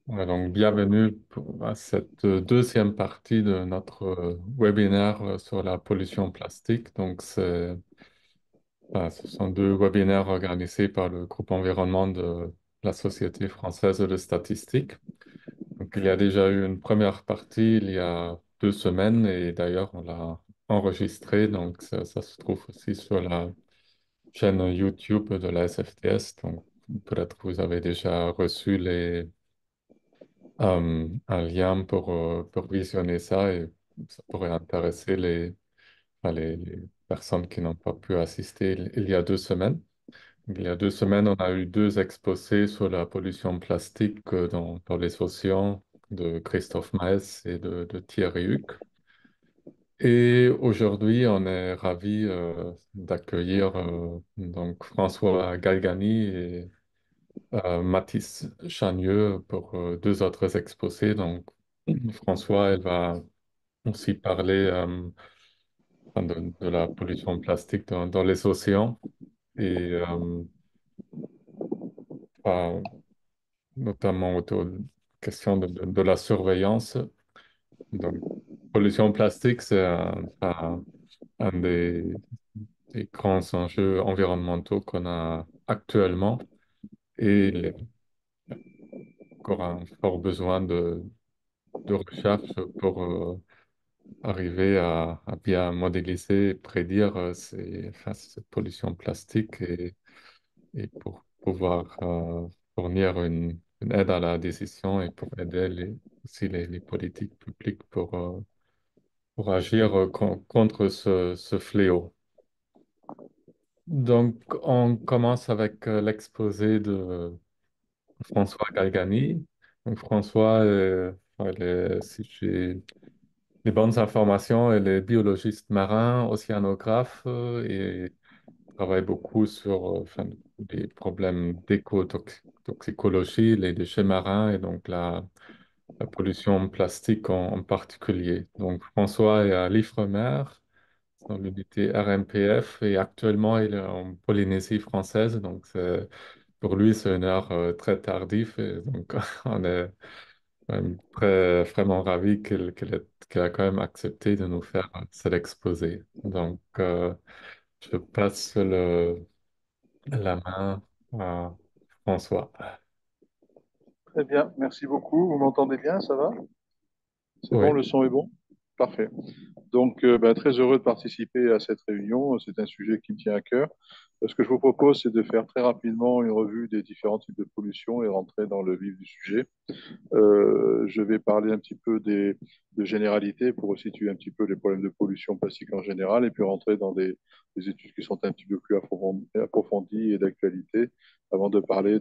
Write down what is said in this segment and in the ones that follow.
Ouais, donc, bienvenue à cette deuxième partie de notre webinaire sur la pollution plastique. Donc, ce sont deux webinaires organisés par le groupe environnement de la Société française de statistique. Donc, il y a déjà eu une première partie il y a 2 semaines et d'ailleurs, on l'a enregistré. Donc, ça se trouve aussi sur la chaîne YouTube de la SFTS. Donc, peut-être que vous avez déjà reçu un lien pour visionner ça et ça pourrait intéresser les personnes qui n'ont pas pu assister il y a 2 semaines. Il y a 2 semaines, on a eu deux exposés sur la pollution plastique dans les océans de Christophe Maes et de Thierry Huc. Et aujourd'hui, on est ravi d'accueillir donc François Galgani et Mathis Chagneux pour deux autres exposés. Donc, François, elle va aussi parler de la pollution plastique dans les océans et pas- notamment autour de question de la surveillance. Donc, pollution plastique, c'est un des grands enjeux environnementaux qu'on a actuellement et il y a encore un fort besoin de recherche pour arriver à bien modéliser et prédire cette pollution plastique et pour pouvoir fournir une aide à la décision et pour aider aussi les politiques publiques pour agir contre ce fléau. Donc, on commence avec l'exposé de François Galgani. Donc, François, si j'ai les bonnes informations, elle est biologiste marin, océanographe et travaille beaucoup sur des problèmes d'éco-toxicologie, les déchets marins et donc la pollution plastique en particulier. Donc François est à l'Ifremer, dans l'unité RMPF et actuellement il est en Polynésie française. Donc pour lui, c'est une heure très tardive et donc on est vraiment ravis qu'elle a quand même accepté de nous faire cet exposé. Donc, je passe la main à François. Très bien, merci beaucoup. Vous m'entendez bien, ça va? C'est bon, Oui, le son est bon? Parfait. Donc, très heureux de participer à cette réunion. C'est un sujet qui me tient à cœur. Ce que je vous propose, c'est de faire très rapidement une revue des différents types de pollution et rentrer dans le vif du sujet. Je vais parler un petit peu de généralités pour situer un petit peu les problèmes de pollution plastique en général et puis rentrer dans des études qui sont un petit peu plus approfondies et d'actualité avant de parler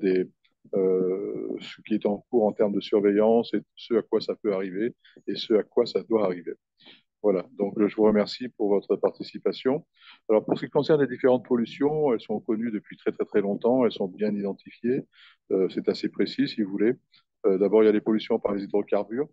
ce qui est en cours en termes de surveillance et ce à quoi ça peut arriver et ce à quoi ça doit arriver. Voilà, donc je vous remercie pour votre participation. Alors pour ce qui concerne les différentes pollutions, elles sont connues depuis très très très longtemps, elles sont bien identifiées, c'est assez précis si vous voulez. D'abord, il y a les pollutions par les hydrocarbures,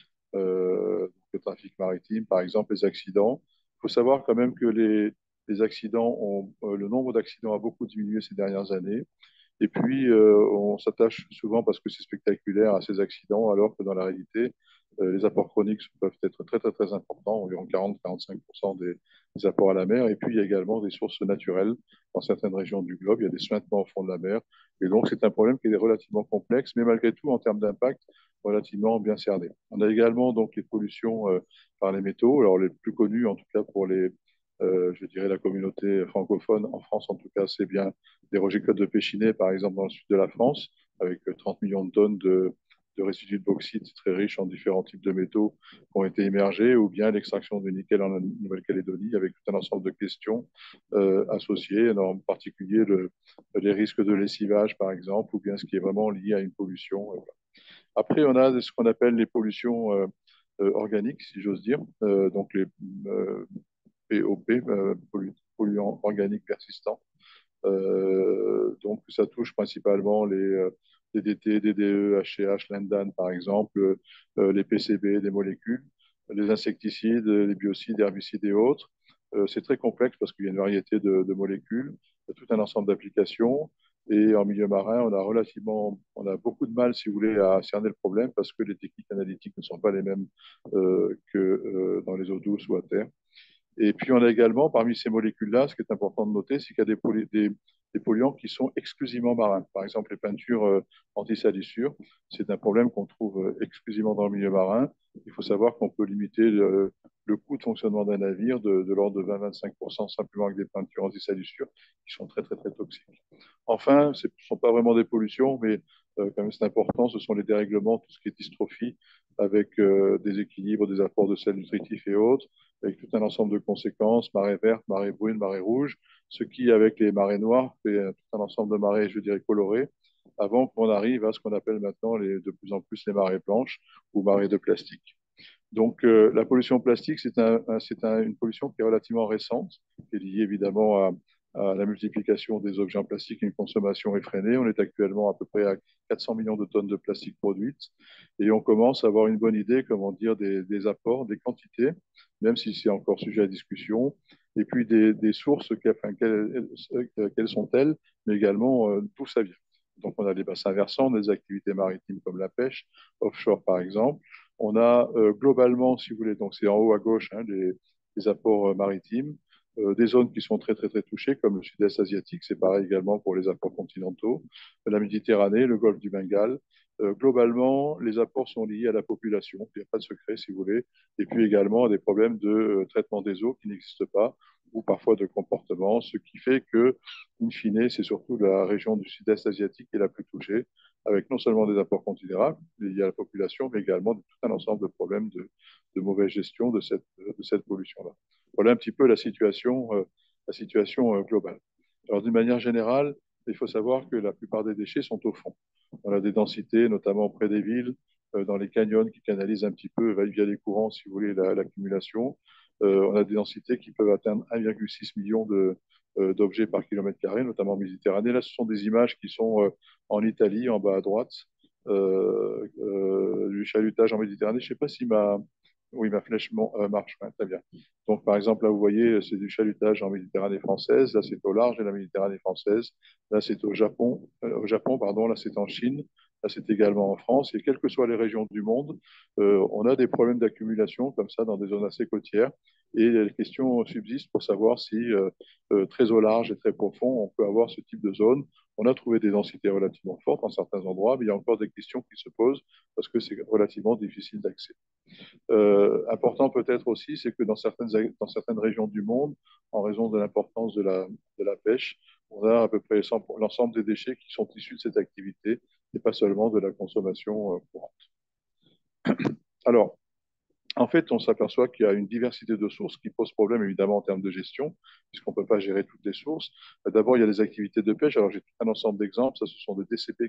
le trafic maritime, par exemple, les accidents. Il faut savoir quand même que les accidents le nombre d'accidents a beaucoup diminué ces dernières années. Et puis, on s'attache souvent, parce que c'est spectaculaire, à ces accidents, alors que dans la réalité, les apports chroniques peuvent être très, très, très importants, environ 40-45% des apports à la mer. Et puis, il y a également des sources naturelles dans certaines régions du globe. Il y a des suintements au fond de la mer. Et donc, c'est un problème qui est relativement complexe, mais malgré tout, en termes d'impact, relativement bien cerné. On a également donc les pollutions par les métaux. Alors, les plus connus, en tout cas pour je dirais la communauté francophone, en France en tout cas, c'est bien des rejets de Péchinet, par exemple, dans le sud de la France, avec 30 millions de tonnes de résidus de bauxite très riches en différents types de métaux qui ont été émergés, ou bien l'extraction du nickel en Nouvelle-Calédonie, avec tout un ensemble de questions associées, en particulier les risques de lessivage, par exemple, ou bien ce qui est vraiment lié à une pollution. Après, on a ce qu'on appelle les pollutions organiques, si j'ose dire, donc les POP, polluants organiques persistants. Donc, ça touche principalement les DDT, DDE, HCH, Lindan, par exemple, les PCB, des molécules, les insecticides, les biocides, herbicides et autres. C'est très complexe parce qu'il y a une variété de molécules, tout un ensemble d'applications. Et en milieu marin, on a beaucoup de mal, si vous voulez, à cerner le problème parce que les techniques analytiques ne sont pas les mêmes que dans les eaux douces ou à terre. Et puis, on a également, parmi ces molécules-là, ce qui est important de noter, c'est qu'il y a des polluants qui sont exclusivement marins. Par exemple, les peintures anti-salissure, c'est un problème qu'on trouve exclusivement dans le milieu marin. Il faut savoir qu'on peut limiter le coût de fonctionnement d'un navire de l'ordre de 20-25% simplement avec des peintures anti-salissure qui sont très, très, très toxiques. Enfin, ce ne sont pas vraiment des pollutions, mais quand même c'est important, ce sont les dérèglements, tout ce qui est dystrophie, avec des équilibres, des apports de sels nutritifs et autres, avec tout un ensemble de conséquences, marée verte, marée brune, marée rouge, ce qui, avec les marées noires, fait tout un ensemble de marées, je dirais, colorées, avant qu'on arrive à ce qu'on appelle maintenant de plus en plus les marées blanches ou marées de plastique. Donc, la pollution plastique, une pollution qui est relativement récente, qui est liée évidemment à la multiplication des objets en plastique et une consommation effrénée. On est actuellement à peu près à 400 millions de tonnes de plastique produites et on commence à avoir une bonne idée, comment dire, des apports, des quantités, même si c'est encore sujet à discussion, et puis des sources, enfin, quelles sont-elles, mais également d'où ça vient. Donc, on a les bassins versants, des activités maritimes comme la pêche, offshore par exemple. On a globalement, si vous voulez, donc c'est en haut à gauche, hein, les apports maritimes, des zones qui sont très très très touchées, comme le sud-est asiatique, c'est pareil également pour les apports continentaux, la Méditerranée, le golfe du Bengale. Globalement, les apports sont liés à la population, il n'y a pas de secret si vous voulez, et puis également à des problèmes de traitement des eaux qui n'existent pas, ou parfois de comportement, ce qui fait que, in fine, c'est surtout la région du sud-est asiatique qui est la plus touchée, avec non seulement des apports considérables liés à la population, mais également tout un ensemble de problèmes de mauvaise gestion de cette pollution-là. Voilà un petit peu la situation globale. Alors, d'une manière générale, il faut savoir que la plupart des déchets sont au fond. On a des densités, notamment près des villes, dans les canyons qui canalisent un petit peu via les courants, si vous voulez, l'accumulation. On a des densités qui peuvent atteindre 1,6 million d'objets par kilomètre carré, notamment en Méditerranée. Là, ce sont des images qui sont en Italie, en bas à droite, du chalutage en Méditerranée. Je ne sais pas si ma flèche marche. Ouais, très bien. Donc, par exemple, là, vous voyez, c'est du chalutage en Méditerranée française. Là, c'est au large de la Méditerranée française. Là, c'est au Japon, pardon. Là, c'est en Chine. Là, c'est également en France. Et quelles que soient les régions du monde, on a des problèmes d'accumulation comme ça dans des zones assez côtières. Et les questions subsistent pour savoir si, très au large et très profond, on peut avoir ce type de zone. On a trouvé des densités relativement fortes en certains endroits, mais il y a encore des questions qui se posent parce que c'est relativement difficile d'accès. Important peut-être aussi, c'est que dans certaines régions du monde, en raison de l'importance de la pêche, on a à peu près l'ensemble des déchets qui sont issus de cette activité et pas seulement de la consommation courante. Alors, en fait, on s'aperçoit qu'il y a une diversité de sources qui pose problème évidemment en termes de gestion, puisqu'on ne peut pas gérer toutes les sources. D'abord, il y a les activités de pêche. Alors, j'ai tout un ensemble d'exemples. Ça, ce sont des DCP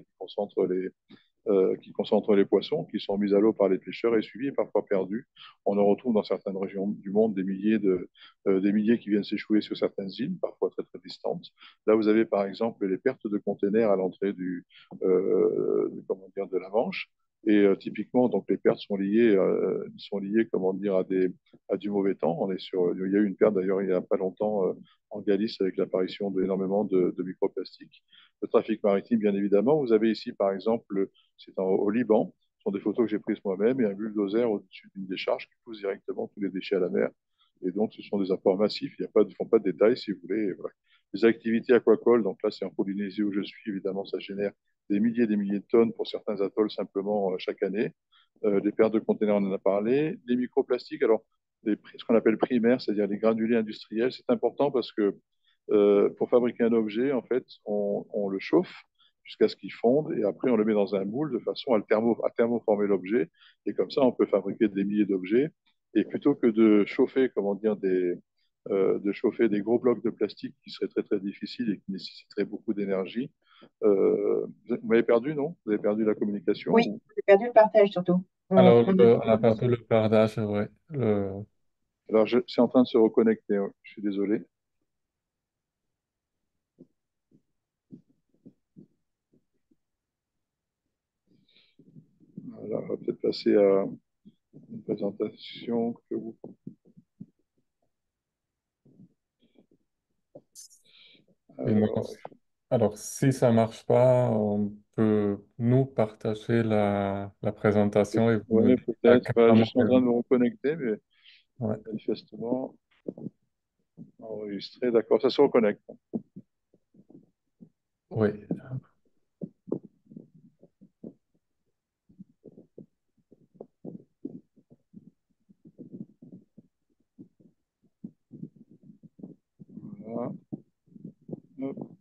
qui concentrent les poissons, qui sont mis à l'eau par les pêcheurs et suivis et parfois perdus. On en retrouve dans certaines régions du monde des milliers qui viennent s'échouer sur certaines îles, parfois très très distantes. Là, vous avez par exemple les pertes de containers à l'entrée comment dire, de la Manche. Et typiquement, donc les pertes sont liées comment dire, à du mauvais temps. Il y a eu une perte d'ailleurs il n'y a pas longtemps en Galice avec l'apparition d'énormément de microplastiques. Le trafic maritime, bien évidemment. Vous avez ici, par exemple, au Liban. Ce sont des photos que j'ai prises moi-même et un bulldozer au-dessus d'une décharge qui pousse directement tous les déchets à la mer. Et donc, ce sont des apports massifs. Ils ne font pas de détails, si vous voulez. Et voilà. Les activités aquacoles, donc là, c'est en Polynésie où je suis. Évidemment, ça génère des milliers de tonnes pour certains atolls simplement chaque année. Les pertes de conteneurs, on en a parlé. Les microplastiques, alors, ce qu'on appelle primaires, c'est-à-dire les granulés industriels, c'est important parce que pour fabriquer un objet, en fait, on le chauffe jusqu'à ce qu'il fonde et après on le met dans un moule de façon à thermoformer l'objet. Et comme ça, on peut fabriquer des milliers d'objets. Et plutôt que de chauffer, comment dire, de chauffer des gros blocs de plastique qui seraient très très difficiles et qui nécessiteraient beaucoup d'énergie. Vous m'avez perdu, non? Vous avez perdu la communication Oui, j'ai perdu le partage surtout. Alors, On on a perdu le perdage, ouais. Alors, c'est en train de se reconnecter. Ouais. Je suis désolé. Alors, on va peut-être passer à une présentation que vous. Il me Alors, reste Alors, si ça marche pas, on peut nous partager la présentation et vous me Oui, dites à peut-être. quel Voilà, je moment suis en train de me reconnecter, mais Ouais. manifestement enregistré. D'accord, ça se reconnecte. Oui, Voilà. Hop,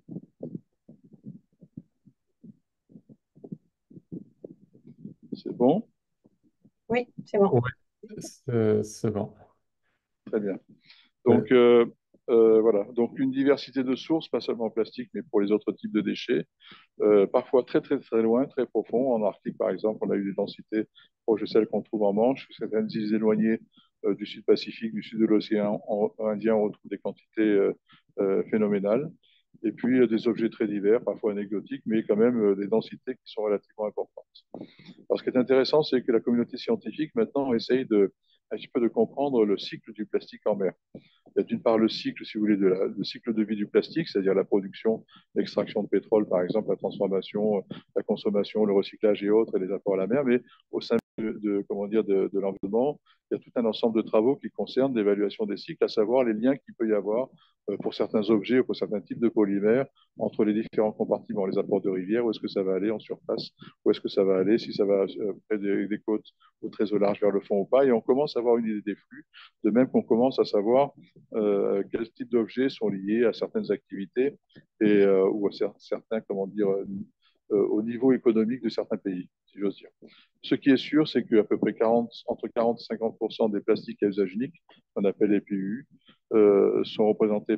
c'est bon? Oui, c'est bon. oui, c'est bon. Très bien. Euh, Donc, voilà. Donc, une diversité de sources, pas seulement en plastique, mais pour les autres types de déchets. Parfois très très très loin, très profond. En Arctique, par exemple, on a eu des densités proches de celles qu'on trouve en Manche. Certaines îles éloignées du sud Pacifique, du sud de l'océan Indien, on retrouve des quantités phénoménales. Et puis des objets très divers, parfois anecdotiques, mais quand même des densités qui sont relativement importantes. Alors, ce qui est intéressant, c'est que la communauté scientifique maintenant essaye un petit peu de comprendre le cycle du plastique en mer. Il y a d'une part le cycle, si vous voulez, le cycle de vie du plastique, c'est-à-dire la production, l'extraction de pétrole, par exemple, la transformation, la consommation, le recyclage et autres, et les apports à la mer. Mais au sein comment dire, de l'environnement, il y a tout un ensemble de travaux qui concernent l'évaluation des cycles, à savoir les liens qu'il peut y avoir pour certains objets ou pour certains types de polymères entre les différents compartiments, les apports de rivière, où est-ce que ça va aller en surface, où est-ce que ça va aller, si ça va près des côtes ou très au large vers le fond ou pas. Et on commence à avoir une idée des flux, de même qu'on commence à savoir quels types d'objets sont liés à certaines activités ou à certains, comment dire, au niveau économique de certains pays, si j'ose dire. Ce qui est sûr, c'est qu'à peu près entre 40 et 50% des plastiques à usage unique, qu'on appelle les PU, sont représentés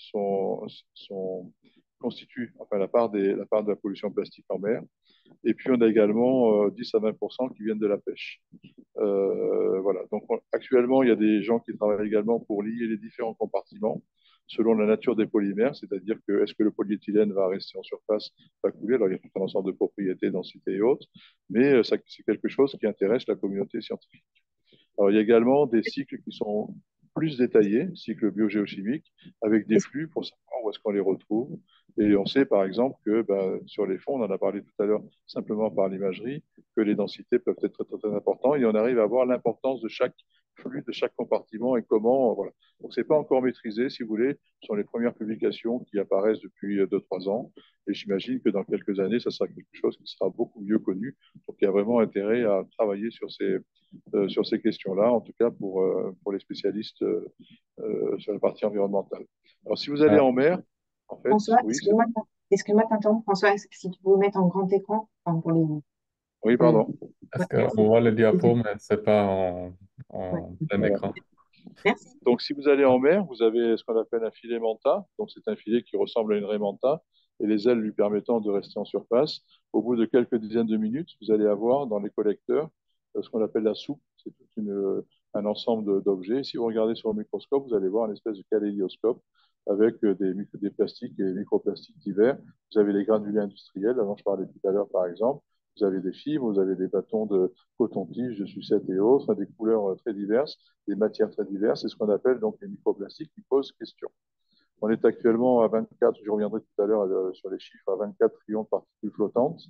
constituent enfin, la part de la pollution plastique en mer. Et puis, on a également 10 à 20% qui viennent de la pêche. Voilà. Donc, actuellement, il y a des gens qui travaillent également pour lier les différents compartiments selon la nature des polymères, c'est-à-dire que est-ce que le polyéthylène va rester en surface, va couler. Alors, il y a tout un ensemble de propriétés, densités et autres, mais c'est quelque chose qui intéresse la communauté scientifique. Alors, il y a également des cycles qui sont plus détaillés, cycles biogéochimiques, avec des flux pour savoir où est-ce qu'on les retrouve. Et on sait par exemple que sur les fonds, on en a parlé tout à l'heure simplement par l'imagerie, que les densités peuvent être très, très importantes et on arrive à voir l'importance de chaque flux, de chaque compartiment et comment. Voilà. Donc, ce n'est pas encore maîtrisé, si vous voulez. Ce sont les premières publications qui apparaissent depuis 2 3 ans. Et j'imagine que dans quelques années, ça sera quelque chose qui sera beaucoup mieux connu. Donc, il y a vraiment intérêt à travailler sur ces questions-là, en tout cas pour les spécialistes sur la partie environnementale. Alors, si vous allez ah, en mer, en fait, François, oui, excuse-moi de t'interrompre. François, si tu peux mettre en grand écran, enfin, oui, euh, pardon. ouais, est-ce merci. qu'on voit le Et diapo, du- mais c'est pas ouais, en plein Voilà. écran? merci. Donc, si vous allez en mer, vous avez ce qu'on appelle un filet manta. Donc, c'est un filet qui ressemble à une raie manta et les ailes lui permettant de rester en surface. Au bout de quelques dizaines de minutes, vous allez avoir dans les collecteurs ce qu'on appelle la soupe. C'est un ensemble d'objets. Si vous regardez sur le microscope, vous allez voir une espèce de kaléidoscope avec des plastiques et des microplastiques divers. Vous avez les granulés industriels, dont je parlais tout à l'heure, par exemple. Vous avez des fibres, vous avez des bâtons de coton-tige, de sucette et autres, des couleurs très diverses, des matières très diverses. C'est ce qu'on appelle donc les microplastiques qui posent question. On est actuellement à 24, je reviendrai tout à l'heure sur les chiffres, à 24 trillions de particules flottantes,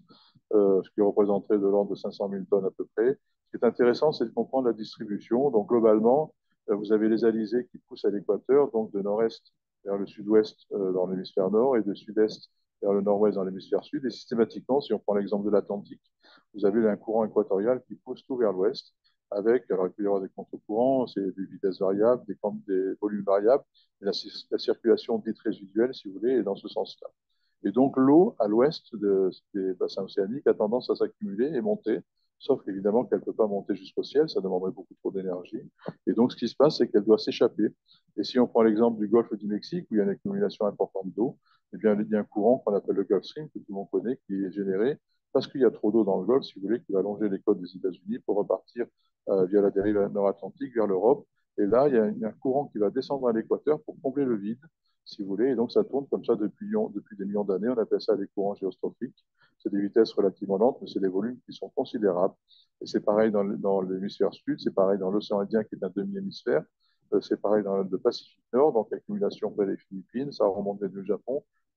ce qui représenterait de l'ordre de 500 000 tonnes à peu près. Ce qui est intéressant, c'est de comprendre la distribution. Donc globalement, vous avez les alizés qui poussent à l'équateur, donc de nord-est vers le sud-ouest dans l'hémisphère nord et de sud-est vers le nord-ouest dans l'hémisphère sud. Et systématiquement, si on prend l'exemple de l'Atlantique, vous avez un courant équatorial qui pousse tout vers l'ouest, avec, alors il peut y avoir des contre-courants, c'est des vitesses variables, des volumes variables, et la circulation dite résiduelle, si vous voulez, est dans ce sens-là. Et donc l'eau à l'ouest des bassins océaniques a tendance à s'accumuler et monter, sauf évidemment qu'elle ne peut pas monter jusqu'au ciel, ça demanderait beaucoup trop d'énergie. Et donc ce qui se passe, c'est qu'elle doit s'échapper. Et si on prend l'exemple du golfe du Mexique, où il y a une accumulation importante d'eau, eh bien, il y a un courant qu'on appelle le Gulf Stream, que tout le monde connaît, qui est généré parce qu'il y a trop d'eau dans le golfe, si vous voulez, qui va longer les côtes des États-Unis pour repartir via la dérive nord-atlantique vers l'Europe. Et là, il y a un courant qui va descendre à l'équateur pour combler le vide, si vous voulez. Et donc, ça tourne comme ça depuis des millions d'années. On appelle ça des courants géostrophiques. C'est des vitesses relativement lentes, mais c'est des volumes qui sont considérables. Et c'est pareil dans l'hémisphère sud, c'est pareil dans l'océan Indien qui est un demi-hémisphère, c'est pareil dans le Pacifique Nord, donc accumulation près des Philippines, ça remonte vers le Japon,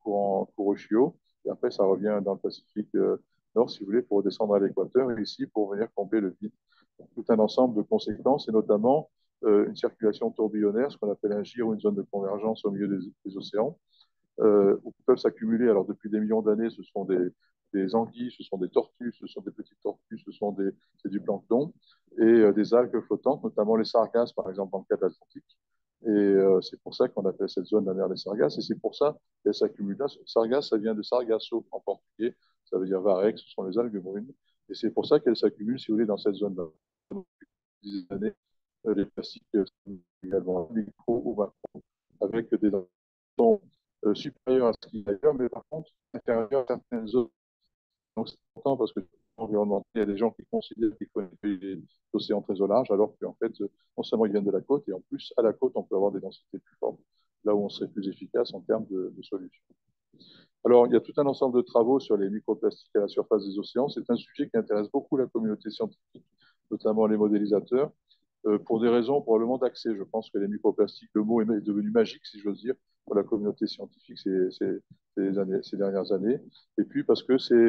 Kuroshio, et après ça revient dans le Pacifique Nord, si vous voulez, pour descendre à l'équateur, et ici pour venir combler le vide. Donc, tout un ensemble de conséquences, et notamment une circulation tourbillonnaire, ce qu'on appelle un gire ou une zone de convergence au milieu des océans, où peuvent s'accumuler, alors depuis des millions d'années, ce sont des anguilles, ce sont des tortues, ce sont des petites tortues, c'est du plancton, et des algues flottantes, notamment les sargasses, par exemple, dans le cas de l'Atlantique. Et c'est pour ça qu'on appelle cette zone la mer des Sargasses, et c'est pour ça qu'elle s'accumule là. Sargasse, ça vient de sargasso en portugais, ça veut dire varech, ce sont les algues brunes, et c'est pour ça qu'elle s'accumule, si vous voulez, dans cette zone-là. Depuis des années, les plastiques également, micro ou macro, avec des sont supérieurs à ce qu'il y a ailleurs, mais par contre, inférieurs à certaines zones. Donc c'est important parce que environnemental, il y a des gens qui considèrent qu'il faut nettoyer les océans très au large, alors qu'en fait, non seulement ils viennent de la côte, et en plus, à la côte, on peut avoir des densités plus fortes, là où on serait plus efficace en termes de solutions. Alors, il y a tout un ensemble de travaux sur les microplastiques à la surface des océans. C'est un sujet qui intéresse beaucoup la communauté scientifique, notamment les modélisateurs, pour des raisons probablement d'accès. Je pense que les microplastiques, le mot est devenu magique, si j'ose dire, pour la communauté scientifique ces dernières années. Et puis parce que c'est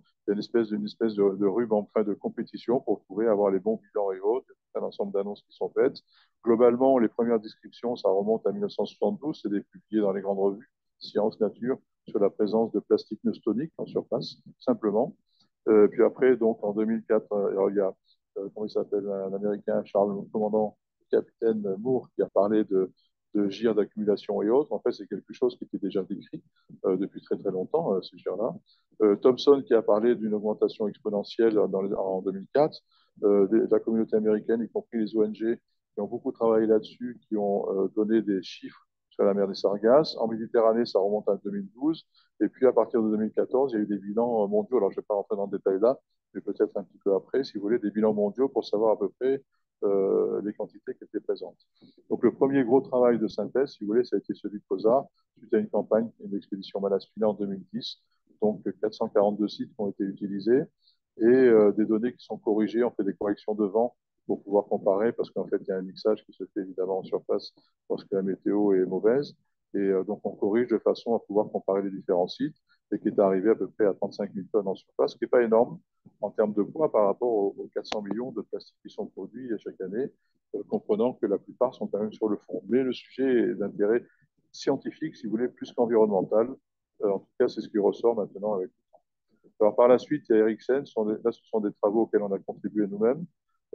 une espèce de ruban fin de compétition pour pouvoir avoir les bons bilans et autres, un ensemble d'annonces qui sont faites. Globalement, les premières descriptions, ça remonte à 1972, c'est publié dans les grandes revues, Science, Nature, sur la présence de plastique neustonique en surface, simplement. Puis après, donc en 2004, alors, il y a, comment il s'appelle, un Américain, Charles, le commandant, capitaine Moore, qui a parlé de gires d'accumulation et autres. En fait, c'est quelque chose qui était déjà décrit depuis très très longtemps, ces gires-là. Thomson, qui a parlé d'une augmentation exponentielle en 2004. La communauté américaine, y compris les ONG, qui ont beaucoup travaillé là-dessus, qui ont donné des chiffres sur la mer des Sargasses. En Méditerranée, ça remonte à 2012. Et puis, à partir de 2014, il y a eu des bilans mondiaux. Alors, je ne vais pas rentrer dans le détail là, mais peut-être un petit peu après, si vous voulez, des bilans mondiaux pour savoir à peu près les quantités qui étaient présentes. Donc, le premier gros travail de synthèse, si vous voulez, ça a été celui de COSA, suite à une campagne, une expédition Malaspina en 2010. Donc, 442 sites qui ont été utilisés et des données qui sont corrigées. On fait des corrections de vent pour pouvoir comparer, parce qu'en fait, il y a un mixage qui se fait évidemment en surface lorsque la météo est mauvaise. Et donc, on corrige de façon à pouvoir comparer les différents sites et qui est arrivé à peu près à 35 000 tonnes en surface, ce qui n'est pas énorme en termes de poids par rapport aux 400 millions de plastiques qui sont produits chaque année, comprenant que la plupart sont quand même sur le fond. Mais le sujet est d'intérêt scientifique, si vous voulez, plus qu'environnemental. En tout cas, c'est ce qui ressort maintenant avec. Alors, par la suite, il y a Ericsson. Là, ce sont des travaux auxquels on a contribué nous-mêmes.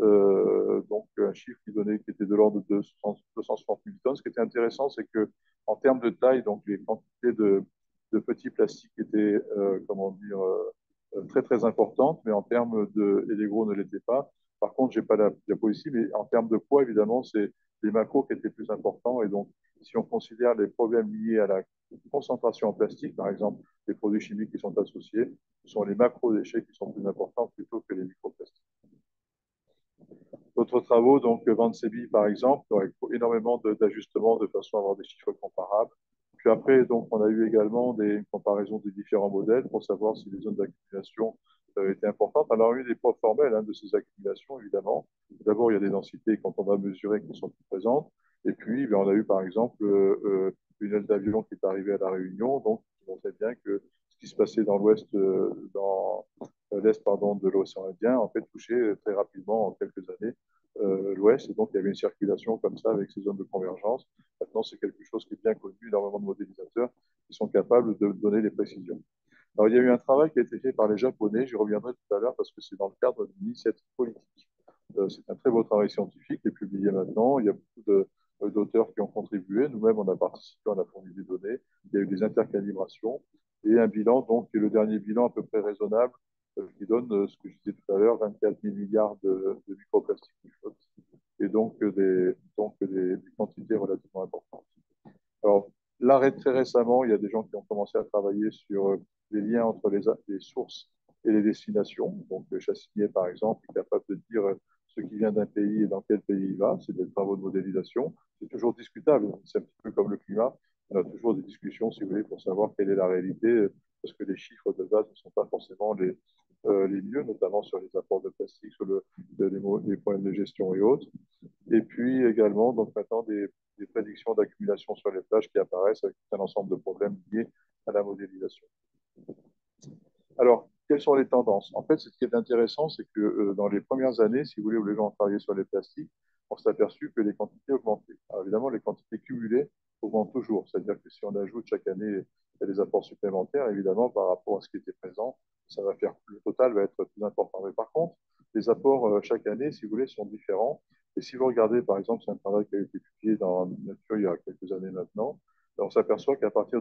Donc, un chiffre qui était de l'ordre de 260 000 tonnes. Ce qui était intéressant, c'est que en termes de taille, donc les quantités de petits plastiques étaient, comment dire, très très importantes, mais en termes et les gros ne l'étaient pas. Par contre, j'ai pas la diapo ici, mais en termes de poids, évidemment, c'est les macros qui étaient plus importants. Et donc, si on considère les problèmes liés à la concentration en plastique, par exemple, les produits chimiques qui sont associés, ce sont les macro-déchets qui sont plus importants plutôt que les microplastiques. D'autres travaux, donc Van Seby par exemple, avec énormément d'ajustements de façon à avoir des chiffres comparables. Puis après, donc, on a eu également des comparaisons des différents modèles pour savoir si les zones d'accumulation étaient importantes. Alors, il y a eu des preuves formelles de ces accumulations, évidemment. D'abord, il y a des densités quand on va mesurer qui sont plus présentes. Et puis, ben, on a eu par exemple une aile d'avion qui est arrivée à La Réunion, donc qui montrait bien que ce qui se passait dans l'ouest, dans l'est pardon, de l'océan Indien, en fait, touchait très rapidement en quelques années l'ouest. Et donc, il y avait une circulation comme ça avec ces zones de convergence. Maintenant, c'est quelque chose qui est bien connu, énormément de modélisateurs qui sont capables de donner des précisions. Alors, il y a eu un travail qui a été fait par les Japonais, j'y reviendrai tout à l'heure parce que c'est dans le cadre d'une initiative politique. C'est un très beau travail scientifique qui est publié maintenant. Il y a beaucoup d'auteurs qui ont contribué. Nous-mêmes, on a participé, on a fourni des données. Il y a eu des intercalibrations et un bilan, donc, qui est le dernier bilan à peu près raisonnable, qui donne ce que je disais tout à l'heure, 24 000 milliards de microplastiques qui flottent, et des quantités relativement importantes. Alors, là, très récemment, il y a des gens qui ont commencé à travailler sur les liens entre les sources et les destinations. Donc, Chassinier, par exemple, est capable de dire ce qui vient d'un pays et dans quel pays il va. C'est des travaux de modélisation. C'est toujours discutable. C'est un petit peu comme le climat. On a toujours des discussions, si vous voulez, pour savoir quelle est la réalité, parce que les chiffres de base ne sont pas forcément les mieux, notamment sur les apports de plastique, sur les problèmes de gestion et autres. Et puis également, donc maintenant, des prédictions d'accumulation sur les plages qui apparaissent avec un ensemble de problèmes liés à la modélisation. Alors, quelles sont les tendances? En fait, ce qui est intéressant, c'est que dans les premières années, si vous voulez, où les gens ont travaillé sur les plastiques, on s'est aperçu que les quantités augmentaient. Alors évidemment, les quantités cumulées augmentent toujours. C'est-à-dire que si on ajoute chaque année des apports supplémentaires, évidemment, par rapport à ce qui était présent, ça va faire, le total va être plus important. Mais par contre, les apports chaque année, si vous voulez, sont différents. Et si vous regardez, par exemple, c'est un travail qui a été publié dans Nature il y a quelques années maintenant, on s'aperçoit qu'à partir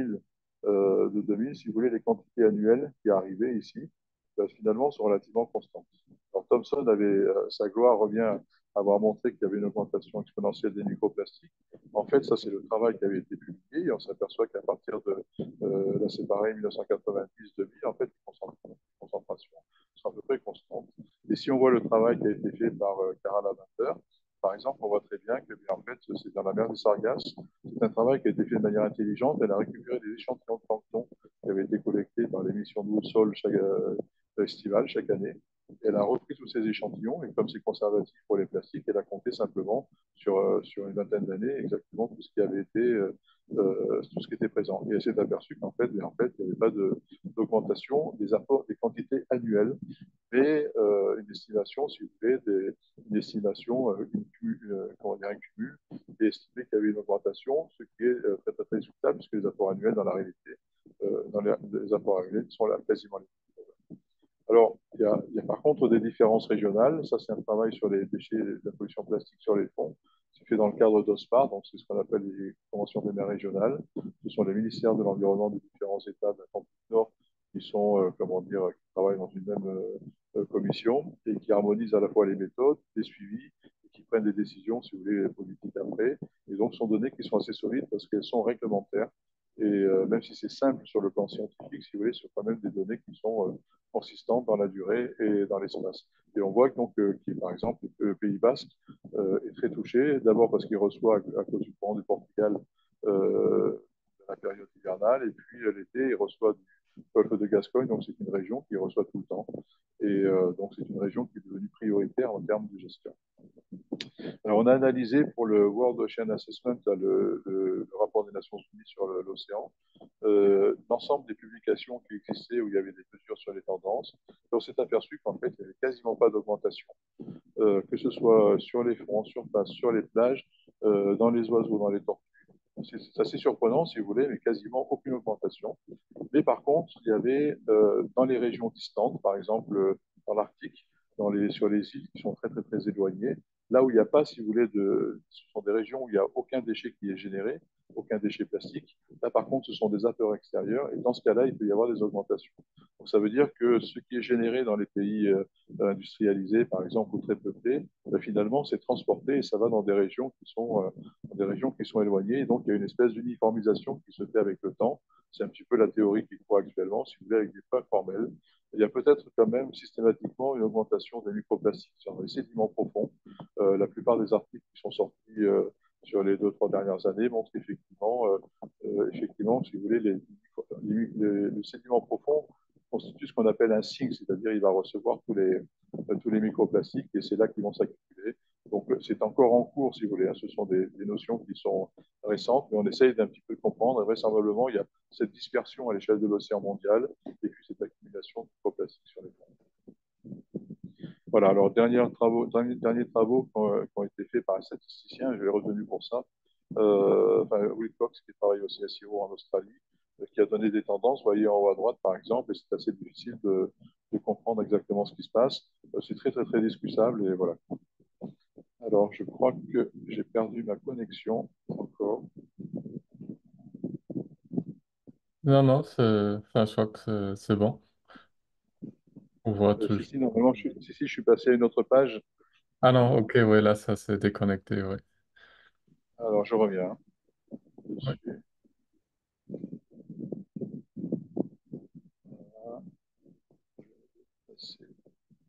de 2000, si vous voulez, les quantités annuelles qui arrivaient ici, finalement, sont relativement constantes. Alors, Thomson avait, sa gloire revient à avoir montré qu'il y avait une augmentation exponentielle des microplastiques. En fait, ça, c'est le travail qui avait été publié et on s'aperçoit qu'à partir de, là, c'est pareil, 1990-2000, en fait, les concentrations sont à peu près constantes. Et si on voit le travail qui a été fait par Cara Lavender, par exemple, on voit très bien que, bien, en fait, c'est dans la mer des Sargasses. C'est un travail qui a été fait de manière intelligente. Elle a récupéré des échantillons de plancton qui avaient été collectés par les missions de Woodsoul estivale chaque année. Elle a repris tous ces échantillons et comme c'est conservatif pour les plastiques, elle a compté simplement sur une vingtaine d'années exactement tout ce qui avait été tout ce qui était présent. Et elle s'est aperçue qu'en fait, il n'y avait pas d'augmentation des apports, des quantités annuelles, mais une estimation, si vous voulez, une estimation, comment dire, un cumul, et estimer qu'il y avait une augmentation, ce qui est très, très, très discutable, puisque les apports annuels, dans la réalité, les apports annuels sont là, quasiment les mêmes. Alors, il y a par contre des différences régionales. Ça, c'est un travail sur les déchets, la pollution plastique sur les fonds. C'est fait dans le cadre d'OSPAR, donc c'est ce qu'on appelle les conventions des mers régionales. Ce sont les ministères de l'Environnement des différents États de l'Atlantique Nord qui sont, comment dire, qui travaillent dans une même commission et qui harmonisent à la fois les méthodes, les suivis, et qui prennent des décisions, si vous voulez, politiques après. Et donc, ce sont données qui sont assez solides parce qu'elles sont réglementaires. Et même si c'est simple sur le plan scientifique, si vous voulez, ce sont quand même des données qui sont consistantes dans la durée et dans l'espace. Et on voit donc par exemple, le Pays Basque est très touché, d'abord parce qu'il reçoit, à cause du courant du Portugal, la période hivernale, et puis l'été, il reçoit du golfe de Gascogne, donc c'est une région qui reçoit tout le temps. Et donc c'est une région qui est devenue prioritaire en termes de gestion. Alors, on a analysé pour le World Ocean Assessment, le rapport des Nations Unies sur l'océan, l'ensemble des publications qui existaient où il y avait des mesures sur les tendances. Et on s'est aperçu qu'en fait, il n'y avait quasiment pas d'augmentation, que ce soit sur les fonds, surface, sur les plages, dans les oiseaux, dans les tortues. C'est assez surprenant, si vous voulez, mais quasiment aucune augmentation. Mais par contre, il y avait dans les régions distantes, par exemple dans l'Arctique, sur les îles qui sont très très très éloignées, là où il n'y a pas, si vous voulez, ce sont des régions où il n'y a aucun déchet qui est généré, aucun déchet plastique. Là, par contre, ce sont des vapeurs extérieures, et dans ce cas-là, il peut y avoir des augmentations. Donc, ça veut dire que ce qui est généré dans les pays industrialisés, par exemple, ou très peuplés, finalement, c'est transporté et ça va dans des régions qui sont éloignées. Et donc, il y a une espèce d'uniformisation qui se fait avec le temps. C'est un petit peu la théorie qui croit actuellement, si vous voulez, avec des preuves formelles. Il y a peut-être quand même systématiquement une augmentation des microplastiques sur les sédiments profonds. La plupart des articles qui sont sortis sur les 2, 3 dernières années montrent effectivement, si vous voulez, le sédiment profond constitue ce qu'on appelle un sink, c'est-à-dire il va recevoir tous les microplastiques et c'est là qu'ils vont s'accumuler. Donc c'est encore en cours, si vous voulez. Hein. Ce sont des notions qui sont récentes, mais on essaye d'un petit peu comprendre. Et vraisemblablement, il y a cette dispersion à l'échelle de l'océan mondial et puis cette accumulation de microplastiques sur les fonds. Voilà, alors derniers travaux qui ont été faits par un statisticien, je l'ai retenu pour ça, Will Cox, qui travaille au CSIRO en Australie, qui a donné des tendances, vous voyez en haut à droite par exemple, et c'est assez difficile de comprendre exactement ce qui se passe. C'est très très très discutable et voilà. Alors je crois que j'ai perdu ma connexion encore. Non, non, enfin, je crois que c'est bon. On voit Si, toujours. si, normalement, je suis passé à une autre page. Ah non, ok, ouais, là, ça s'est déconnecté, ouais. Alors je reviens Ouais. dessus. Voilà, c'est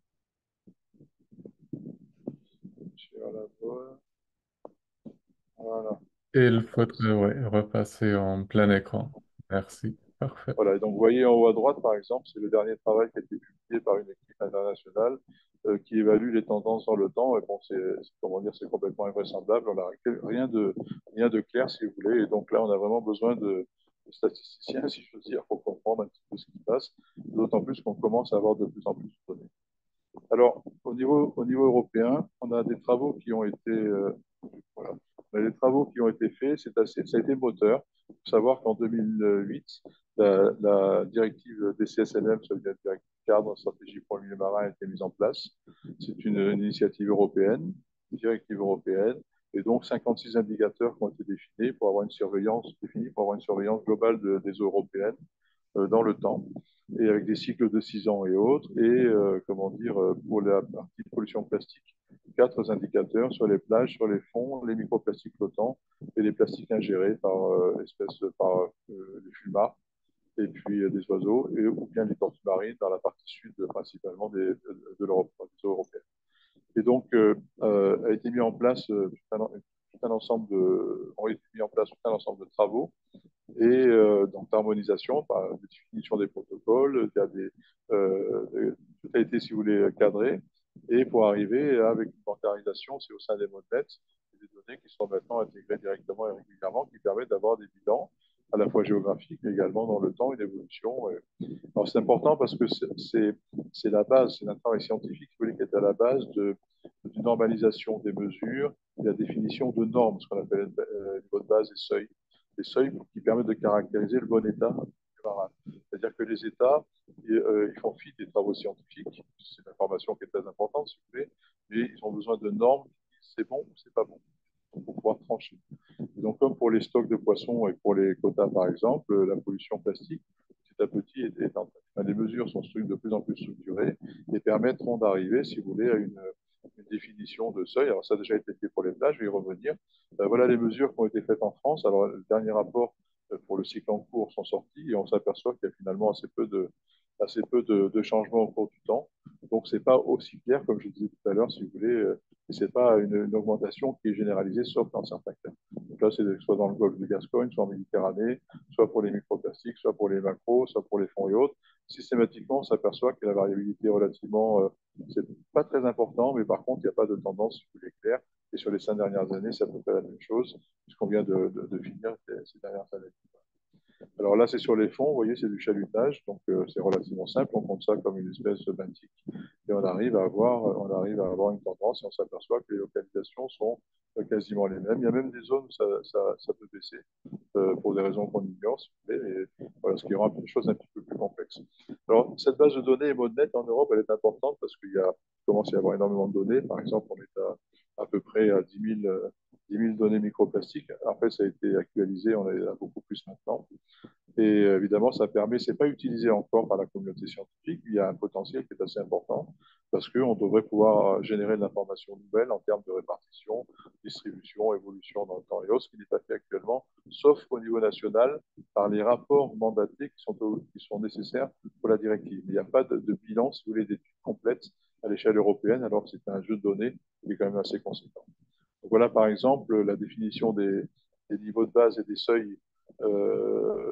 sur la voie. Voilà. Et il faudrait, ouais, repasser en plein écran. Merci. Parfait. Voilà, et donc vous voyez en haut à droite, par exemple, c'est le dernier travail qui a été publié par une équipe internationale qui évalue les tendances dans le temps. Et bon, comment dire, c'est complètement invraisemblable. On n'a rien de clair, si vous voulez. Et donc là, on a vraiment besoin de statisticiens, si je veux dire, pour comprendre un petit peu ce qui se passe. D'autant plus qu'on commence à avoir de plus en plus de données. Alors, au niveau européen, on a des travaux qui ont été, voilà. On a des travaux qui ont été faits, ça a été moteur. Il faut savoir qu'en 2008, la directive DCSMM, ça veut dire la directive cadre stratégie pour le milieu marin, a été mise en place. C'est une initiative européenne, une directive européenne, et donc 56 indicateurs qui ont été définis pour avoir une surveillance globale des eaux européennes dans le temps, et avec des cycles de 6 ans et autres, et comment dire, pour la partie pollution plastique, 4 indicateurs sur les plages, sur les fonds, les microplastiques flottants et les plastiques ingérés par les fumards et puis des oiseaux, ou bien les tortues marines dans la partie sud principalement de l'Europe, des eaux européennes. Et donc, a été mis en place ont été mis en place tout un ensemble de travaux et donc d'harmonisation, par de définition des protocoles, tout a été, si vous voulez, cadré, et pour arriver avec une bancarisation, c'est au sein des modèles, des données qui sont maintenant intégrées directement et régulièrement, qui permettent d'avoir des bilans à la fois géographiques, mais également dans le temps, une évolution. Alors c'est important parce que c'est la base, c'est un travail scientifique qui est à la base d'une normalisation des mesures et la définition de normes, ce qu'on appelle niveau de base et seuil. Des seuils qui permettent de caractériser le bon état du marin. C'est-à-dire que les États, ils font fi des travaux scientifiques, c'est une information qui est très importante, si vous voulez, mais ils ont besoin de normes qui disent c'est bon ou c'est pas bon, pour pouvoir trancher. Et donc, comme pour les stocks de poissons et pour les quotas, par exemple, la pollution plastique, petit à petit, les mesures sont de plus en plus structurées et permettront d'arriver, si vous voulez, à une définition de seuil. Alors, ça a déjà été fait pour les plages, je vais y revenir. Voilà les mesures qui ont été faites en France. Alors, le dernier rapport pour le cycle en cours sont sortis et on s'aperçoit qu'il y a finalement assez peu de changements au cours du temps. Donc, c'est pas aussi clair, comme je disais tout à l'heure, si vous voulez, et c'est pas une augmentation qui est généralisée, sauf dans certains cas. Donc là, c'est soit dans le golfe de Gascogne, soit en Méditerranée, soit pour les microplastiques, soit pour les macros, soit pour les fonds et autres. Systématiquement, on s'aperçoit que la variabilité est relativement, c'est pas très important, mais par contre, il n'y a pas de tendance, si vous voulez, claire. Et sur les 5 dernières années, c'est à peu près la même chose, puisqu'on vient de finir ces dernières années. Alors là, c'est sur les fonds, vous voyez, c'est du chalutage, donc c'est relativement simple, on compte ça comme une espèce benthique, et on arrive à avoir une tendance, et on s'aperçoit que les localisations sont quasiment les mêmes. Il y a même des zones où ça peut baisser, pour des raisons qu'on ignore, si vous voulez, et voilà, ce qui rend les choses un petit peu plus complexes. Alors, cette base de données EMODNet en Europe, elle est importante parce qu'il commence à y avoir énormément de données. Par exemple, on est à peu près à 10 000 données microplastiques. Après, ça a été actualisé, on est à beaucoup plus maintenant. Et évidemment, ça permet, c'est pas utilisé encore par la communauté scientifique, il y a un potentiel qui est assez important parce qu'on devrait pouvoir générer de l'information nouvelle en termes de répartition, distribution, évolution dans le temps et autres, ce qui n'est pas fait actuellement, sauf au niveau national, par les rapports mandatés qui sont nécessaires pour la directive. Il n'y a pas de bilan, si vous voulez, d'études complètes à l'échelle européenne, alors que c'est un jeu de données qui est quand même assez conséquent. Donc voilà, par exemple, la définition des niveaux de base et des seuils euh,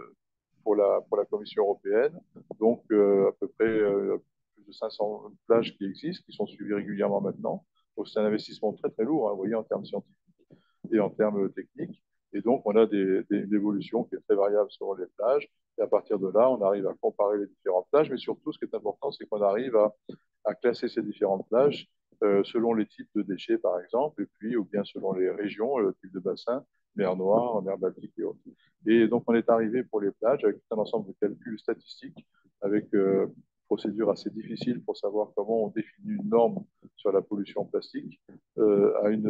pour la Commission européenne. Donc, à peu près plus de 500 plages qui existent, qui sont suivies régulièrement maintenant. Donc, c'est un investissement très, très lourd, hein, vous voyez, en termes scientifiques et en termes techniques. Et donc, on a une évolution qui est très variable sur les plages. Et à partir de là, on arrive à comparer les différentes plages. Mais surtout, ce qui est important, c'est qu'on arrive à classer ces différentes plages selon les types de déchets, par exemple, et puis, ou bien selon les régions, le type de bassin, mer Noire, mer Baltique et autres. Et donc, on est arrivé pour les plages avec tout un ensemble de calculs statistiques, avec procédure assez difficile pour savoir comment on définit une norme sur la pollution plastique à une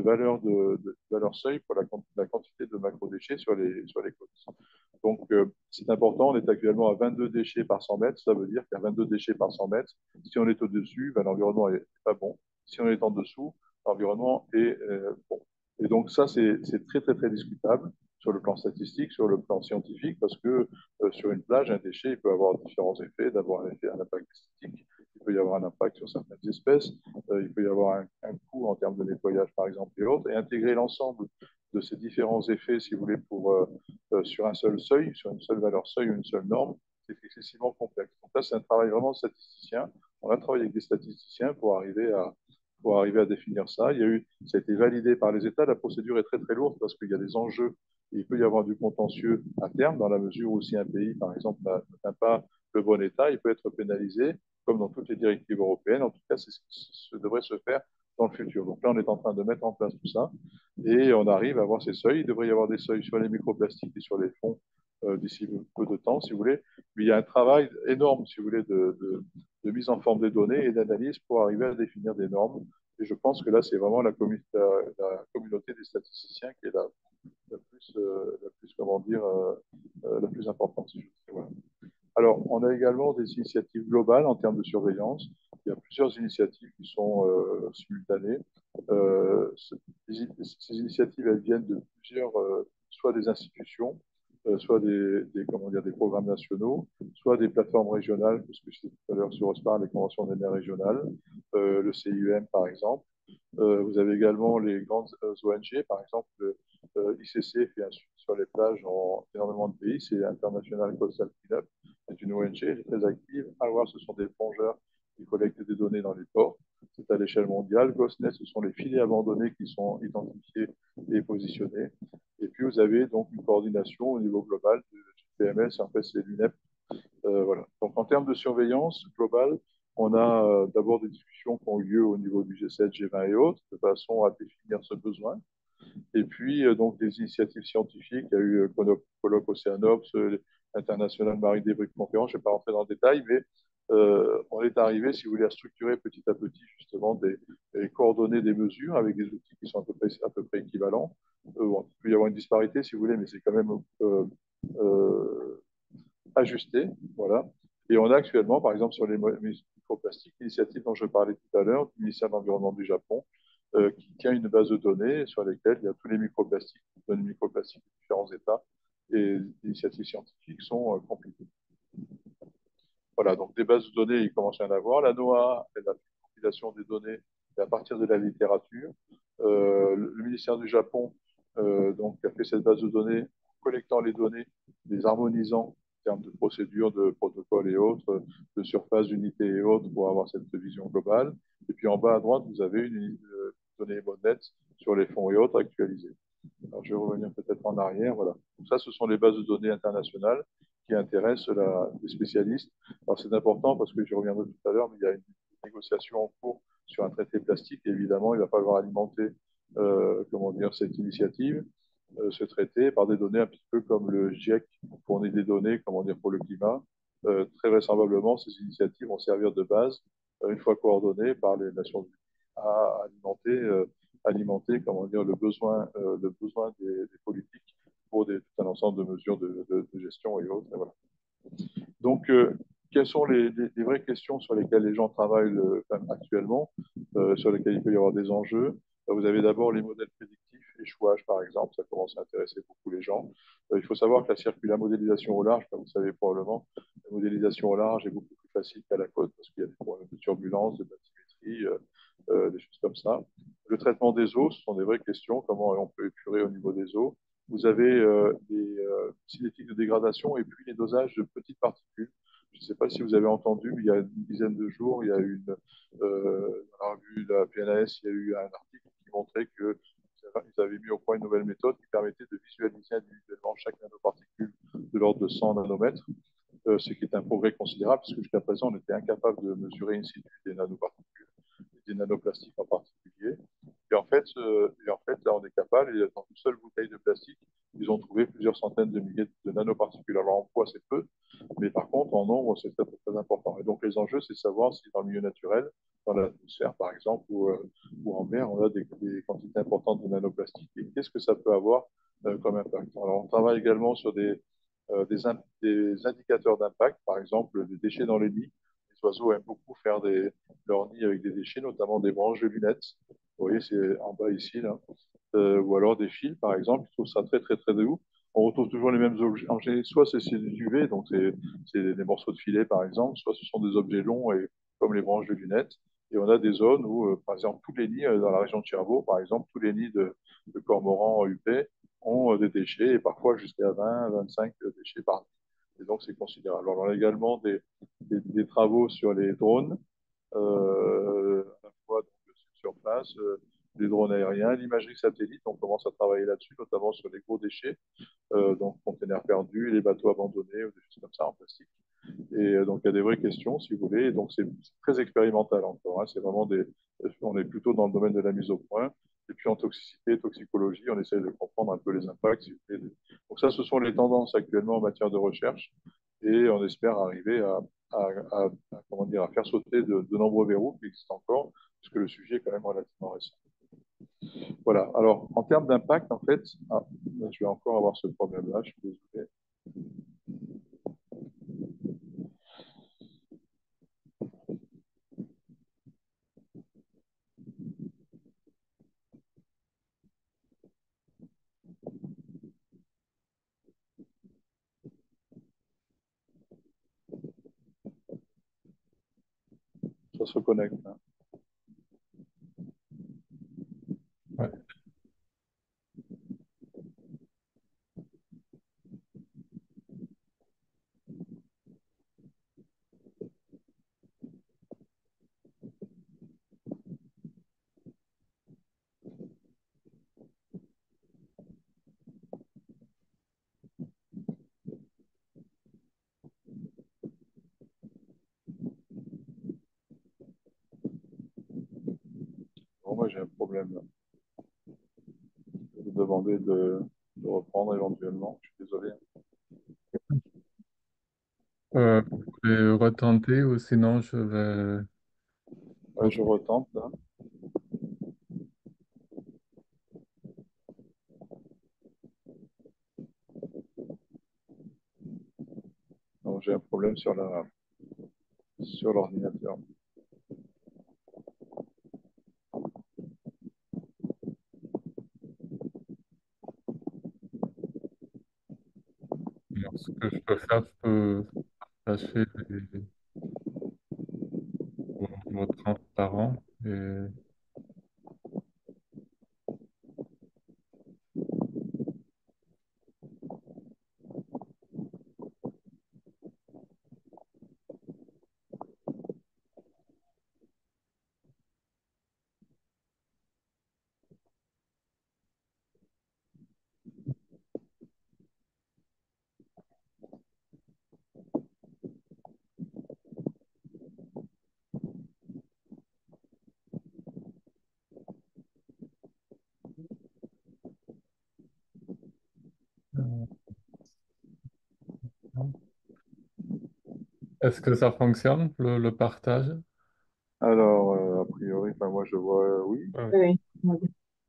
valeur seuil pour la quantité de macrodéchets sur les côtes. Donc, c'est important. On est actuellement à 22 déchets par 100 mètres. Ça veut dire qu'à 22 déchets par 100 mètres, si on est au-dessus, ben, l'environnement n'est pas bon. Si on est en dessous, l'environnement est bon. Et donc, ça, c'est très, très, très discutable sur le plan statistique, sur le plan scientifique, parce que sur une plage, un déchet il peut avoir différents effets. D'abord, un impact esthétique. Il peut y avoir un impact sur certaines espèces. Il peut y avoir un coût en termes de nettoyage, par exemple, et autres. Et intégrer l'ensemble de ces différents effets, si vous voulez, sur un seul seuil, sur une seule valeur seuil ou une seule norme, c'est excessivement complexe. Donc là, c'est un travail vraiment de statisticien. On a travaillé avec des statisticiens pour arriver à définir ça. Ça a été validé par les États. La procédure est très très lourde parce qu'il y a des enjeux. Et il peut y avoir du contentieux à terme, dans la mesure où si un pays, par exemple, n'atteint pas le bon état, il peut être pénalisé, comme dans toutes les directives européennes. En tout cas, c'est ce qui devrait se faire dans le futur. Donc là, on est en train de mettre en place tout ça et on arrive à avoir ces seuils. Il devrait y avoir des seuils sur les microplastiques et sur les fonds d'ici peu de temps, si vous voulez. Mais il y a un travail énorme, si vous voulez, de mise en forme des données et d'analyse pour arriver à définir des normes. Et je pense que là, c'est vraiment la communauté des statisticiens qui est la plus comment dire, la plus importante. Si je veux dire. Voilà. Alors, on a également des initiatives globales en termes de surveillance. Il y a plusieurs initiatives qui sont simultanées. Euh, ces initiatives, elles viennent de plusieurs, soit des institutions, soit comment dire, des programmes nationaux, soit des plateformes régionales, parce que je disais tout à l'heure sur OSPAR, les conventions des maires régionales, le CIUM par exemple. Vous avez également les grandes ONG, par exemple l'ICC fait un suivi sur les plages dans énormément de pays, c'est International Coastal Cleanup, c'est une ONG, elle est très active. Alors, ce sont des plongeurs qui collectent des données dans les ports, c'est à l'échelle mondiale. GhostNet, ce sont les filets abandonnés qui sont identifiés et positionnés. Et puis, vous avez donc une coordination au niveau global de GPMS, en fait, c'est l'UNEP. Voilà. Donc, en termes de surveillance globale, on a d'abord des discussions qui ont eu lieu au niveau du G7, G20 et autres, de façon à définir ce besoin. Et puis, donc, des initiatives scientifiques. Il y a eu Colloque Océanops, International Marine Debris Conférence. Je ne vais pas rentrer dans le détail, mais on est arrivé, si vous voulez, à structurer petit à petit, justement, des coordonnées des mesures avec des outils qui sont à peu près équivalents. Bon, il peut y avoir une disparité, si vous voulez, mais c'est quand même euh, ajusté. Voilà. Et on a actuellement, par exemple, sur les microplastiques, l'initiative dont je parlais tout à l'heure, du ministère de l'Environnement du Japon, qui tient une base de données sur laquelle il y a tous les microplastiques, les microplastiques de différents états, et les initiatives scientifiques sont compliquées. Voilà, donc des bases de données, il commence à y en avoir. La NOAA, elle a fait une compilation des données à partir de la littérature. Le ministère du Japon donc, a fait cette base de données, collectant les données, les harmonisant en termes de procédures, de protocoles et autres, de surface, d'unités et autres, pour avoir cette vision globale. Et puis en bas à droite, vous avez une donnée bonnette sur les fonds et autres actualisées. Alors, je vais revenir peut-être en arrière. Voilà. Donc ça, ce sont les bases de données internationales qui intéressent les spécialistes. Alors, c'est important parce que je reviendrai tout à l'heure, mais il y a une négociation en cours sur un traité plastique. Et évidemment, il va falloir alimenter comment dire, cette initiative, ce traité, par des données un petit peu comme le GIEC fournit des données comment dire, pour le climat. Très vraisemblablement, ces initiatives vont servir de base, une fois coordonnées par les Nations Unies, à alimenter comment dire, le besoin des politiques pour tout un ensemble de mesures de gestion et autres. Et voilà. Donc, quelles sont les vraies questions sur lesquelles les gens travaillent actuellement, sur lesquelles il peut y avoir des enjeux? Vous avez d'abord les modèles prédictifs, échouage par exemple, ça commence à intéresser beaucoup les gens. Il faut savoir que la modélisation au large, comme vous savez probablement, la modélisation au large est beaucoup plus facile qu'à la côte parce qu'il y a des problèmes de turbulence, de bathymétrie, des choses comme ça. Le traitement des eaux, ce sont des vraies questions, comment on peut épurer au niveau des eaux. Vous avez des cinétiques de dégradation et puis les dosages de petites particules. Je ne sais pas si vous avez entendu, mais il y a une dizaine de jours, il y a eu dans la revue de la PNAS, il y a eu un article qui montrait qu'ils avaient mis au point une nouvelle méthode qui permettait de visualiser individuellement chaque nanoparticule de l'ordre de 100 nanomètres, ce qui est un progrès considérable, parce que jusqu'à présent, on était incapable de mesurer in situ des nanoparticules, des nanoplastiques en particulier. Et en fait, là, on est capable, et dans une seule bouteille de plastique, ils ont trouvé plusieurs centaines de milliers de nanoparticules. Alors, en poids, c'est peu, mais par contre, en nombre, c'est très, très important. Et donc, les enjeux, c'est de savoir si dans le milieu naturel, dans l'atmosphère, par exemple, ou en mer, on a des quantités importantes de nanoplastiques. Et qu'est-ce que ça peut avoir comme impact? Alors, on travaille également sur des indicateurs d'impact, par exemple, des déchets dans les nids. Les oiseaux aiment beaucoup faire leurs nids avec des déchets, notamment des branches de lunettes. Vous voyez, c'est en bas ici, là. Ou alors des fils, par exemple. Je trouve ça très, très, très doux. On retrouve toujours les mêmes objets. Soit c'est des UV, donc c'est des morceaux de filet, par exemple, soit ce sont des objets longs, comme les branches de lunettes. Et on a des zones où, par exemple, tous les nids, dans la région de Cherbourg, par exemple, tous les nids de cormorans UP ont des déchets, et parfois jusqu'à 20, 25 déchets par nid. Et donc, c'est considérable. Alors, on a également des travaux sur les drones. à la fois donc, sur place, les drones aériens, l'imagerie satellite. On commence à travailler là-dessus, notamment sur les gros déchets, donc conteneurs perdus, les bateaux abandonnés ou des choses comme ça en plastique. Et donc, il y a des vraies questions, si vous voulez. Et donc, c'est très expérimental encore. Hein. C'est vraiment on est plutôt dans le domaine de la mise au point. Et puis, en toxicité, toxicologie, on essaie de comprendre un peu les impacts. Si vous voulez. Donc, ça, ce sont les tendances actuellement en matière de recherche. Et on espère arriver comment dire, à faire sauter de nombreux verrous qui existent encore, puisque le sujet est quand même relativement récent. Voilà. Alors, en termes d'impact, en fait, je vais encore avoir ce problème-là, je suis désolé. Ça se reconnecte. Hein. Ouais. Bon, moi, j'ai un problème. Là. Je vais vous demander de reprendre éventuellement. Je suis désolé. Vous pouvez retenter ou sinon je vais... Ouais, je retente là. Donc, j'ai un problème sur l'ordinateur. Alors, ce que je peux faire, je peux partager vos transparents et euh, est-ce que ça fonctionne, le partage? Alors, a priori, enfin, moi, je vois oui. Ouais. Oui, oui.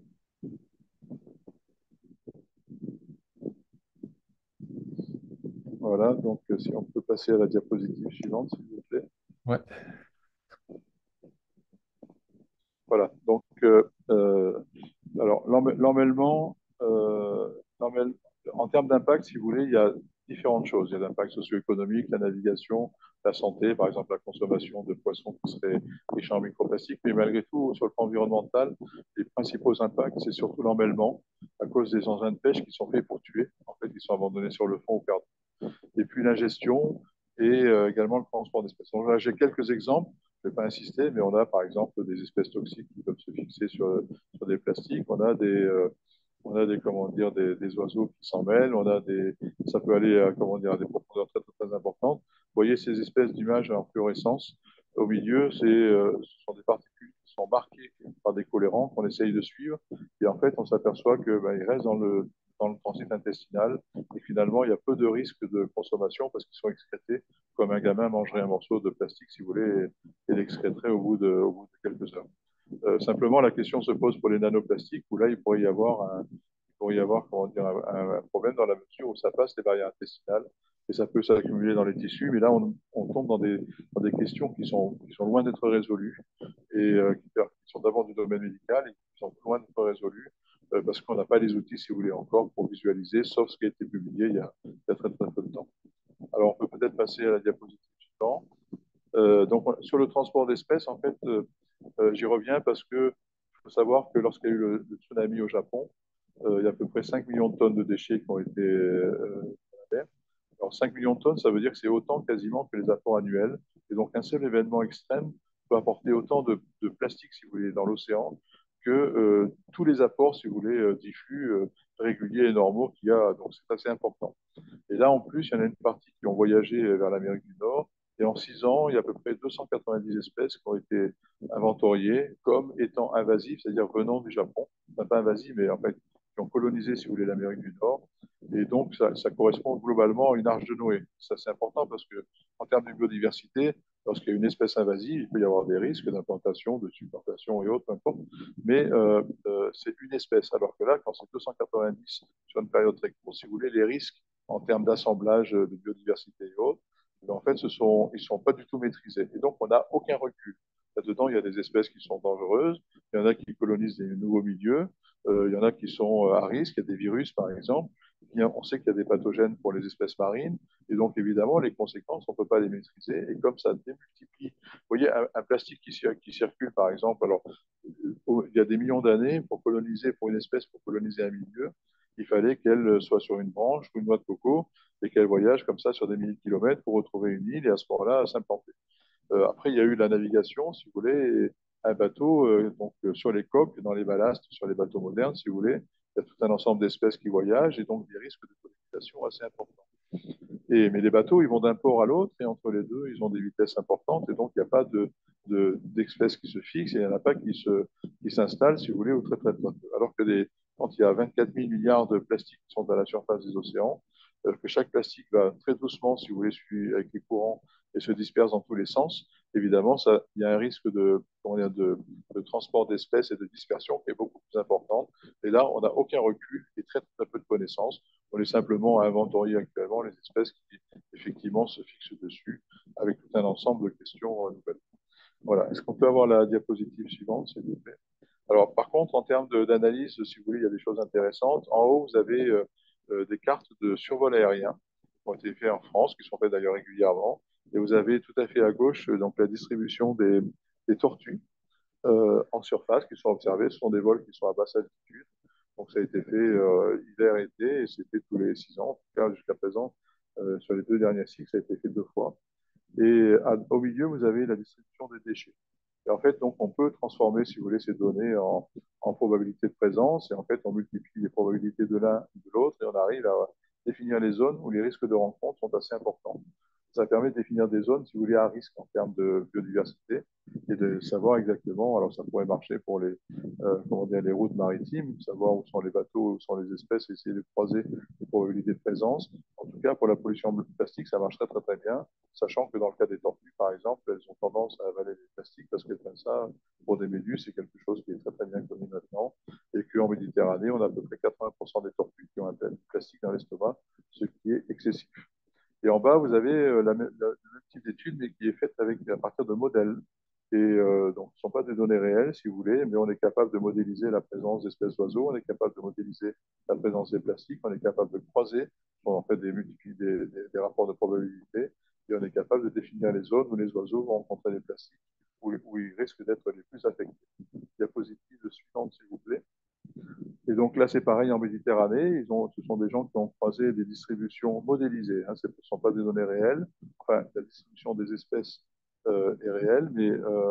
Voilà. Donc, si on peut passer à la diapositive suivante, s'il vous plaît. Ouais. Voilà. Donc, alors, l'emmêlement, en termes d'impact, si vous voulez, il y a différentes choses. Il y a l'impact socio-économique, la navigation, la santé, par exemple la consommation de poissons qui seraient riches en microplastiques. Mais malgré tout, sur le plan environnemental, les principaux impacts, c'est surtout l'emmêlement à cause des engins de pêche qui sont faits pour tuer. En fait, ils sont abandonnés sur le fond ou perdus. Et puis l'ingestion et également le transport d'espèces. Donc là, j'ai quelques exemples. Je ne vais pas insister, mais on a par exemple des espèces toxiques qui peuvent se fixer sur des plastiques. On a des, comment dire, des oiseaux qui s'en mêlent. Ça peut aller à, comment dire, à des profondeurs très, très, très importantes. Vous voyez ces espèces d'images en fluorescence. Au milieu, ce sont des particules qui sont marquées par des colérants qu'on essaye de suivre. Et en fait, on s'aperçoit qu'ils restent dans le transit intestinal. Et finalement, il y a peu de risques de consommation parce qu'ils sont excrétés comme un gamin mangerait un morceau de plastique, si vous voulez, et l'excréterait au bout de quelques heures. Simplement, la question se pose pour les nanoplastiques, où là, il pourrait y avoir comment dire, un problème dans la mesure où ça passe les barrières intestinales et ça peut s'accumuler dans les tissus. Mais là, on tombe dans des questions qui sont loin d'être résolues et qui sont d'abord du domaine médical et qui sont loin d'être résolues parce qu'on n'a pas les outils, si vous voulez, encore pour visualiser, sauf ce qui a été publié il y a très, très peu de temps. Alors, on peut peut-être passer à la diapositive suivante. Donc, sur le transport d'espèces, en fait, j'y reviens parce que il faut savoir que lorsqu'il y a eu le tsunami au Japon, il y a à peu près 5 millions de tonnes de déchets qui ont été dans la mer. Alors 5 millions de tonnes, ça veut dire que c'est autant quasiment que les apports annuels. Et donc un seul événement extrême peut apporter autant de plastique, si vous voulez, dans l'océan que tous les apports, si vous voulez, diffus, réguliers et normaux qu'il y a. Donc, c'est assez important. Et là, en plus, il y en a une partie qui ont voyagé vers l'Amérique du Nord. Et en 6 ans, il y a à peu près 290 espèces qui ont été inventoriées comme étant invasives, c'est-à-dire venant du Japon. Enfin, pas invasives, mais en fait, qui ont colonisé, si vous voulez, l'Amérique du Nord. Et donc, ça correspond globalement à une arche de Noé. Ça, c'est important parce que, en termes de biodiversité, lorsqu'il y a une espèce invasive, il peut y avoir des risques d'implantation, de subplantation et autres, peu importe. Mais c'est une espèce. Alors que là, quand c'est 290 sur une période très courte, si vous voulez, les risques en termes d'assemblage de biodiversité et autres, mais en fait, ils ne sont pas du tout maîtrisés. Et donc, on n'a aucun recul. Là-dedans, il y a des espèces qui sont dangereuses, il y en a qui colonisent des nouveaux milieux, il y en a qui sont à risque, il y a des virus, par exemple. On sait qu'il y a des pathogènes pour les espèces marines, et donc, évidemment, les conséquences, on ne peut pas les maîtriser. Et comme ça démultiplie, vous voyez, un plastique qui circule, par exemple, alors, il y a des millions d'années, pour une espèce, pour coloniser un milieu, il fallait qu'elle soit sur une branche ou une noix de coco et qu'elle voyage comme ça sur des milliers de kilomètres pour retrouver une île et à ce moment-là s'implanter. Après, il y a eu la navigation, si vous voulez, et un bateau, donc sur les coques, dans les ballasts, sur les bateaux modernes, si vous voulez, il y a tout un ensemble d'espèces qui voyagent et donc des risques de colonisation assez importants. Mais les bateaux, ils vont d'un port à l'autre et entre les deux, ils ont des vitesses importantes et donc il n'y a pas d'espèces qui se fixent et il n'y en a pas qui s'installent, si vous voulez, au très très peu. Alors que quand il y a 24 000 milliards de plastiques qui sont à la surface des océans, que chaque plastique va très doucement, si vous voulez, avec les courants et se disperse dans tous les sens, évidemment, il y a un risque de transport d'espèces et de dispersion qui est beaucoup plus important. Et là, on n'a aucun recul et très, très peu de connaissances. On est simplement à inventorier actuellement les espèces qui, effectivement, se fixent dessus avec tout un ensemble de questions nouvelles. Voilà. Est-ce qu'on peut avoir la diapositive suivante, s'il vous plaît? Alors, par contre, en termes d'analyse, si vous voulez, il y a des choses intéressantes. En haut, vous avez des cartes de survol aérien qui ont été faites en France, qui sont faites d'ailleurs régulièrement. Et vous avez tout à fait à gauche donc la distribution des tortues en surface qui sont observées. Ce sont des vols qui sont à basse altitude. Donc, ça a été fait hiver-été et c'est fait tous les 6 ans. En tout cas, jusqu'à présent, sur les 2 derniers cycles, ça a été fait 2 fois. Et au milieu, vous avez la distribution des déchets. Et en fait, donc, on peut transformer, si vous voulez, ces données en probabilité de présence. Et en fait, on multiplie les probabilités de l'un et de l'autre et on arrive à définir les zones où les risques de rencontre sont assez importants. Ça permet de définir des zones, si vous voulez, à risque en termes de biodiversité et de savoir exactement, alors ça pourrait marcher pour comment dire, les routes maritimes, savoir où sont les bateaux, où sont les espèces, essayer de croiser les probabilités de présence. En tout cas, pour la pollution plastique, ça marche très, très, très bien, sachant que dans le cas des tortues, par exemple, elles ont tendance à avaler les plastiques parce qu'elles prennent ça pour des méduses, c'est quelque chose qui est très, très bien connu maintenant, et qu'en Méditerranée, on a à peu près 80% des tortues qui ont un plastique dans l'estomac, ce qui est excessif. Et en bas, vous avez le même type d'étude, mais qui est faite à partir de modèles. Et donc, ce ne sont pas des données réelles, si vous voulez, mais on est capable de modéliser la présence d'espèces d'oiseaux, on est capable de modéliser la présence des plastiques, on est capable de croiser, on en fait des rapports de probabilité, et on est capable de définir les zones où les oiseaux vont rencontrer des plastiques, où ils risquent d'être les plus affectés. Diapositive suivante, s'il vous plaît. Et donc là, c'est pareil en Méditerranée. Ce sont des gens qui ont croisé des distributions modélisées. Hein, ce ne sont pas des données réelles. Enfin, la distribution des espèces est réelle, mais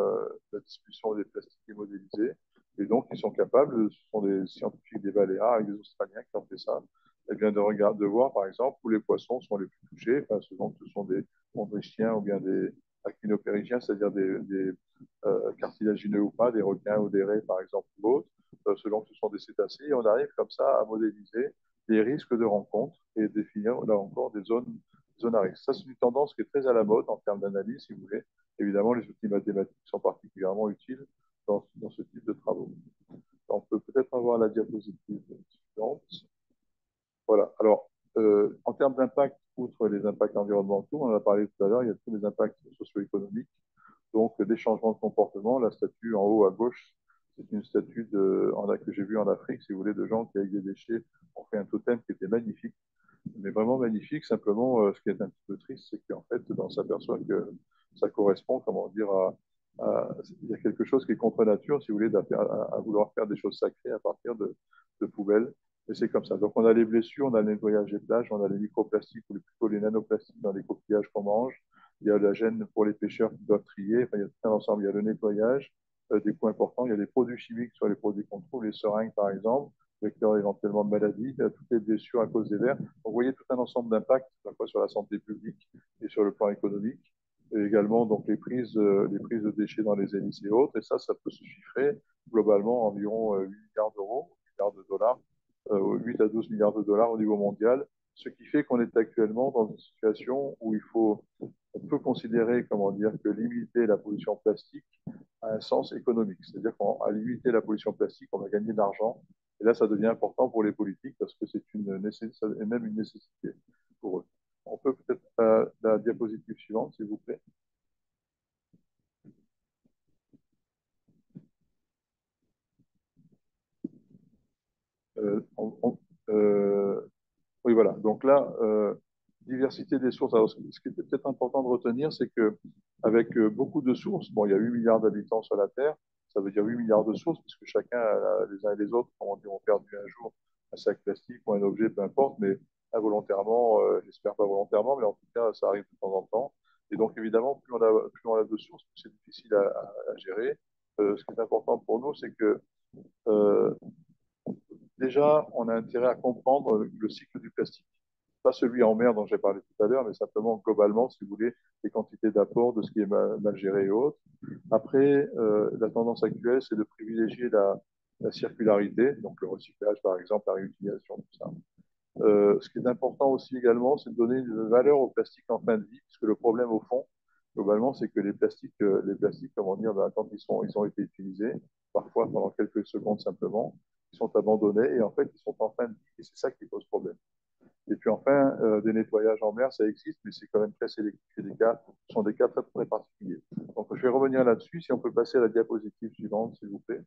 la distribution des plastiques est modélisée. Et donc, ils sont capables, ce sont des scientifiques des Baléares et des Australiens qui ont fait ça, eh bien, de voir, par exemple, où les poissons sont les plus touchés, enfin, selon que ce sont des chondrichiens ou bien des actinopérygiens, c'est-à-dire des cartilagineux ou pas, des requins ou des raies, par exemple, ou autres selon que ce sont des cétacés. Et on arrive comme ça à modéliser les risques de rencontre et définir, là encore, des zones à risque. Ça, c'est une tendance qui est très à la mode en termes d'analyse, si vous voulez. Évidemment, les outils mathématiques sont particulièrement utiles dans ce type de travaux. On peut peut-être avoir la diapositive suivante. Voilà. Alors, en termes d'impact, outre les impacts environnementaux, on en a parlé tout à l'heure, il y a tous les impacts socio-économiques. Donc, des changements de comportement. La statue en haut à gauche, c'est une statue que j'ai vue en Afrique, si vous voulez, de gens qui, avec des déchets, ont fait un totem qui était magnifique, mais vraiment magnifique. Simplement, ce qui est un petit peu triste, c'est qu'en fait, on s'aperçoit que ça correspond, comment dire, il y a quelque chose qui est contre nature, si vous voulez, à vouloir faire des choses sacrées à partir de poubelles. Et c'est comme ça. Donc, on a les blessures, on a le nettoyage des plages, on a les microplastiques ou plutôt les nanoplastiques dans les coquillages qu'on mange. il y a la gêne pour les pêcheurs qui doivent trier, enfin, il y a tout un ensemble, il y a le nettoyage, des coûts importants, il y a les produits chimiques sur les produits qu'on trouve, les seringues par exemple, vecteurs éventuellement de maladies, il y a toutes les blessures à cause des vers. Donc, vous voyez tout un ensemble d'impacts, à la fois sur la santé publique et sur le plan économique. Et également donc les prises de déchets dans les hélices et autres. Et ça peut se chiffrer globalement environ 8 milliards d'euros, 8 milliards de dollars, 8 à 12 milliards de dollars au niveau mondial. Ce qui fait qu'on est actuellement dans une situation où on peut considérer, comment dire, que limiter la pollution plastique a un sens économique. C'est-à-dire qu'à limiter la pollution plastique, on va gagner de l'argent. Et là, ça devient important pour les politiques parce que c'est une nécessité, et même une nécessité pour eux. On peut peut-être la diapositive suivante, s'il vous plaît. Euh, on, on, euh, Oui, voilà. Donc là, diversité des sources. Alors, ce qui est peut-être important de retenir, c'est que avec beaucoup de sources, bon, il y a 8 milliards d'habitants sur la Terre, ça veut dire 8 milliards de sources, puisque chacun, les uns et les autres, comme on dit, ont perdu un jour un sac plastique ou un objet, peu importe, mais involontairement, j'espère pas volontairement, mais en tout cas, ça arrive de temps en temps. Et donc, évidemment, plus on a de sources, plus c'est difficile à gérer. Ce qui est important pour nous, c'est que euh, déjà, on a intérêt à comprendre le cycle du plastique. Pas celui en mer dont j'ai parlé tout à l'heure, mais simplement globalement, si vous voulez, les quantités d'apport, de ce qui est mal géré et autres. Après, la tendance actuelle, c'est de privilégier la circularité, donc le recyclage par exemple, la réutilisation, tout ça. Ce qui est important aussi également, c'est de donner une valeur au plastique en fin de vie, puisque le problème au fond, globalement, c'est que les plastiques, comment dire, ben, quand ils ont été utilisés, parfois pendant quelques secondes simplement, ils sont abandonnés et en fait, ils sont en fin de vie et c'est ça qui pose problème. Et puis enfin, des nettoyages en mer, ça existe, mais c'est quand même très sélectif. Ce sont des cas très, très particuliers. Donc, je vais revenir là-dessus. Si on peut passer à la diapositive suivante, s'il vous plaît.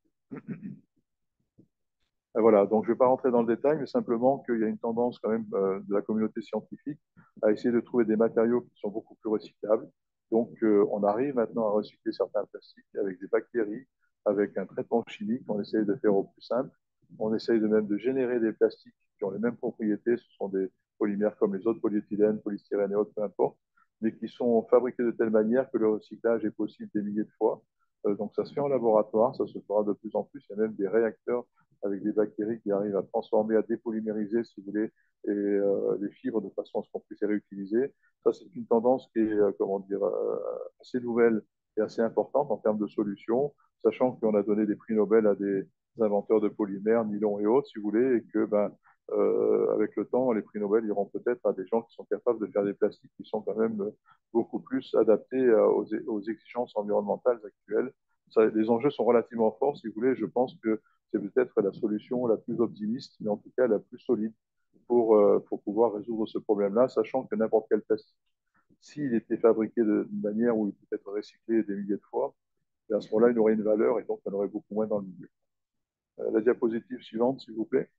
Et voilà, donc je ne vais pas rentrer dans le détail, mais simplement qu'il y a une tendance quand même de la communauté scientifique à essayer de trouver des matériaux qui sont beaucoup plus recyclables. Donc on arrive maintenant à recycler certains plastiques avec des bactéries, avec un traitement chimique, on essaye de faire au plus simple. On essaye de même de générer des plastiques qui ont les mêmes propriétés, ce sont des polymères comme les autres, polyéthylène, polystyrène et autres, peu importe, mais qui sont fabriqués de telle manière que le recyclage est possible des milliers de fois. Donc ça se fait en laboratoire, ça se fera de plus en plus, il y a même des réacteurs avec des bactéries qui arrivent à transformer, à dépolymériser, si vous voulez, les fibres de façon à ce qu'on puisse les réutiliser. Ça, c'est une tendance qui est, comment dire, assez nouvelle et assez importante en termes de solutions, sachant qu'on a donné des prix Nobel à des inventeurs de polymères, nylon et autres, si vous voulez, et que, ben, avec le temps, les prix Nobel iront peut-être à des gens qui sont capables de faire des plastiques qui sont quand même beaucoup plus adaptés aux exigences environnementales actuelles. Ça, les enjeux sont relativement forts, si vous voulez. Je pense que c'est peut-être la solution la plus optimiste, mais en tout cas la plus solide pour pouvoir résoudre ce problème-là, sachant que n'importe quel plastique, s'il était fabriqué d'une manière où il peut être recyclé des milliers de fois, et à ce moment-là, il aurait une valeur et donc il y en aurait beaucoup moins dans le milieu. La diapositive suivante, s'il vous plaît.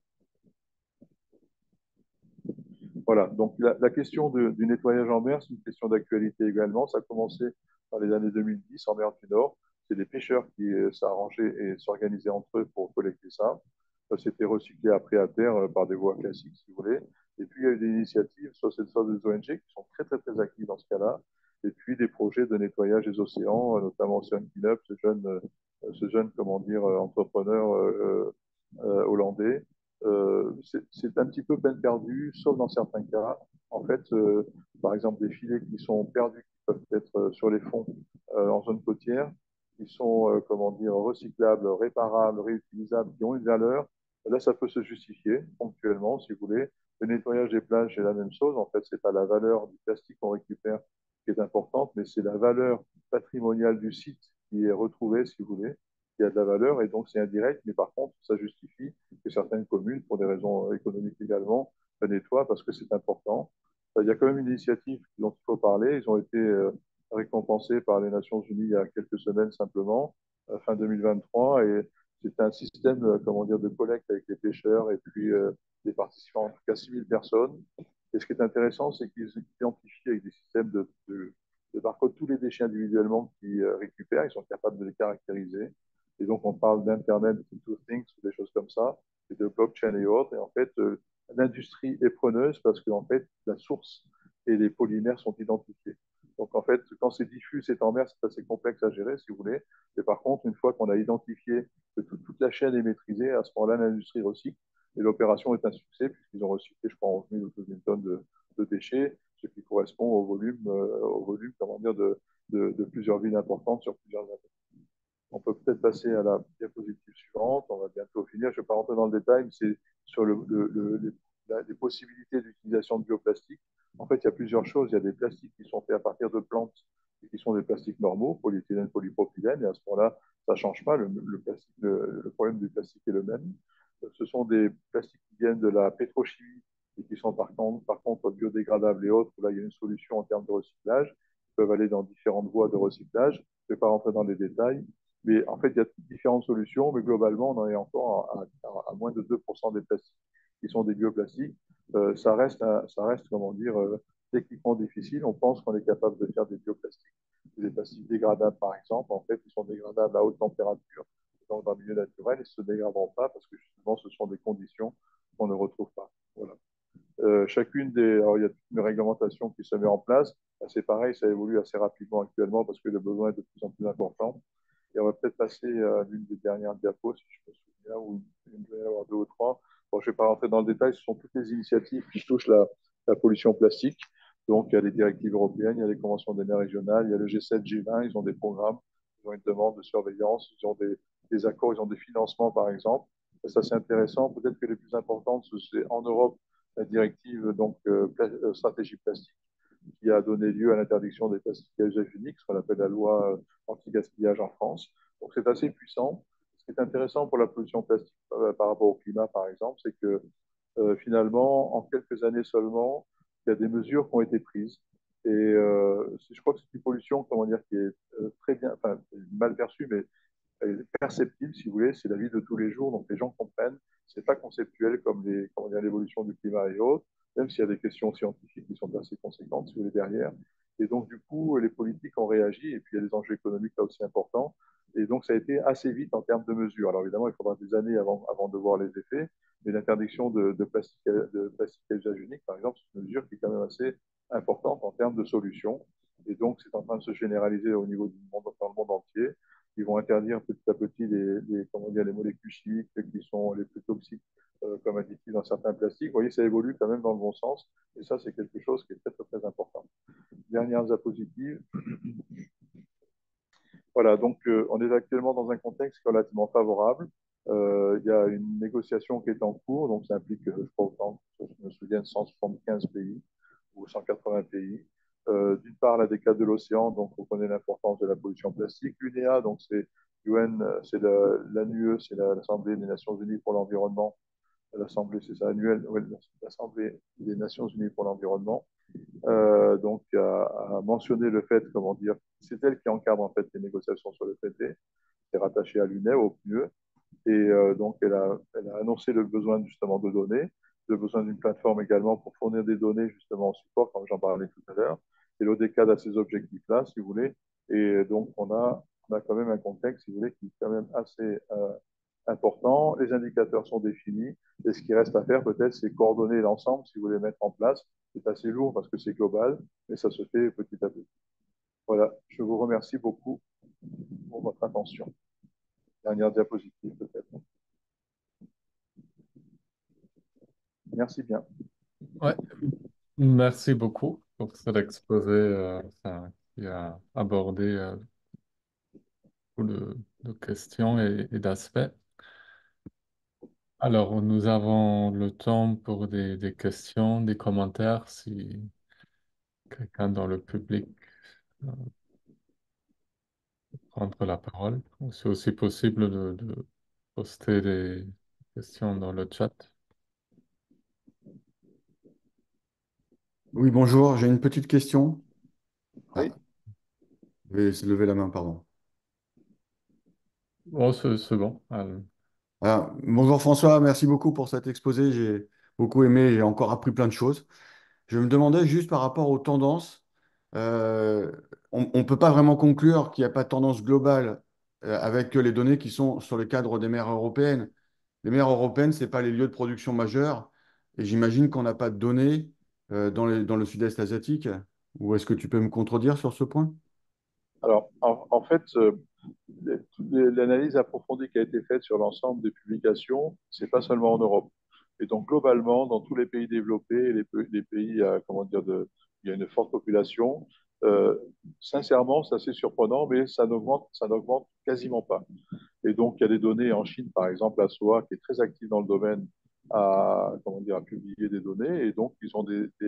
Voilà, donc la question du nettoyage en mer, c'est une question d'actualité également. Ça a commencé dans les années 2010 en mer du Nord. C'est les pêcheurs qui s'arrangeaient et s'organisaient entre eux pour collecter ça. Ça s'était recyclé après à terre par des voies classiques, si vous voulez. Et puis, il y a eu des initiatives, soit des ONG qui sont très, très, très actives dans ce cas-là. Et puis, des projets de nettoyage des océans, notamment Ocean Cleanup, ce jeune comment dire, entrepreneur hollandais. C'est un petit peu peine perdue, sauf dans certains cas. En fait, par exemple, des filets qui sont perdus, qui peuvent être sur les fonds en zone côtière, qui sont, comment dire, recyclables, réparables, réutilisables, qui ont une valeur. Là, ça peut se justifier ponctuellement, si vous voulez. Le nettoyage des plages, c'est la même chose. En fait, c'est pas la valeur du plastique qu'on récupère qui est importante, mais c'est la valeur patrimoniale du site qui est retrouvée, si vous voulez, qui a de la valeur, et donc c'est indirect, mais par contre, ça justifie que certaines communes, pour des raisons économiques également, nettoient parce que c'est important. Il y a quand même une initiative dont il faut parler. Ils ont été récompensés par les Nations Unies il y a quelques semaines simplement, fin 2023, et c'est un système comment dire, de collecte avec les pêcheurs et puis des participants, en tout cas 6 000 personnes. Et ce qui est intéressant, c'est qu'ils identifient avec des systèmes de barcode tous les déchets individuellement qu'ils récupèrent. Ils sont capables de les caractériser. Et donc, on parle d'Internet of Things ou des choses comme ça, et de blockchain et autres. Et en fait, l'industrie est preneuse parce que, en fait, la source et les polymères sont identifiés. Donc en fait, quand c'est diffus, c'est en mer, c'est assez complexe à gérer, si vous voulez. Et par contre, une fois qu'on a identifié que toute la chaîne est maîtrisée, à ce moment-là, l'industrie recycle. Et l'opération est un succès, puisqu'ils ont recyclé, je crois, 11 000 ou 12 000 tonnes de déchets, ce qui correspond au volume comment dire, de plusieurs villes importantes sur plusieurs années. On peut peut-être passer à la diapositive suivante. On va bientôt finir. Je ne vais pas rentrer dans le détail, mais c'est sur les possibilités d'utilisation de bioplastique. En fait, il y a plusieurs choses. Il y a des plastiques qui sont faits à partir de plantes et qui sont des plastiques normaux, polyéthylène, polypropylène. Et à ce moment-là, ça ne change pas. Le problème du plastique est le même. Ce sont des plastiques qui viennent de la pétrochimie et qui sont par contre biodégradables et autres. Là, il y a une solution en termes de recyclage. Ils peuvent aller dans différentes voies de recyclage. Je ne vais pas rentrer dans les détails. Mais en fait, il y a différentes solutions, mais globalement, on en est encore à moins de 2% des plastiques qui sont des bioplastiques. Ça reste, comment dire, techniquement difficile. On pense qu'on est capable de faire des bioplastiques. Des plastiques dégradables, par exemple, en fait, ils sont dégradables à haute température, donc dans le milieu naturel, et ne se dégraderont pas parce que justement, ce sont des conditions qu'on ne retrouve pas. Voilà. Alors, il y a une réglementation qui se met en place. C'est pareil, ça évolue assez rapidement actuellement parce que le besoin est de plus en plus important. Et on va peut-être passer à l'une des dernières diapos, si je me souviens, ou il doit y en avoir deux ou trois. Bon, je ne vais pas rentrer dans le détail, ce sont toutes les initiatives qui touchent la pollution plastique. Donc, il y a les directives européennes, il y a les conventions des mers régionales, il y a le G7, G20, ils ont des programmes, ils ont une demande de surveillance, ils ont des accords, ils ont des financements, par exemple. Et ça, c'est intéressant. Peut-être que les plus importantes, c'est en Europe, la directive stratégie plastique qui a donné lieu à l'interdiction des plastiques à usage unique, ce qu'on appelle la loi anti-gaspillage en France. Donc c'est assez puissant. Ce qui est intéressant pour la pollution plastique par rapport au climat, par exemple, c'est que finalement, en quelques années seulement, il y a des mesures qui ont été prises. Et je crois que c'est une pollution, comment dire, qui est très bien, enfin, mal perçue, mais perceptible, si vous voulez, c'est la vie de tous les jours, donc les gens comprennent. C'est pas conceptuel comme comment dire, l'évolution du climat et autres, même s'il y a des questions scientifiques qui sont assez conséquentes, si vous voulez, derrière. Et donc, du coup, les politiques ont réagi, et puis il y a des enjeux économiques là aussi importants. Et donc, ça a été assez vite en termes de mesures. Alors, évidemment, il faudra des années avant de voir les effets, mais l'interdiction de plastique à usage unique, par exemple, c'est une mesure qui est quand même assez importante en termes de solutions. Et donc, c'est en train de se généraliser au niveau du monde, dans le monde entier. Ils vont interdire petit à petit comment dire, les molécules chimiques qui sont les plus toxiques comme additifs dans certains plastiques. Vous voyez, ça évolue quand même dans le bon sens. Et ça, c'est quelque chose qui est très, très, très important. Dernière diapositive. Voilà, donc on est actuellement dans un contexte relativement favorable. Il y a une négociation qui est en cours, donc ça implique, je crois, autant que je me souviens, 175 pays ou 180 pays. D'une part, la décade de l'océan, donc on connaît l'importance de la pollution plastique. L'UNEA, donc c'est UN, c'est l'ANUE, c'est l'Assemblée des Nations Unies pour l'environnement. L'Assemblée, c'est ça, annuelle, ouais, l'Assemblée des Nations Unies pour l'environnement. Donc a mentionné le fait, comment dire, c'est elle qui encadre en fait les négociations sur le traité. C'est rattaché à l'UNEP, au PNUE. Et donc, elle a annoncé le besoin justement de données, le besoin d'une plateforme également pour fournir des données justement en support, comme j'en parlais tout à l'heure. Et l'ODCAD a ces objectifs-là, si vous voulez. Et donc, on a quand même un contexte, si vous voulez, qui est quand même assez important. Les indicateurs sont définis. Et ce qui reste à faire, peut-être, c'est coordonner l'ensemble, si vous voulez mettre en place. C'est assez lourd parce que c'est global, mais ça se fait petit à petit. Voilà, je vous remercie beaucoup pour votre attention. Dernière diapositive, peut-être. Merci bien. Ouais, merci beaucoup pour cet exposé qui a abordé beaucoup de questions et d'aspects. Alors, nous avons le temps pour des questions, des commentaires, si quelqu'un dans le public euh, prendre la parole. C'est aussi possible de poster des questions dans le chat. Oui, bonjour, j'ai une petite question. Oui. Ah, je vais lever la main, pardon. Oh, c'est bon. Bonjour François, merci beaucoup pour cet exposé. J'ai beaucoup aimé, j'ai encore appris plein de choses. Je me demandais juste par rapport aux tendances, euh, on ne peut pas vraiment conclure qu'il n'y a pas de tendance globale avec les données qui sont sur le cadre des mers européennes. Les mers européennes, ce n'est pas les lieux de production majeurs et j'imagine qu'on n'a pas de données dans le sud-est asiatique? Ou est-ce que tu peux me contredire sur ce point? Alors, en fait, l'analyse approfondie qui a été faite sur l'ensemble des publications, c'est pas seulement en Europe. Et donc, globalement, dans tous les pays développés, les pays, comment dire, il y a une forte population, euh, sincèrement, c'est assez surprenant, mais ça n'augmente quasiment pas. Et donc, il y a des données en Chine, par exemple, la SOA, qui est très active dans le domaine, comment dire, à publier des données. Et donc, ils ont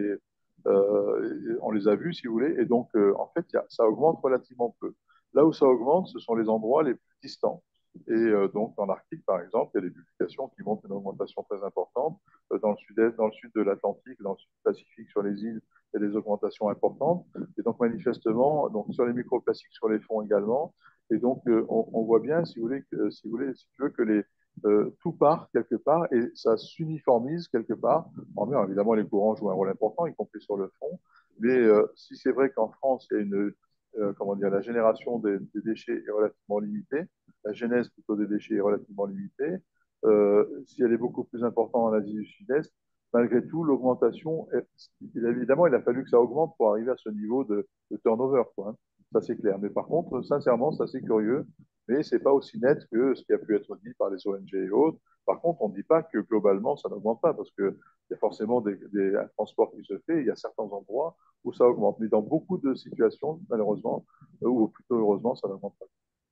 on les a vus, si vous voulez. Et donc, en fait, ça augmente relativement peu. Là où ça augmente, ce sont les endroits les plus distants. Et donc, en Arctique, par exemple, il y a des publications qui montrent une augmentation très importante. Dans le sud-est, dans le sud de l'Atlantique, dans le sud Pacifique, sur les îles, il y a des augmentations importantes. Et donc, manifestement, donc, sur les microplastiques, sur les fonds également, et donc, on voit bien, si vous voulez, si tu veux, que tout part quelque part et ça s'uniformise quelque part. En mer, évidemment, les courants jouent un rôle important, y compris sur le fond. Mais si c'est vrai qu'en France, il y a comment dire, la génération des déchets est relativement limitée, la genèse plutôt des déchets est relativement limitée, si elle est beaucoup plus importante en Asie du Sud-Est, malgré tout, l'augmentation, évidemment, il a fallu que ça augmente pour arriver à ce niveau de turnover, quoi, hein. Ça, c'est clair. Mais par contre, sincèrement, c'est assez curieux. Mais ce n'est pas aussi net que ce qui a pu être dit par les ONG et autres. Par contre, on ne dit pas que globalement, ça n'augmente pas, parce qu'il y a forcément un transport qui se fait. Il y a certains endroits où ça augmente. Mais dans beaucoup de situations, malheureusement, ou plutôt heureusement, ça n'augmente pas.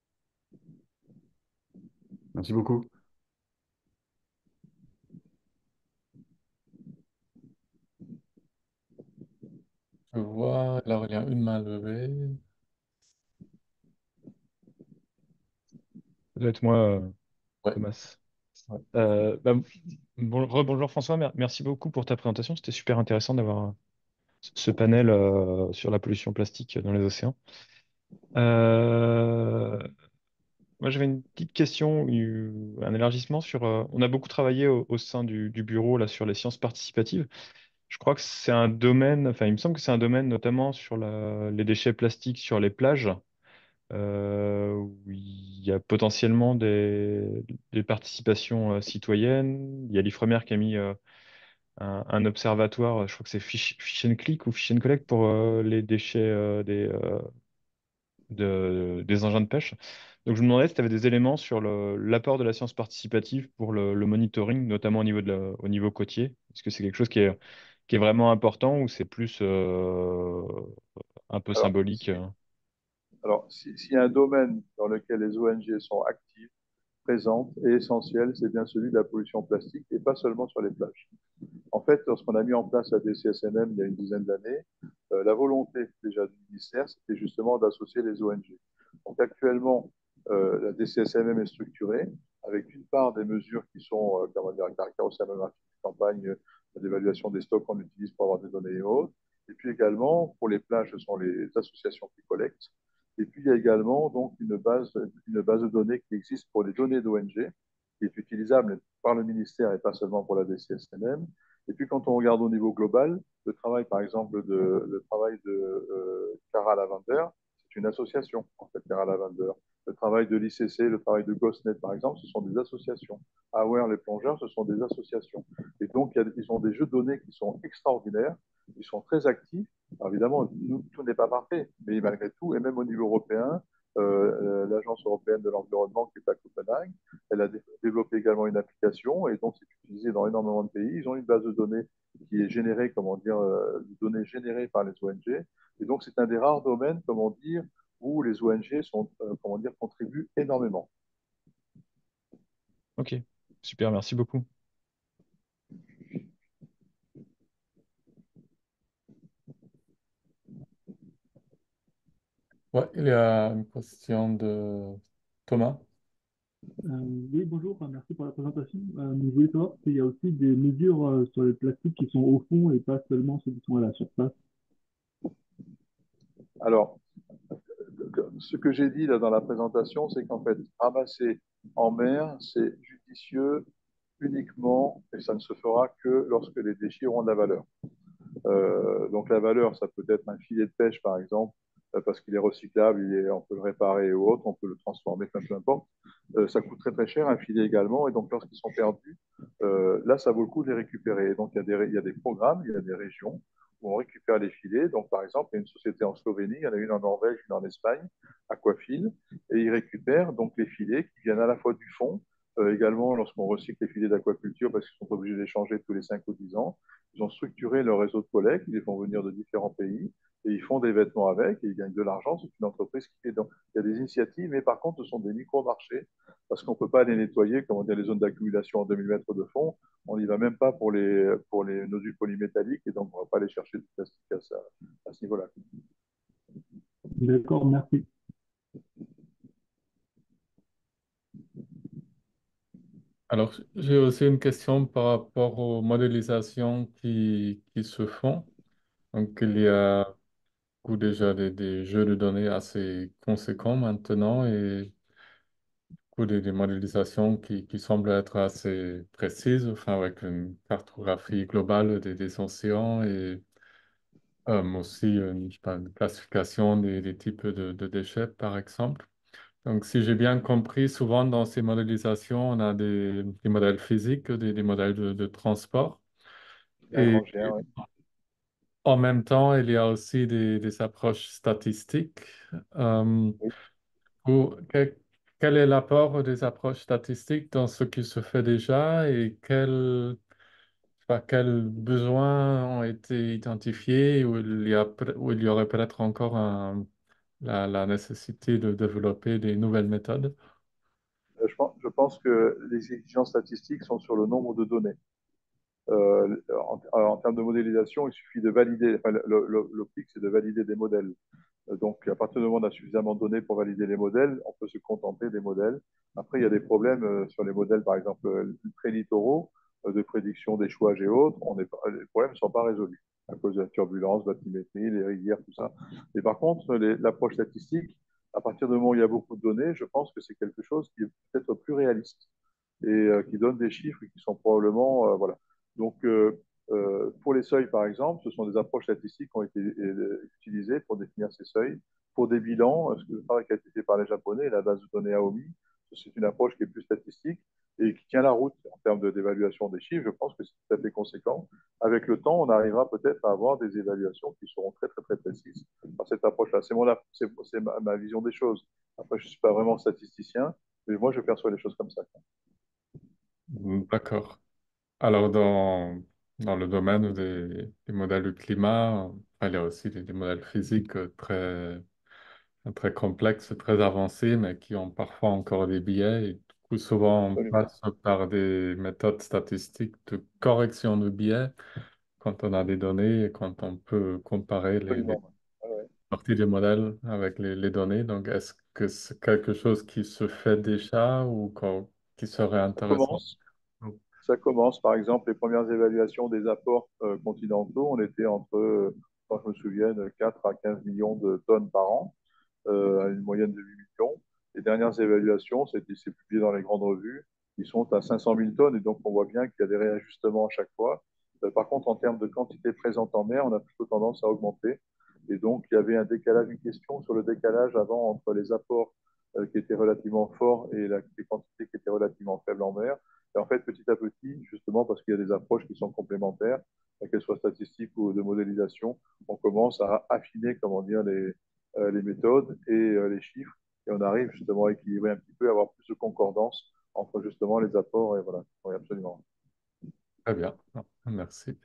Merci beaucoup. Je vois, alors il y a une main levée. Ça doit être moi, Ouais, Thomas. ouais. Bah, rebonjour François, merci beaucoup pour ta présentation. C'était super intéressant d'avoir ce panel sur la pollution plastique dans les océans. Euh, Moi, j'avais une petite question, un élargissement sur. On a beaucoup travaillé au sein du bureau là, sur les sciences participatives. Je crois que c'est un domaine, enfin, il me semble que c'est un domaine notamment sur les déchets plastiques sur les plages, où il y a potentiellement des participations citoyennes. Il y a l'Ifremer qui a mis un observatoire, je crois que c'est Fish and Click ou Fish and Collect pour les déchets des engins de pêche. Donc je me demandais si tu avais des éléments sur l'apport de la science participative pour le monitoring, notamment au niveau côtier. Est-ce que c'est quelque chose qui est vraiment important ou c'est plus un peu Alors, symbolique? s'il y a un domaine dans lequel les ONG sont actives, présentes et essentielles, c'est bien celui de la pollution plastique et pas seulement sur les plages. En fait, lorsqu'on a mis en place la DCSNM il y a une dizaine d'années, la volonté déjà du ministère, c'était justement d'associer les ONG. Donc actuellement, la DCSNM est structurée avec d'une part des mesures qui sont, comment dire, à caractère océanographique, campagne d'évaluation des stocks qu'on utilise pour avoir des données et autres. Et puis également, pour les plages, ce sont les associations qui collectent. Et puis il y a également donc une base de données qui existe pour les données d'ONG, qui est utilisable par le ministère et pas seulement pour la DCSNM. Et puis, quand on regarde au niveau global, par exemple, le travail de Cara Lavender, c'est une association, en fait, Cara Lavender. Le travail de l'ICC, le travail de GhostNet, par exemple, ce sont des associations. Aware, les plongeurs, ce sont des associations. Et donc, ils ont des jeux de données qui sont extraordinaires, ils sont très actifs. Alors, évidemment, tout n'est pas parfait, mais malgré tout, et même au niveau européen, l'Agence européenne de l'environnement qui est à Copenhague, elle a développé également une application et donc c'est utilisé dans énormément de pays. Ils ont une base de données qui est générée, comment dire, de données générées par les ONG. Et donc c'est un des rares domaines, comment dire, où les ONG sont, comment dire, contribuent énormément. Ok, super, merci beaucoup. Ouais, il y a une question de Thomas. Oui, bonjour, enfin, merci pour la présentation. Je voulais savoir s'il y a aussi des mesures sur les plastiques qui sont au fond et pas seulement ceux qui sont à la surface. Alors, ce que j'ai dit là dans la présentation, c'est qu'en fait, ramasser en mer, c'est judicieux uniquement, et ça ne se fera que lorsque les déchets auront de la valeur. Donc la valeur, ça peut être un filet de pêche, par exemple, parce qu'il est recyclable, on peut le réparer ou autre, on peut le transformer, peu importe. Ça coûte très très cher, un filet également, et donc lorsqu'ils sont perdus, là, ça vaut le coup de les récupérer. Donc, il y a des programmes, il y a des régions où on récupère les filets. Donc, par exemple, il y a une société en Slovénie, il y en a une en Norvège, une en Espagne, Aquafil, et ils récupèrent donc les filets qui viennent à la fois du fond, également lorsqu'on recycle les filets d'aquaculture, parce qu'ils sont obligés d'échanger tous les 5 ou 10 ans. Ils ont structuré leur réseau de collecte, ils les font venir de différents pays, et ils font des vêtements avec, et ils gagnent de l'argent. C'est une entreprise qui fait. Donc, il y a des initiatives, mais par contre, ce sont des micro-marchés parce qu'on ne peut pas les nettoyer, comment dire, les zones d'accumulation en 2000 mètres de fond. On n'y va même pas pour les nodules polymétalliques et donc on ne va pas aller chercher du plastique à ce niveau-là. D'accord, merci. Alors, j'ai aussi une question par rapport aux modélisations qui se font. Donc, il y a beaucoup déjà des jeux de données assez conséquents maintenant et beaucoup des modélisations qui semblent être assez précises, enfin, avec une cartographie globale des océans et aussi je sais pas, une classification des types de déchets, par exemple. Donc, si j'ai bien compris, souvent dans ces modélisations, on a des modèles physiques, des modèles de transport. Un Et grand géant, oui. en même temps, il y a aussi des approches statistiques. Euh, Oui. quel est l'apport des approches statistiques dans ce qui se fait déjà et quels besoins ont été identifiés où où il y aurait peut-être encore la nécessité de développer des nouvelles méthodes? Je pense que les exigences statistiques sont sur le nombre de données. En termes de modélisation, il suffit de valider, enfin, l'optique, c'est de valider des modèles. Donc, à partir du moment où on a suffisamment de données pour valider les modèles, on peut se contenter des modèles. Après, il y a des problèmes sur les modèles, par exemple, très littoraux, de prédiction d'échouage et autres. Les problèmes ne sont pas résolus à cause de la turbulence, de la bathymétrie, les rivières, tout ça. Mais par contre, l'approche statistique, à partir du moment où il y a beaucoup de données, je pense que c'est quelque chose qui est peut-être plus réaliste et qui donne des chiffres qui sont probablement, voilà. Donc, pour les seuils, par exemple, ce sont des approches statistiques qui ont été utilisées pour définir ces seuils. Pour des bilans, ce que le travail qui a été fait par les Japonais, la base de données AOMI, c'est une approche qui est plus statistique et qui tient la route en termes d'évaluation des chiffres. Je pense que c'est tout à fait conséquent. Avec le temps, on arrivera peut-être à avoir des évaluations qui seront très, très, très précises par cette approche-là. C'est ma vision des choses. Après, je ne suis pas vraiment statisticien, mais moi, je perçois les choses comme ça. D'accord. Alors, dans le domaine des modèles du climat, il y a aussi des modèles physiques très complexes, très avancés, mais qui ont parfois encore des biais. Et du coup, souvent, on Absolument. passe par des méthodes statistiques de correction de biais quand on a des données et quand on peut comparer les Absolument. Ouais, ouais. parties des modèles avec les données. Donc, est-ce que c'est quelque chose qui se fait déjà ou qui serait Ça intéressant? commence. Ça commence, par exemple, les premières évaluations des apports continentaux, on était entre, quand je me souviens, 4 à 15 millions de tonnes par an, à une moyenne de 8 millions. Les dernières évaluations, c'est publié dans les grandes revues, ils sont à 500 000 tonnes, et donc on voit bien qu'il y a des réajustements à chaque fois. Par contre, en termes de quantité présente en mer, on a plutôt tendance à augmenter. Et donc, il y avait un décalage, une question sur le décalage avant entre les apports qui étaient relativement forts et les quantités qui étaient relativement faibles en mer. Et en fait, petit à petit, justement parce qu'il y a des approches qui sont complémentaires, qu'elles soient statistiques ou de modélisation, on commence à affiner, comment dire, les méthodes et les chiffres, et on arrive justement à équilibrer un petit peu, à avoir plus de concordance entre justement les apports et voilà. Oui, absolument. Très bien. Merci.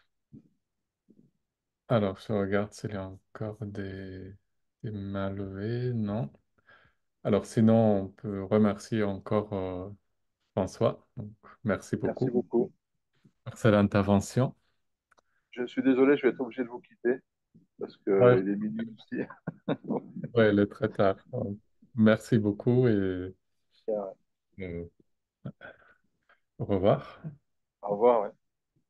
Alors, je regarde s'il y a encore des mains levées. Non. Alors, sinon, on peut remercier encore François. Donc, merci Merci beaucoup. beaucoup. Excellente intervention. Je suis désolé, je vais être obligé de vous quitter parce qu'il Ouais, est minuit ici. ouais, il est très tard. Donc, merci beaucoup et euh, au revoir. Au revoir. Ouais.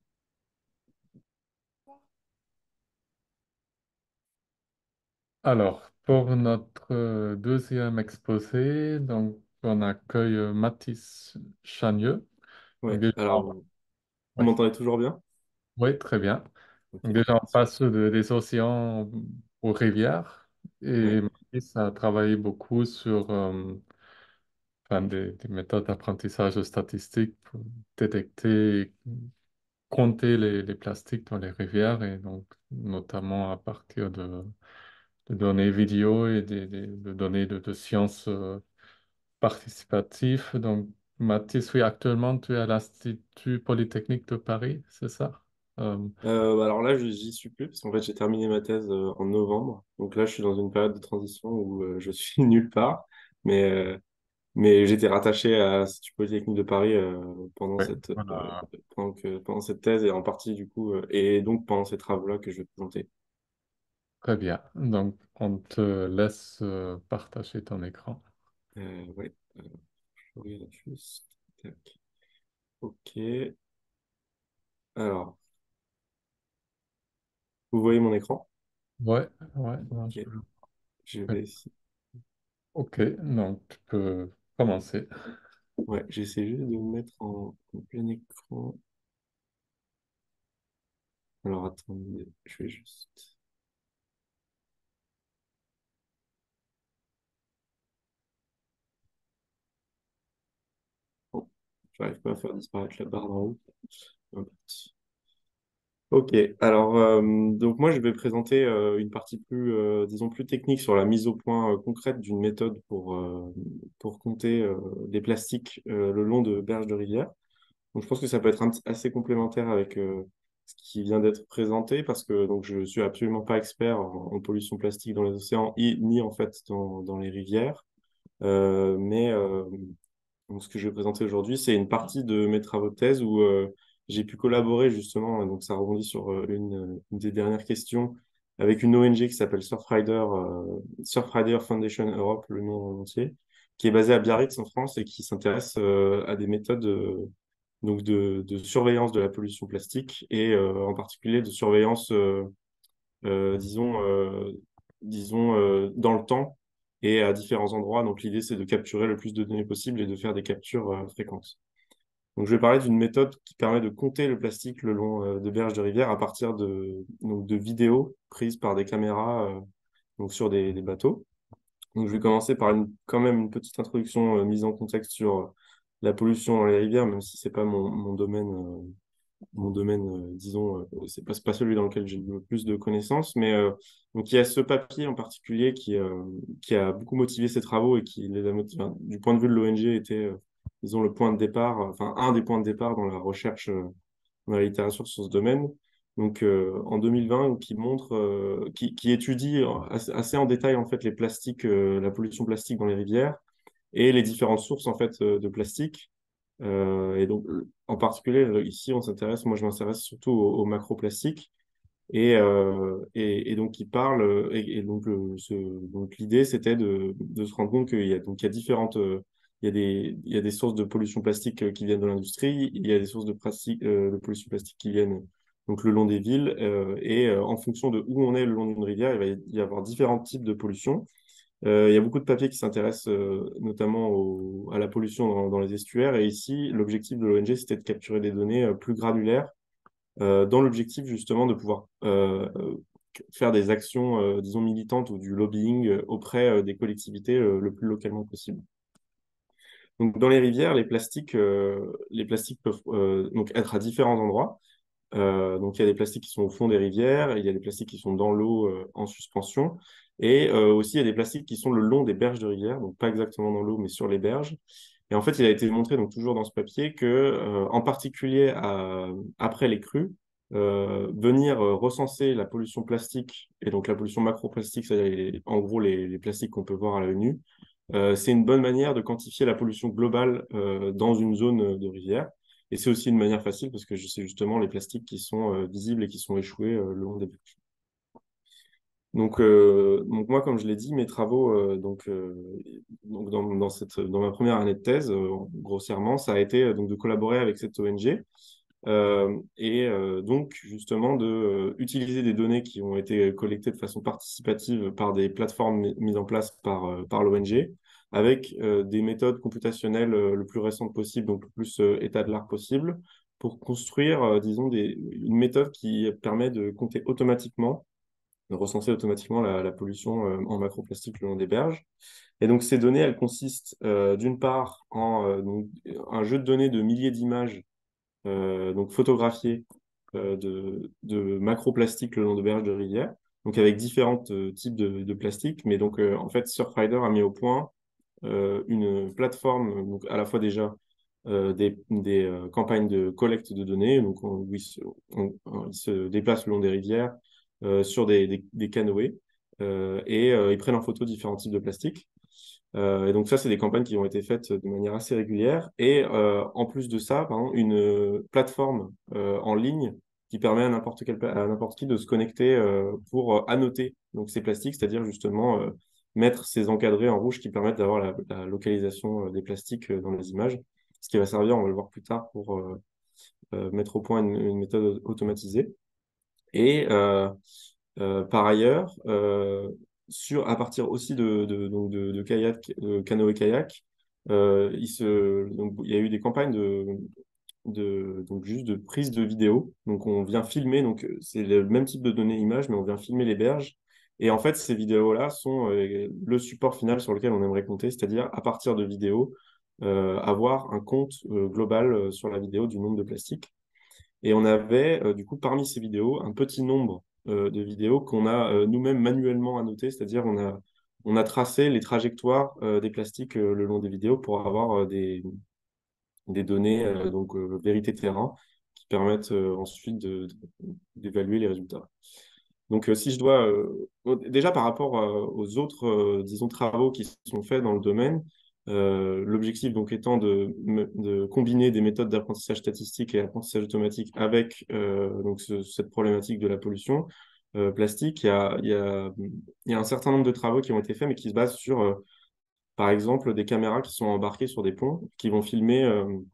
Alors, pour notre deuxième exposé, donc, on accueille Mathis Chagneux. Donc, Ouais, déjà, alors, vous oui, m'entendez toujours bien? oui, très bien. Ok, Donc déjà, on super. passe des océans aux rivières Ouais, et Mathis a travaillé beaucoup sur enfin, des méthodes d'apprentissage statistique pour détecter, compter les plastiques dans les rivières et donc notamment à partir de données vidéo et de données de sciences participatives. Donc, Mathis, oui, actuellement, tu es à l'Institut Polytechnique de Paris, c'est ça? Euh, Bah alors là, j'y suis plus parce qu'en fait, j'ai terminé ma thèse en novembre. Donc là, je suis dans une période de transition où je suis nulle part. Mais, euh, mais j'étais rattaché à l'Institut Polytechnique de Paris oui, voilà, pendant cette thèse et en partie du coup, et donc pendant ces travaux-là que je vais présenter. très bien. Donc, on te laisse partager ton écran. Ouais, je regarde juste. Tac. Ok. Alors, vous voyez mon écran? Ouais, ouais, non, Ok. Je oui. vais essayer. Ok, donc tu peux commencer. Ouais, j'essaie juste de me mettre en plein écran. Alors, attendez, je vais juste. Bon, j'arrive pas à faire disparaître la barre d'en haut. Hop. Ok, alors donc moi je vais présenter une partie plus, disons plus technique sur la mise au point concrète d'une méthode pour compter les plastiques le long de berges de rivière. Donc je pense que ça peut être assez complémentaire avec ce qui vient d'être présenté parce que donc je suis absolument pas expert en pollution plastique dans les océans ni en fait dans les rivières. Mais donc, ce que je vais présenter aujourd'hui, c'est une partie de mes travaux de thèse où j'ai pu collaborer justement, donc ça rebondit sur une des dernières questions, avec une ONG qui s'appelle Surfrider Foundation Europe, le nom entier, qui est basée à Biarritz en France et qui s'intéresse à des méthodes donc de surveillance de la pollution plastique et en particulier de surveillance, disons, dans le temps et à différents endroits. Donc l'idée, c'est de capturer le plus de données possible et de faire des captures fréquentes. Donc je vais parler d'une méthode qui permet de compter le plastique le long de berges de rivière à partir de vidéos prises par des caméras donc sur des bateaux. Donc je vais commencer par quand même une petite introduction mise en contexte sur la pollution dans les rivières, même si c'est pas mon domaine, disons, c'est pas celui dans lequel j'ai le plus de connaissances, mais donc il y a ce papier en particulier qui a beaucoup motivé ces travaux et qui les a motivés, enfin, du point de vue de l'ONG, était, disons, le point de départ, enfin, un des points de départ dans la recherche, dans la littérature sur ce domaine. Donc, en 2020, qui montre, qui étudie assez en détail, en fait, les plastiques, la pollution plastique dans les rivières et les différentes sources, en fait, de plastique. Et donc, en particulier, ici, moi, je m'intéresse surtout aux macroplastiques. Et donc, il parle, et donc, donc l'idée, c'était de se rendre compte qu'il y a différentes, il y a des sources de pollution plastique qui viennent de l'industrie, il y a des sources de pollution plastique qui viennent donc le long des villes, et en fonction de où on est le long d'une rivière, il va y avoir différents types de pollution. Il y a beaucoup de papiers qui s'intéressent notamment à la pollution dans les estuaires. Et ici, l'objectif de l'ONG, c'était de capturer des données plus granulaires dans l'objectif justement de pouvoir faire des actions, disons, militantes ou du lobbying auprès des collectivités le plus localement possible. Donc, dans les rivières, les plastiques peuvent donc être à différents endroits. Donc, il y a des plastiques qui sont au fond des rivières, il y a des plastiques qui sont dans l'eau en suspension, et aussi il y a des plastiques qui sont le long des berges de rivières, donc pas exactement dans l'eau, mais sur les berges. Et en fait, il a été montré, donc toujours dans ce papier, que en particulier après les crues, venir recenser la pollution plastique, et donc la pollution macroplastique, c'est-à-dire en gros les plastiques qu'on peut voir à l'œil nu, c'est une bonne manière de quantifier la pollution globale dans une zone de rivière. Et c'est aussi une manière facile parce que c'est justement les plastiques qui sont visibles et qui sont échoués le long des berges. Donc moi, comme je l'ai dit, mes travaux donc dans ma première année de thèse, grossièrement, ça a été donc de collaborer avec cette ONG et donc justement de utiliser des données qui ont été collectées de façon participative par des plateformes mises en place par l'ONG avec des méthodes computationnelles le plus récentes possible, donc le plus état de l'art possible, pour construire, disons, une méthode qui permet de compter automatiquement recenser automatiquement la pollution en macroplastique le long des berges. Et donc, ces données, elles consistent d'une part en donc, un jeu de données de milliers d'images donc photographiées de macroplastiques le long de berges de rivières, donc avec différents types de plastiques. Mais donc, en fait, Surfrider a mis au point une plateforme, donc à la fois déjà des campagnes de collecte de données, donc où ils se déplacent le long des rivières sur des canoës et ils prennent en photo différents types de plastiques. Et donc ça, c'est des campagnes qui ont été faites de manière assez régulière. Et en plus de ça, par exemple, une plateforme en ligne qui permet à n'importe qui de se connecter pour annoter donc, ces plastiques, c'est-à-dire justement mettre ces encadrés en rouge qui permettent d'avoir la localisation des plastiques dans les images, ce qui va servir, on va le voir plus tard, pour mettre au point une méthode automatisée. Et par ailleurs, à partir aussi donc de kayak, canoë et kayak, donc, il y a eu des campagnes donc juste de prise de vidéo. Donc on vient filmer, donc c'est le même type de données images, mais on vient filmer les berges. Et en fait, ces vidéos-là sont le support final sur lequel on aimerait compter, c'est-à-dire à partir de vidéos, avoir un compte global sur la vidéo du nombre de plastiques. Et on avait, du coup, parmi ces vidéos, un petit nombre de vidéos qu'on a nous-mêmes manuellement annoté, c'est-à-dire on a tracé les trajectoires des plastiques le long des vidéos pour avoir des données, donc vérité terrain, qui permettent ensuite d'évaluer les résultats. Donc, si je dois, déjà par rapport aux autres, disons, travaux qui sont faits dans le domaine, l'objectif donc étant de combiner des méthodes d'apprentissage statistique et apprentissage automatique avec donc cette problématique de la pollution plastique, il y a un certain nombre de travaux qui ont été faits, mais qui se basent sur, par exemple, des caméras qui sont embarquées sur des ponts, qui vont filmer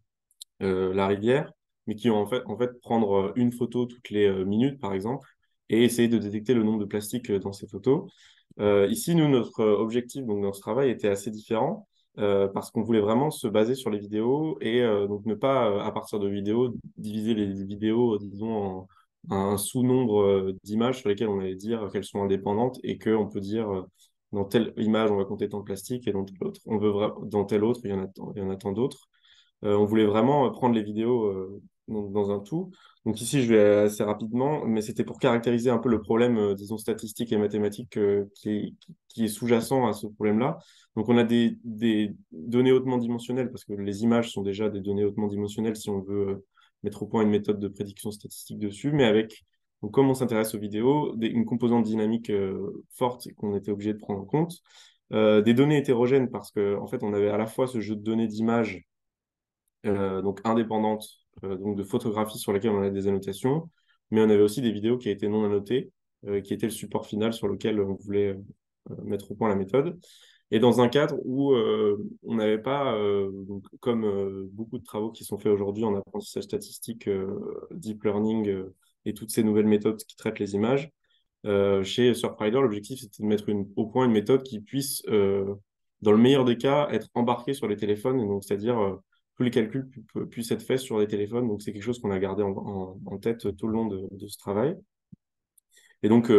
la rivière, mais qui vont en fait prendre une photo toutes les minutes, par exemple, et essayer de détecter le nombre de plastiques dans ces photos. Ici, nous, notre objectif donc, dans ce travail était assez différent parce qu'on voulait vraiment se baser sur les vidéos et donc ne pas, à partir de vidéos, diviser les vidéos, disons, en un sous-nombre d'images sur lesquelles on allait dire qu'elles sont indépendantes et qu'on peut dire dans telle image, on va compter tant de plastique et dans telle autre, dans telle autre, il y en a tant d'autres. On voulait vraiment prendre les vidéos dans un tout. Donc ici, je vais assez rapidement, mais c'était pour caractériser un peu le problème, disons, statistique et mathématique qui est sous-jacent à ce problème-là. Donc on a des données hautement dimensionnelles, parce que les images sont déjà des données hautement dimensionnelles si on veut mettre au point une méthode de prédiction statistique dessus, mais avec, donc, comme on s'intéresse aux vidéos, une composante dynamique forte qu'on était obligé de prendre en compte. Des données hétérogènes, parce qu'en fait, on avait à la fois ce jeu de données d'images donc indépendantes, donc de photographies sur lesquelles on a des annotations, mais on avait aussi des vidéos qui étaient non annotées, qui étaient le support final sur lequel on voulait mettre au point la méthode. Et dans un cadre où on n'avait pas, donc, comme beaucoup de travaux qui sont faits aujourd'hui en apprentissage statistique, deep learning et toutes ces nouvelles méthodes qui traitent les images, chez Surfrider, l'objectif c'était de mettre au point une méthode qui puisse, dans le meilleur des cas, être embarquée sur les téléphones, donc c'est-à-dire tous les calculs puissent être faits sur les téléphones. Donc c'est quelque chose qu'on a gardé en tête tout le long de ce travail. Et donc,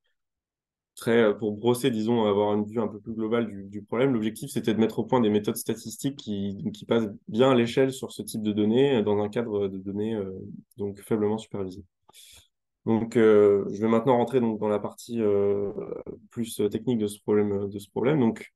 pour brosser, disons, avoir une vue un peu plus globale du problème, l'objectif c'était de mettre au point des méthodes statistiques qui passent bien à l'échelle sur ce type de données dans un cadre de données donc faiblement supervisé. Donc, je vais maintenant rentrer donc, dans la partie plus technique de ce problème. Donc,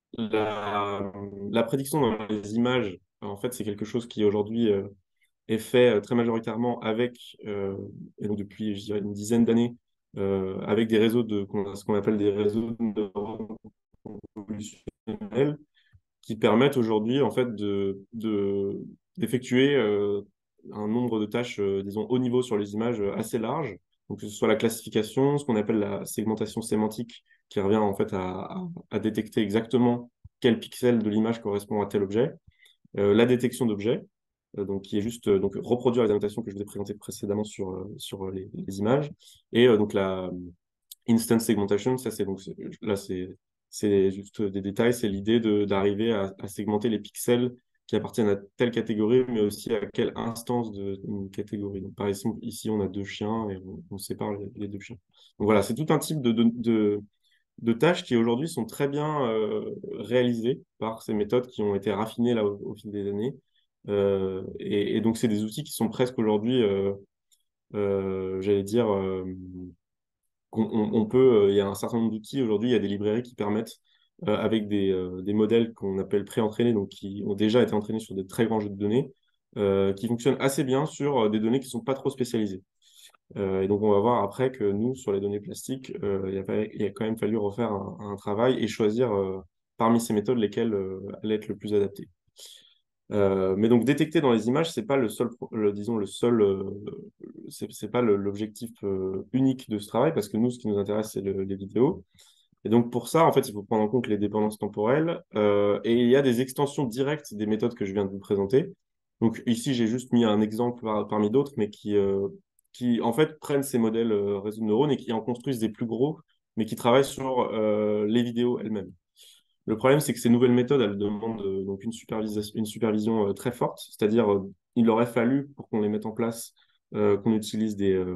la prédiction dans les images, en fait, c'est quelque chose qui aujourd'hui est fait très majoritairement et donc depuis, je dirais, une dizaine d'années, avec des réseaux ce qu'on appelle des réseaux de neurones convolutionnels, qui permettent aujourd'hui, en fait, d'effectuer un nombre de tâches, disons, haut niveau sur les images assez large. Donc, que ce soit la classification, ce qu'on appelle la segmentation sémantique, qui revient en fait à détecter exactement quel pixel de l'image correspond à tel objet, la détection d'objets, donc qui est juste donc reproduire les annotations que je vous ai présentées précédemment sur les images, et donc la instant segmentation, ça c'est donc là c'est juste des détails, c'est l'idée d'arriver à segmenter les pixels qui appartiennent à telle catégorie, mais aussi à quelle instance d'une catégorie. Donc, par exemple, ici, on a deux chiens et on sépare les deux chiens. Donc voilà, c'est tout un type de tâches qui aujourd'hui sont très bien réalisées par ces méthodes qui ont été raffinées là au fil des années. Et donc, c'est des outils qui sont presque aujourd'hui, j'allais dire, on peut, il y a un certain nombre d'outils aujourd'hui, il y a des librairies qui permettent, avec des modèles qu'on appelle pré-entraînés, donc qui ont déjà été entraînés sur des très grands jeux de données, qui fonctionnent assez bien sur des données qui ne sont pas trop spécialisées. Et donc, on va voir après que nous, sur les données plastiques, il a quand même fallu refaire un travail et choisir parmi ces méthodes lesquelles allaient être le plus adaptées. Mais donc détecter dans les images, c'est pas le seul, disons le seul, c'est pas l'objectif unique de ce travail parce que nous, ce qui nous intéresse, c'est les vidéos. Et donc pour ça, en fait, il faut prendre en compte les dépendances temporelles et il y a des extensions directes des méthodes que je viens de vous présenter. Donc ici, j'ai juste mis un exemple parmi d'autres, mais qui en fait prennent ces modèles réseaux de neurones et qui en construisent des plus gros, mais qui travaillent sur les vidéos elles-mêmes. Le problème, c'est que ces nouvelles méthodes, elles demandent donc une supervision très forte, c'est-à-dire il aurait fallu, pour qu'on les mette en place, qu'on utilise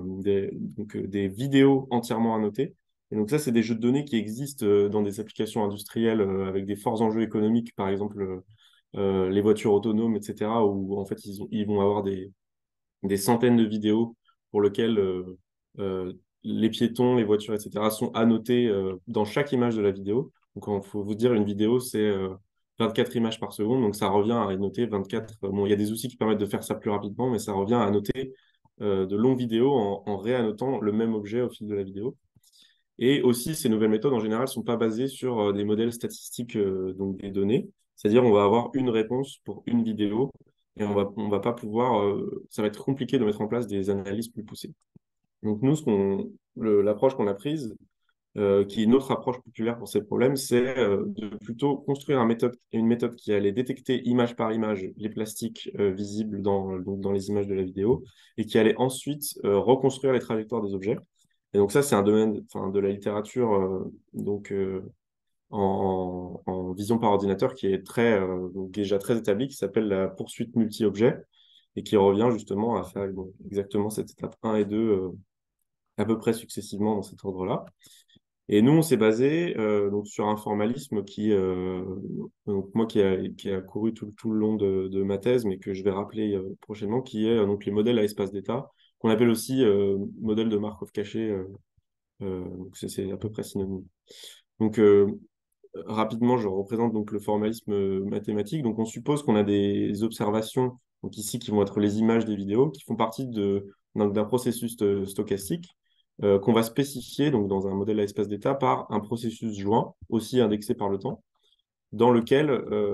des vidéos entièrement annotées. Et donc ça, c'est des jeux de données qui existent dans des applications industrielles avec des forts enjeux économiques, par exemple les voitures autonomes, etc., où en fait, ils vont avoir des centaines de vidéos pour lesquelles euh, les piétons, les voitures, etc., sont annotés dans chaque image de la vidéo. Donc, il faut vous dire, une vidéo, c'est 24 images par seconde, donc ça revient à noter 24. Bon, il y a des outils qui permettent de faire ça plus rapidement, mais ça revient à noter de longues vidéos en réannotant le même objet au fil de la vidéo. Et aussi, ces nouvelles méthodes, en général, ne sont pas basées sur des modèles statistiques, donc des données. C'est-à-dire, on va avoir une réponse pour une vidéo et on va pas pouvoir, ça va être compliqué de mettre en place des analyses plus poussées. Donc, nous, l'approche qu'on a prise, qui est notre approche populaire pour ces problèmes, c'est de plutôt construire une méthode qui allait détecter image par image les plastiques visibles dans les images de la vidéo et qui allait ensuite reconstruire les trajectoires des objets. Et donc ça, c'est un domaine, enfin, de la littérature en vision par ordinateur qui est donc déjà très établi, qui s'appelle la poursuite multi-objet et qui revient justement à faire exactement cette étape 1 et 2 à peu près successivement dans cet ordre-là. Et nous, on s'est basé donc sur un formalisme donc moi qui a couru tout le long de ma thèse, mais que je vais rappeler prochainement, qui est donc les modèles à espace d'état, qu'on appelle aussi modèle de Markov caché. Donc c'est à peu près synonyme. Donc rapidement, je représente donc le formalisme mathématique. Donc on suppose qu'on a des observations, donc ici qui vont être les images des vidéos, qui font partie d'un processus stochastique qu'on va spécifier donc dans un modèle à espace d'état par un processus joint, aussi indexé par le temps, dans lequel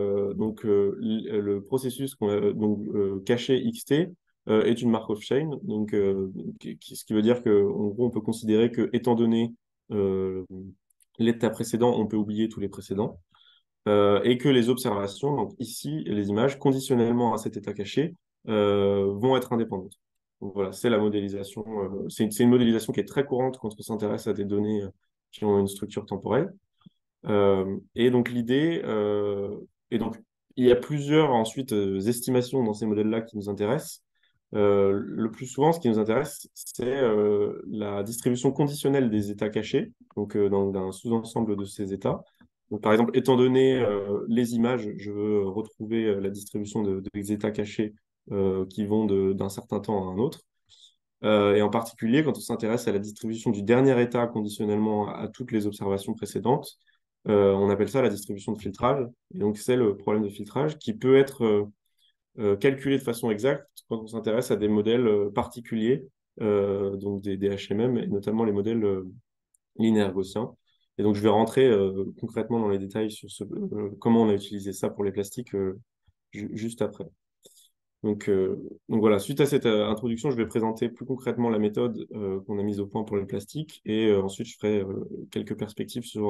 le processus caché xt est une Markov chain, donc ce qui veut dire que en gros on peut considérer que étant donné euh, l'état précédent, on peut oublier tous les précédents, et que les observations, donc ici les images conditionnellement à cet état caché, vont être indépendantes. Donc voilà, c'est la modélisation. C'est une modélisation qui est très courante quand on s'intéresse à des données qui ont une structure temporelle. Et donc l'idée, et donc il y a plusieurs ensuite estimations dans ces modèles-là qui nous intéressent. Le plus souvent, ce qui nous intéresse, c'est la distribution conditionnelle des états cachés, donc d'un sous-ensemble de ces états. Donc, par exemple, étant donné les images, je veux retrouver la distribution des états cachés qui vont d'un certain temps à un autre. Et en particulier, quand on s'intéresse à la distribution du dernier état conditionnellement à toutes les observations précédentes, on appelle ça la distribution de filtrage. Et donc, c'est le problème de filtrage qui peut être calculé de façon exacte quand on s'intéresse à des modèles particuliers, donc des HMM, et notamment les modèles linéaires gaussiens. Et donc, je vais rentrer concrètement dans les détails sur comment on a utilisé ça pour les plastiques juste après. Donc voilà, suite à cette introduction, je vais présenter plus concrètement la méthode qu'on a mise au point pour les plastiques et ensuite je ferai quelques perspectives sur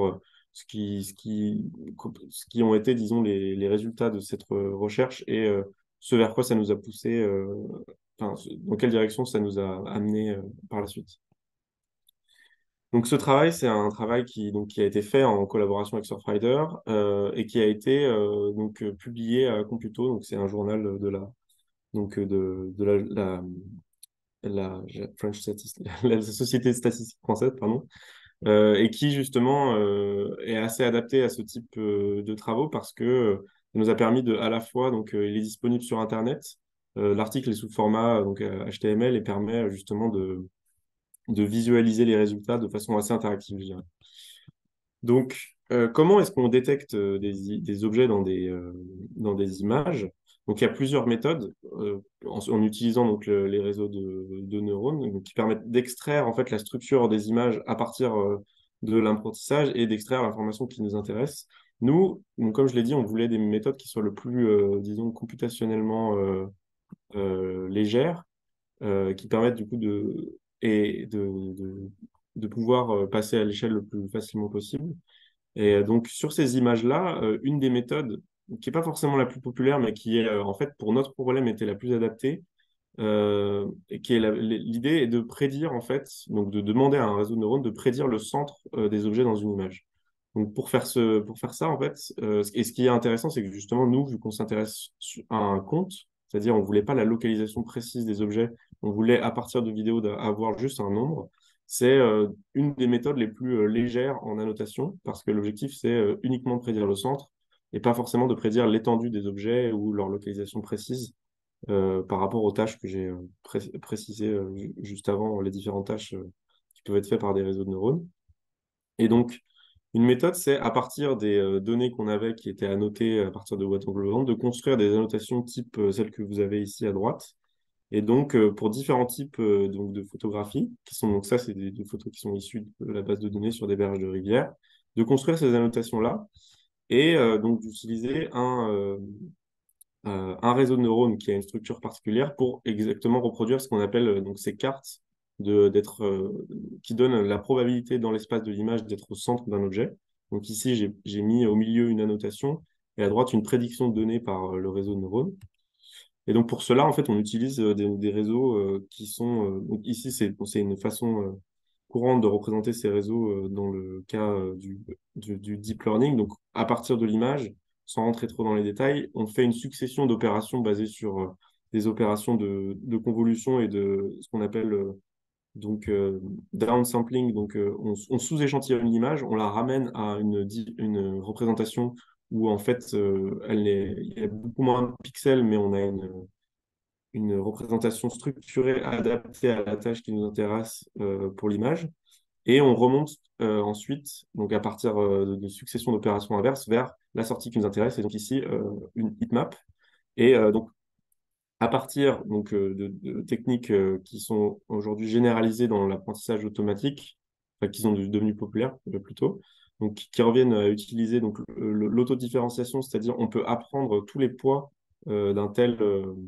ce qui ont été, disons, les résultats de cette recherche et ce vers quoi ça nous a poussé, enfin, dans quelle direction ça nous a amené par la suite. Donc ce travail, c'est un travail qui a été fait en collaboration avec Surfrider et qui a été publié à Computo. Donc c'est un journal de la French la Société statistique française, pardon, et qui justement est assez adapté à ce type de travaux parce que ça nous a permis à la fois, il est disponible sur Internet, l'article est sous format HTML et permet justement de visualiser les résultats de façon assez interactive, je dirais. Donc, comment est-ce qu'on détecte des objets dans des images? Donc, il y a plusieurs méthodes en utilisant les réseaux de neurones donc, qui permettent d'extraire en fait la structure des images à partir de l'apprentissage et d'extraire l'information qui nous intéresse. Nous, donc, comme je l'ai dit, on voulait des méthodes qui soient le plus, disons, computationnellement légères, qui permettent du coup de pouvoir passer à l'échelle le plus facilement possible. Et donc, sur ces images-là, une des méthodes, qui n'est pas forcément la plus populaire, mais qui est, en fait, pour notre problème, était la plus adaptée, et qui est l'idée est de prédire, en fait, donc de demander à un réseau de neurones de prédire le centre des objets dans une image. Donc, pour faire ça, en fait, et ce qui est intéressant, c'est que justement, nous, vu qu'on s'intéresse à un compte, c'est-à-dire on ne voulait pas la localisation précise des objets, on voulait, à partir de vidéos, avoir juste un nombre. C'est une des méthodes les plus légères en annotation, parce que l'objectif, c'est uniquement de prédire le centre et pas forcément de prédire l'étendue des objets ou leur localisation précise par rapport aux tâches que j'ai précisées juste avant, les différentes tâches qui peuvent être faites par des réseaux de neurones. Et donc, une méthode, c'est à partir des données qu'on avait qui étaient annotées à partir de boîtes englobantes, de construire des annotations type celles que vous avez ici à droite. Et donc, pour différents types de photographies, donc ça, c'est des photos qui sont issues de la base de données sur des berges de rivière, de construire ces annotations-là et donc d'utiliser un réseau de neurones qui a une structure particulière pour exactement reproduire ce qu'on appelle donc ces cartes qui donnent la probabilité dans l'espace de l'image d'être au centre d'un objet. Donc ici, j'ai mis au milieu une annotation et à droite une prédiction donnée par le réseau de neurones. Et donc pour cela, en fait, on utilise des réseaux qui sont... donc ici, c'est une façon courante de représenter ces réseaux dans le cas du deep learning. Donc à partir de l'image, sans rentrer trop dans les détails, on fait une succession d'opérations basées sur des opérations de convolution et de ce qu'on appelle downsampling. Donc on sous-échantillonne l'image, on la ramène à une représentation où en fait il y a beaucoup moins de pixels, mais on a une représentation structurée adaptée à la tâche qui nous intéresse pour l'image. Et on remonte ensuite, donc à partir de succession d'opérations inverses, vers la sortie qui nous intéresse. Et donc ici, une heatmap. Et donc, à partir de techniques qui sont aujourd'hui généralisées dans l'apprentissage automatique, enfin, qui sont devenues populaires plutôt, donc qui reviennent à utiliser donc l'autodifférenciation, c'est-à-dire on peut apprendre tous les poids d'un tel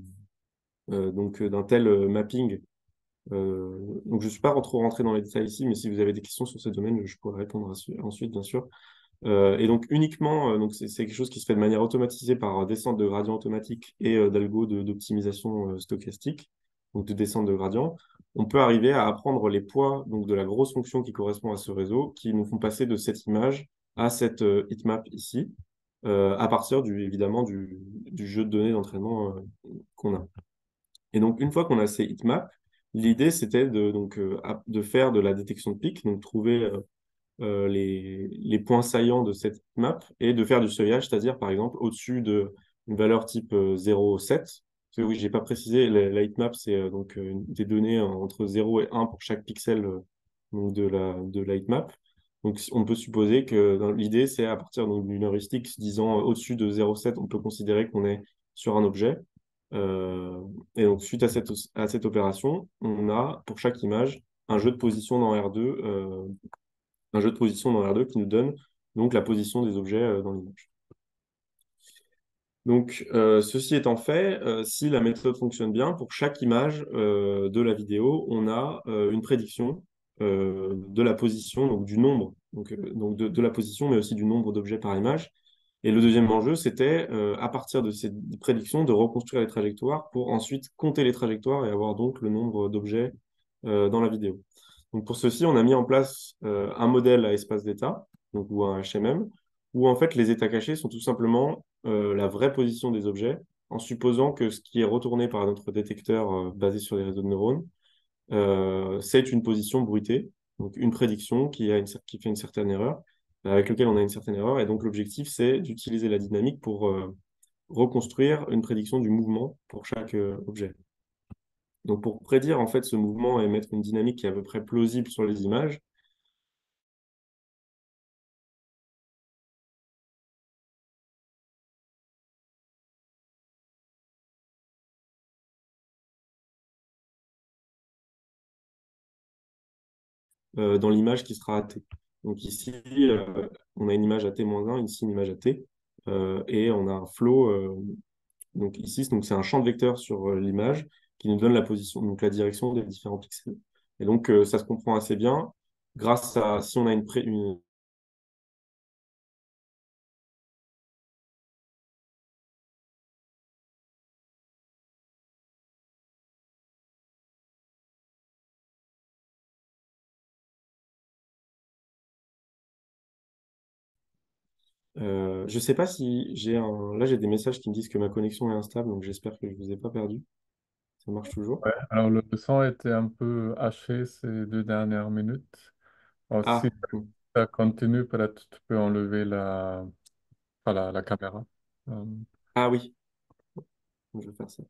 mapping. Donc je ne suis pas trop rentré dans les détails ici, mais si vous avez des questions sur ce domaine, je pourrais répondre ensuite, bien sûr. Et donc uniquement, donc c'est quelque chose qui se fait de manière automatisée par descente de gradient automatique et d'algo d'optimisation stochastique, donc de descente de gradient. On peut arriver à apprendre les poids donc de la grosse fonction qui correspond à ce réseau, qui nous font passer de cette image à cette heatmap ici, à partir évidemment du jeu de données d'entraînement qu'on a. Et donc une fois qu'on a ces heatmaps, l'idée c'était de faire de la détection de pics, donc trouver les points saillants de cette map et de faire du seuillage, c'est-à-dire par exemple au-dessus d'une valeur type 0,7. Parce que oui, j'ai pas précisé, la heatmap, c'est des données entre 0 et 1 pour chaque pixel donc de la heatmap. Donc on peut supposer que l'idée, c'est à partir d'une heuristique disant au-dessus de 0,7, on peut considérer qu'on est sur un objet. Et donc suite à cette opération, on a pour chaque image un jeu de position dans R2 qui nous donne donc la position des objets dans l'image. Donc, ceci étant fait, si la méthode fonctionne bien, pour chaque image de la vidéo, on a une prédiction de la position, donc du nombre, donc de la position, mais aussi du nombre d'objets par image. Et le deuxième enjeu, c'était, à partir de ces prédictions, de reconstruire les trajectoires pour ensuite compter les trajectoires et avoir donc le nombre d'objets dans la vidéo. Donc pour ceci, on a mis en place un modèle à espace d'état, donc, ou un HMM, où en fait les états cachés sont tout simplement la vraie position des objets, en supposant que ce qui est retourné par notre détecteur basé sur les réseaux de neurones, c'est une position bruitée, donc une prédiction qui fait une certaine erreur, avec laquelle on a une certaine erreur. Et donc l'objectif, c'est d'utiliser la dynamique pour reconstruire une prédiction du mouvement pour chaque objet. Donc pour prédire en fait ce mouvement et mettre une dynamique qui est à peu près plausible sur les images, dans l'image qui sera AT. Donc ici, on a une image AT-1, ici une image AT, et on a un flow. Donc ici, c'est un champ de vecteurs sur l'image qui nous donne la position, donc la direction des différents pixels. Et donc ça se comprend assez bien grâce à si on a je sais pas si j'ai un. Là, j'ai des messages qui me disent que ma connexion est instable, donc j'espère que je vous ai pas perdu. Ça marche toujours? Ouais, alors le son était un peu haché ces 2 dernières minutes. Alors, si Ah, ça continue, peut-être tu peux enlever la caméra. Euh, ah oui, je vais faire ça.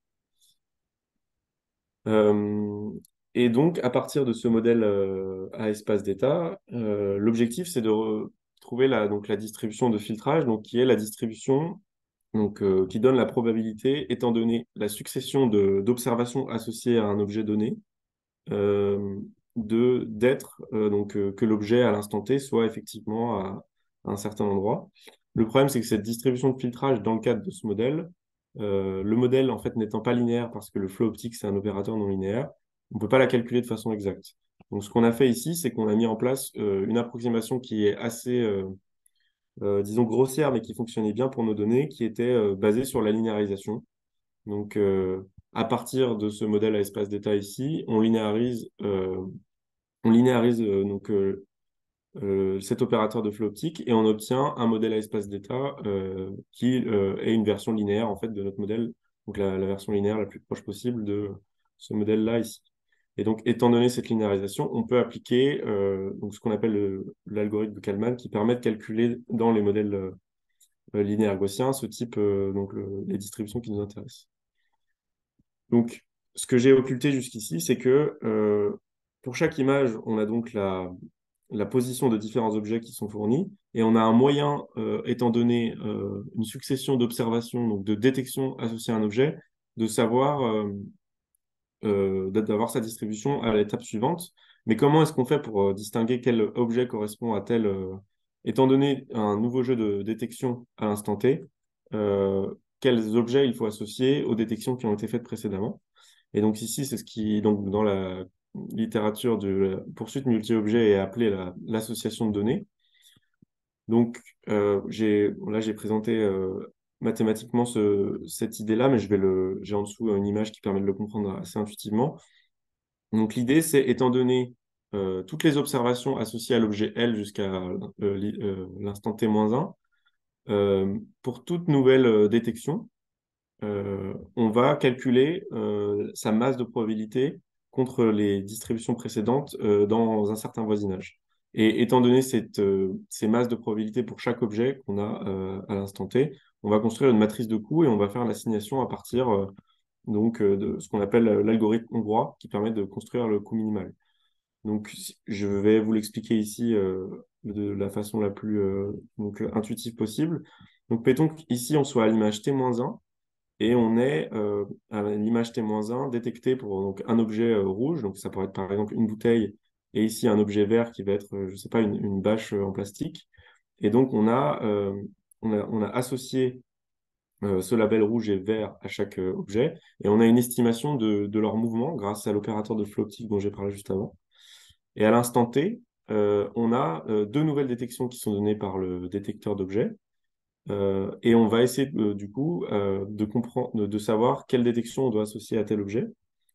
Euh, et donc, à partir de ce modèle à espace d'état, l'objectif, c'est de trouver donc, la distribution de filtrage, donc, qui est la distribution donc, qui donne la probabilité, étant donné la succession d'observations associées à un objet donné, euh, d'être donc que l'objet à l'instant T soit effectivement à un certain endroit. Le problème, c'est que cette distribution de filtrage dans le cadre de ce modèle, le modèle en fait n'étant pas linéaire parce que le flot optique c'est un opérateur non linéaire, on ne peut pas la calculer de façon exacte. Donc ce qu'on a fait ici, c'est qu'on a mis en place une approximation qui est assez, disons, grossière, mais qui fonctionnait bien pour nos données, qui était basée sur la linéarisation. Donc, à partir de ce modèle à espace d'état ici, on linéarise donc, cet opérateur de flot optique et on obtient un modèle à espace d'état qui est une version linéaire en fait de notre modèle, donc la version linéaire la plus proche possible de ce modèle-là ici. Et donc, étant donné cette linéarisation, on peut appliquer donc ce qu'on appelle l'algorithme de Kalman qui permet de calculer dans les modèles linéaires gaussiens ce type, donc les distributions qui nous intéressent. Donc, ce que j'ai occulté jusqu'ici, c'est que pour chaque image, on a donc la position de différents objets qui sont fournis, et on a un moyen, étant donné une succession d'observations, donc de détection associée à un objet, de savoir, d'avoir sa distribution à l'étape suivante. Mais comment est-ce qu'on fait pour distinguer quel objet correspond à tel, étant donné un nouveau jeu de détection à l'instant T, quels objets il faut associer aux détections qui ont été faites précédemment? Et donc ici, c'est ce qui, donc, dans la littérature de la poursuite multi-objet est appelé l'association de données. Donc là, j'ai présenté mathématiquement cette idée-là, mais j'ai en dessous une image qui permet de le comprendre assez intuitivement. Donc l'idée, c'est étant donné toutes les observations associées à l'objet L jusqu'à l'instant T-1, pour toute nouvelle détection, on va calculer sa masse de probabilité contre les distributions précédentes dans un certain voisinage. Et étant donné ces masses de probabilité pour chaque objet qu'on a à l'instant T, on va construire une matrice de coûts et on va faire l'assignation à partir donc, de ce qu'on appelle l'algorithme hongrois qui permet de construire le coût minimal. Donc, je vais vous l'expliquer ici de la façon la plus donc, intuitive possible. Donc, mettons qu'ici, on soit à l'image T-1 et on est à l'image T-1 détecté pour donc, un objet rouge. Donc, ça pourrait être par exemple une bouteille et ici un objet vert qui va être, je ne sais pas, une bâche en plastique. Et donc, on a associé ce label rouge et vert à chaque objet et on a une estimation de leur mouvement grâce à l'opérateur de flot optique dont j'ai parlé juste avant. Et à l'instant T, on a deux nouvelles détections qui sont données par le détecteur d'objets. Et on va essayer du coup de comprendre, de savoir quelle détection on doit associer à tel objet.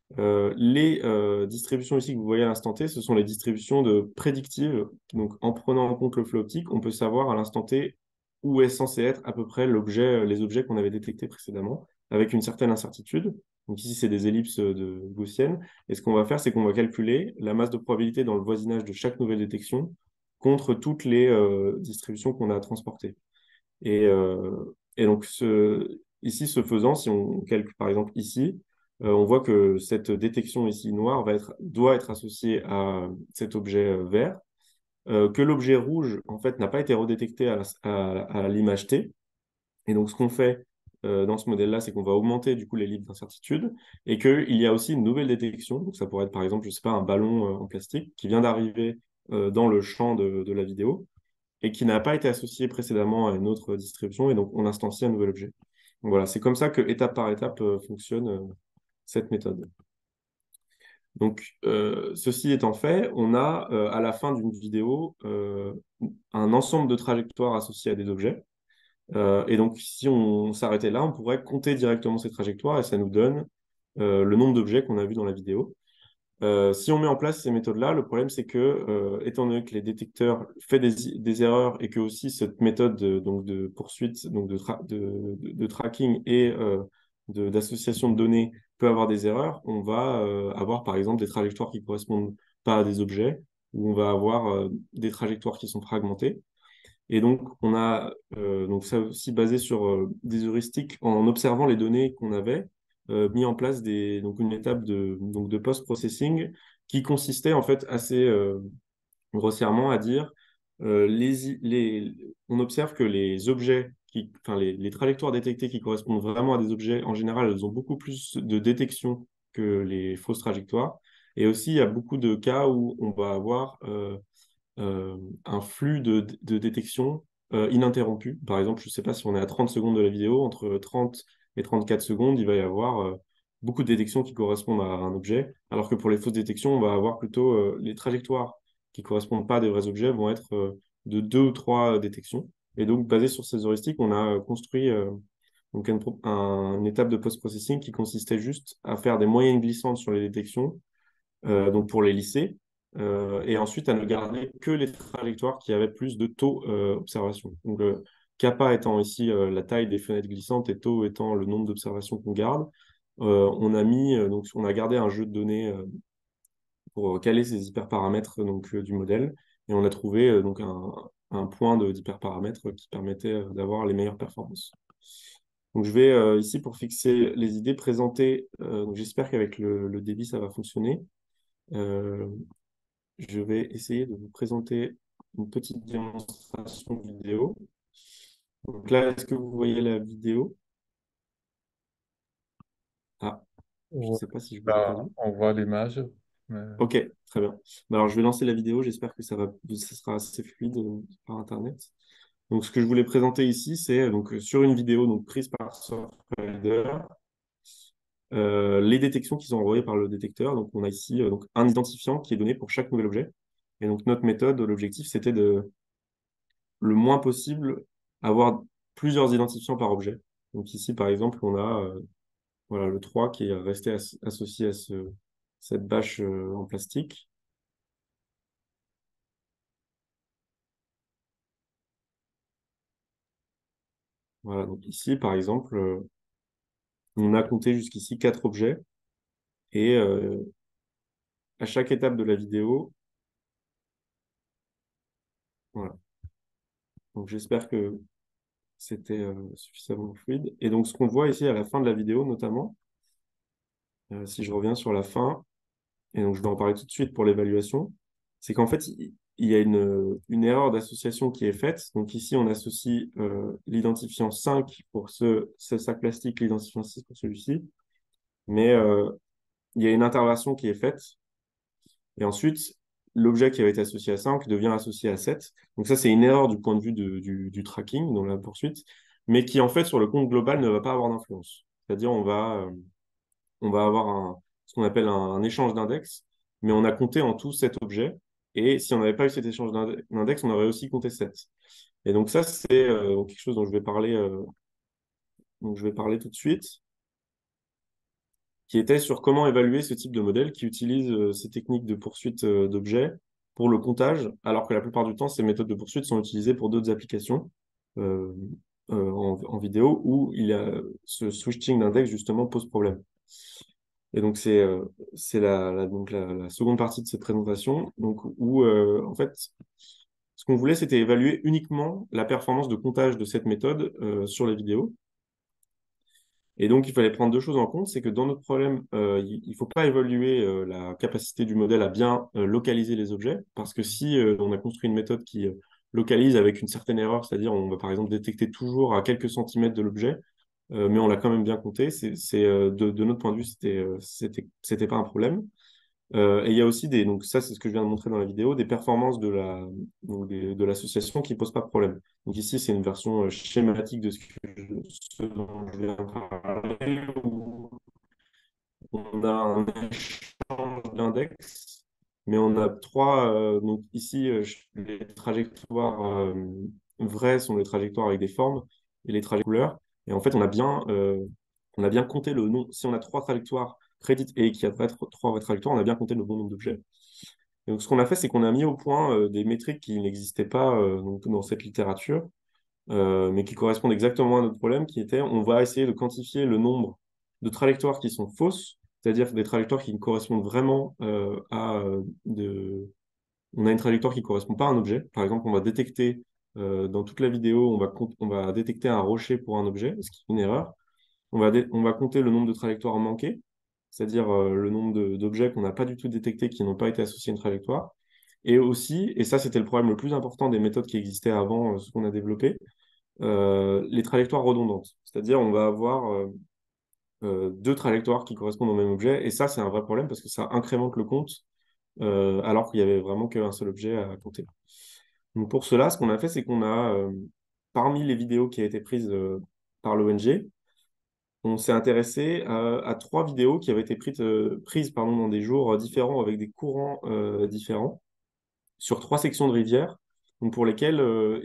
Les distributions ici que vous voyez à l'instant T, ce sont les distributions de prédictives. Donc, en prenant en compte le flot optique, on peut savoir à l'instant T où est censé être à peu près les objets qu'on avait détectés précédemment, avec une certaine incertitude. Donc ici, c'est des ellipses gaussiennes. Et ce qu'on va faire, c'est qu'on va calculer la masse de probabilité dans le voisinage de chaque nouvelle détection contre toutes les distributions qu'on a transportées. Et donc, ici, ce faisant, si on calcule par exemple ici, on voit que cette détection ici noire doit être associée à cet objet vert, que l'objet rouge, en fait, n'a pas été redétecté à l'image T. Et donc, ce qu'on fait dans ce modèle-là, c'est qu'on va augmenter du coup les limites d'incertitude et qu'il y a aussi une nouvelle détection. Donc, ça pourrait être par exemple, je sais pas, un ballon en plastique qui vient d'arriver dans le champ de la vidéo et qui n'a pas été associé précédemment à une autre distribution, et donc on instancie un nouvel objet. Donc voilà, c'est comme ça que étape par étape fonctionne cette méthode. Donc, ceci étant fait, on a à la fin d'une vidéo un ensemble de trajectoires associées à des objets. Et donc, si on s'arrêtait là, on pourrait compter directement ces trajectoires et ça nous donne le nombre d'objets qu'on a vus dans la vidéo. Si on met en place ces méthodes-là, le problème c'est que, étant donné que les détecteurs font des erreurs et que aussi cette méthode donc de poursuite, donc de tracking et d'association de données peut avoir des erreurs, on va avoir par exemple des trajectoires qui ne correspondent pas à des objets, ou on va avoir des trajectoires qui sont fragmentées. Et donc, on a donc ça aussi basé sur des heuristiques en observant les données qu'on avait, mis en place donc une étape de post-processing qui consistait en fait assez grossièrement à dire on observe que les objets, enfin les trajectoires détectées qui correspondent vraiment à des objets, en général, elles ont beaucoup plus de détection que les fausses trajectoires. Et aussi, il y a beaucoup de cas où on va avoir un flux de détection ininterrompu. Par exemple, je ne sais pas si on est à 30 secondes de la vidéo, entre 30 et 34 secondes, il va y avoir beaucoup de détections qui correspondent à un objet, alors que pour les fausses détections, on va avoir plutôt les trajectoires qui ne correspondent pas à des vrais objets vont être de deux ou trois détections. Et donc, basé sur ces heuristiques, on a construit donc une étape de post-processing qui consistait juste à faire des moyennes glissantes sur les détections, donc pour les lisser, et ensuite à ne garder que les trajectoires qui avaient plus de taux observation. Donc, kappa étant ici la taille des fenêtres glissantes et taux étant le nombre d'observations qu'on garde, donc on a gardé un jeu de données pour caler ces hyperparamètres donc, du modèle, et on a trouvé donc un point d'hyperparamètre qui permettait d'avoir les meilleures performances. Donc, je vais ici, pour fixer les idées, présenter, donc j'espère qu'avec le débit, ça va fonctionner. Euh, je vais essayer de vous présenter une petite démonstration vidéo. Donc là, est-ce que vous voyez la vidéo? Ah, je ne Ouais, sais pas si je vous ai là, perdu. on voit l'image, mais Ok, très bien. Bah alors, je vais lancer la vidéo. J'espère que ça sera assez fluide par Internet. Donc, ce que je voulais présenter ici, c'est donc sur une vidéo donc, prise par Surfrider, les détections qui sont envoyées par le détecteur. Donc, on a ici donc, un identifiant qui est donné pour chaque nouvel objet. Et donc, notre méthode, l'objectif, c'était de le moins possible avoir plusieurs identifiants par objet. Donc ici, par exemple, on a voilà, le 3 qui est resté associé à cette bâche en plastique. Voilà, donc ici, par exemple, on a compté jusqu'ici 4 objets. Et à chaque étape de la vidéo, voilà. Donc j'espère que c'était suffisamment fluide. Et donc ce qu'on voit ici à la fin de la vidéo, notamment, si je reviens sur la fin, et donc je vais en parler tout de suite pour l'évaluation, c'est qu'en fait, il y a une erreur d'association qui est faite. Donc ici, on associe l'identifiant 5 pour ce sac plastique, l'identifiant 6 pour celui-ci. Mais il y a une intervention qui est faite. Et ensuite, l'objet qui avait été associé à 5 devient associé à 7. Donc ça, c'est une erreur du point de vue du tracking, dans la poursuite, mais qui, en fait, sur le compte global, ne va pas avoir d'influence. C'est-à-dire, on va avoir ce qu'on appelle un échange d'index, mais on a compté en tout 7 objets. Et si on n'avait pas eu cet échange d'index, on aurait aussi compté 7. Et donc ça, c'est quelque chose dont je vais parler tout de suite. qui était sur comment évaluer ce type de modèle qui utilise ces techniques de poursuite d'objets pour le comptage, alors que la plupart du temps, ces méthodes de poursuite sont utilisées pour d'autres applications euh, en vidéo où ce switching d'index justement pose problème. Et donc, c'est donc la seconde partie de cette présentation, donc, où, en fait, ce qu'on voulait, c'était évaluer uniquement la performance de comptage de cette méthode sur les vidéos. Et donc, il fallait prendre deux choses en compte, c'est que dans notre problème, il ne faut pas évaluer la capacité du modèle à bien localiser les objets, parce que si on a construit une méthode qui localise avec une certaine erreur, c'est-à-dire on va par exemple détecter toujours à quelques centimètres de l'objet, mais on l'a quand même bien compté, de notre point de vue, c'était pas un problème. Et il y a aussi donc ça c'est ce que je viens de montrer dans la vidéo, des performances de l'association qui ne posent pas de problème. Donc ici, c'est une version schématique de ce dont je viens de parler, où on a un échange d'index, mais on a trois. Donc ici, les trajectoires vraies sont les trajectoires avec des formes et les trajectoires couleurs. Et en fait, on a bien compté le nom. Si on a trois trajectoires crédites et qu'il y a trois vraies trajectoires, on a bien compté le bon nombre d'objets. Et donc, ce qu'on a fait, c'est qu'on a mis au point des métriques qui n'existaient pas donc, dans cette littérature, mais qui correspondent exactement à notre problème, qui était, on va essayer de quantifier le nombre de trajectoires qui sont fausses, c'est-à-dire des trajectoires qui correspondent vraiment on a une trajectoire qui ne correspond pas à un objet. Par exemple, on va détecter, dans toute la vidéo, on va détecter un rocher pour un objet, ce qui est une erreur. On va compter le nombre de trajectoires manquées, c'est-à-dire le nombre d'objets qu'on n'a pas du tout détectés, qui n'ont pas été associés à une trajectoire. Et aussi, et ça c'était le problème le plus important des méthodes qui existaient avant ce qu'on a développé, les trajectoires redondantes. C'est-à-dire on va avoir deux trajectoires qui correspondent au même objet, et ça c'est un vrai problème parce que ça incrémente le compte, alors qu'il y avait vraiment qu'un seul objet à compter. Donc pour cela, ce qu'on a fait, c'est qu'on a, parmi les vidéos qui ont été prises par l'ONG, on s'est intéressé à trois vidéos qui avaient été prises pardon, dans des jours différents avec des courants différents sur trois sections de rivières, donc pour lesquelles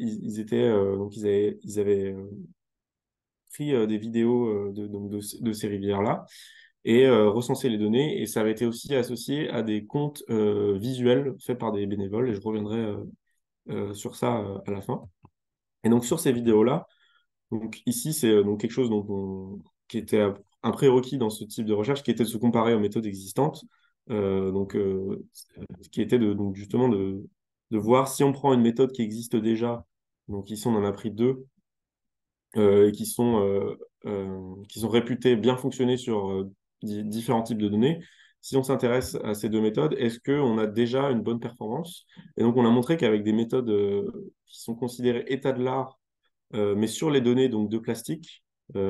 ils avaient pris des vidéos de ces rivières-là et recensé les données. Et ça avait été aussi associé à des comptes visuels faits par des bénévoles. Et je reviendrai sur ça à la fin. Et donc sur ces vidéos-là, donc ici c'est donc quelque chose qui était un prérequis dans ce type de recherche, qui était de se comparer aux méthodes existantes. Donc qui était donc justement de voir si on prend une méthode qui existe déjà. Donc ici on en a pris deux et qui sont réputés bien fonctionner sur différents types de données. Si on s'intéresse à ces deux méthodes, est-ce qu'on a déjà une bonne performance? Et donc, on a montré qu'avec des méthodes qui sont considérées état de l'art, mais sur les données donc, de plastique,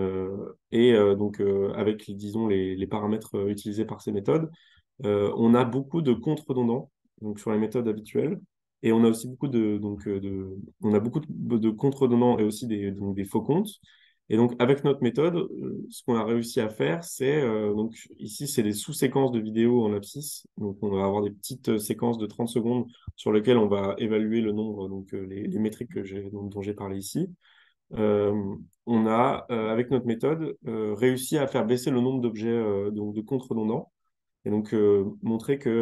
avec, disons, les paramètres utilisés par ces méthodes, on a beaucoup de comptes redondants donc, sur les méthodes habituelles. Et on a aussi on a beaucoup de comptes redondants et aussi donc des faux comptes. Et donc, avec notre méthode, ce qu'on a réussi à faire, c'est, donc ici, c'est des sous-séquences de vidéos en abscisse. Donc, on va avoir des petites séquences de 30 secondes sur lesquelles on va évaluer le nombre, donc les métriques dont j'ai parlé ici. Euh, on a, avec notre méthode, réussi à faire baisser le nombre d'objets, donc de comptes redondants. Et donc, montrer que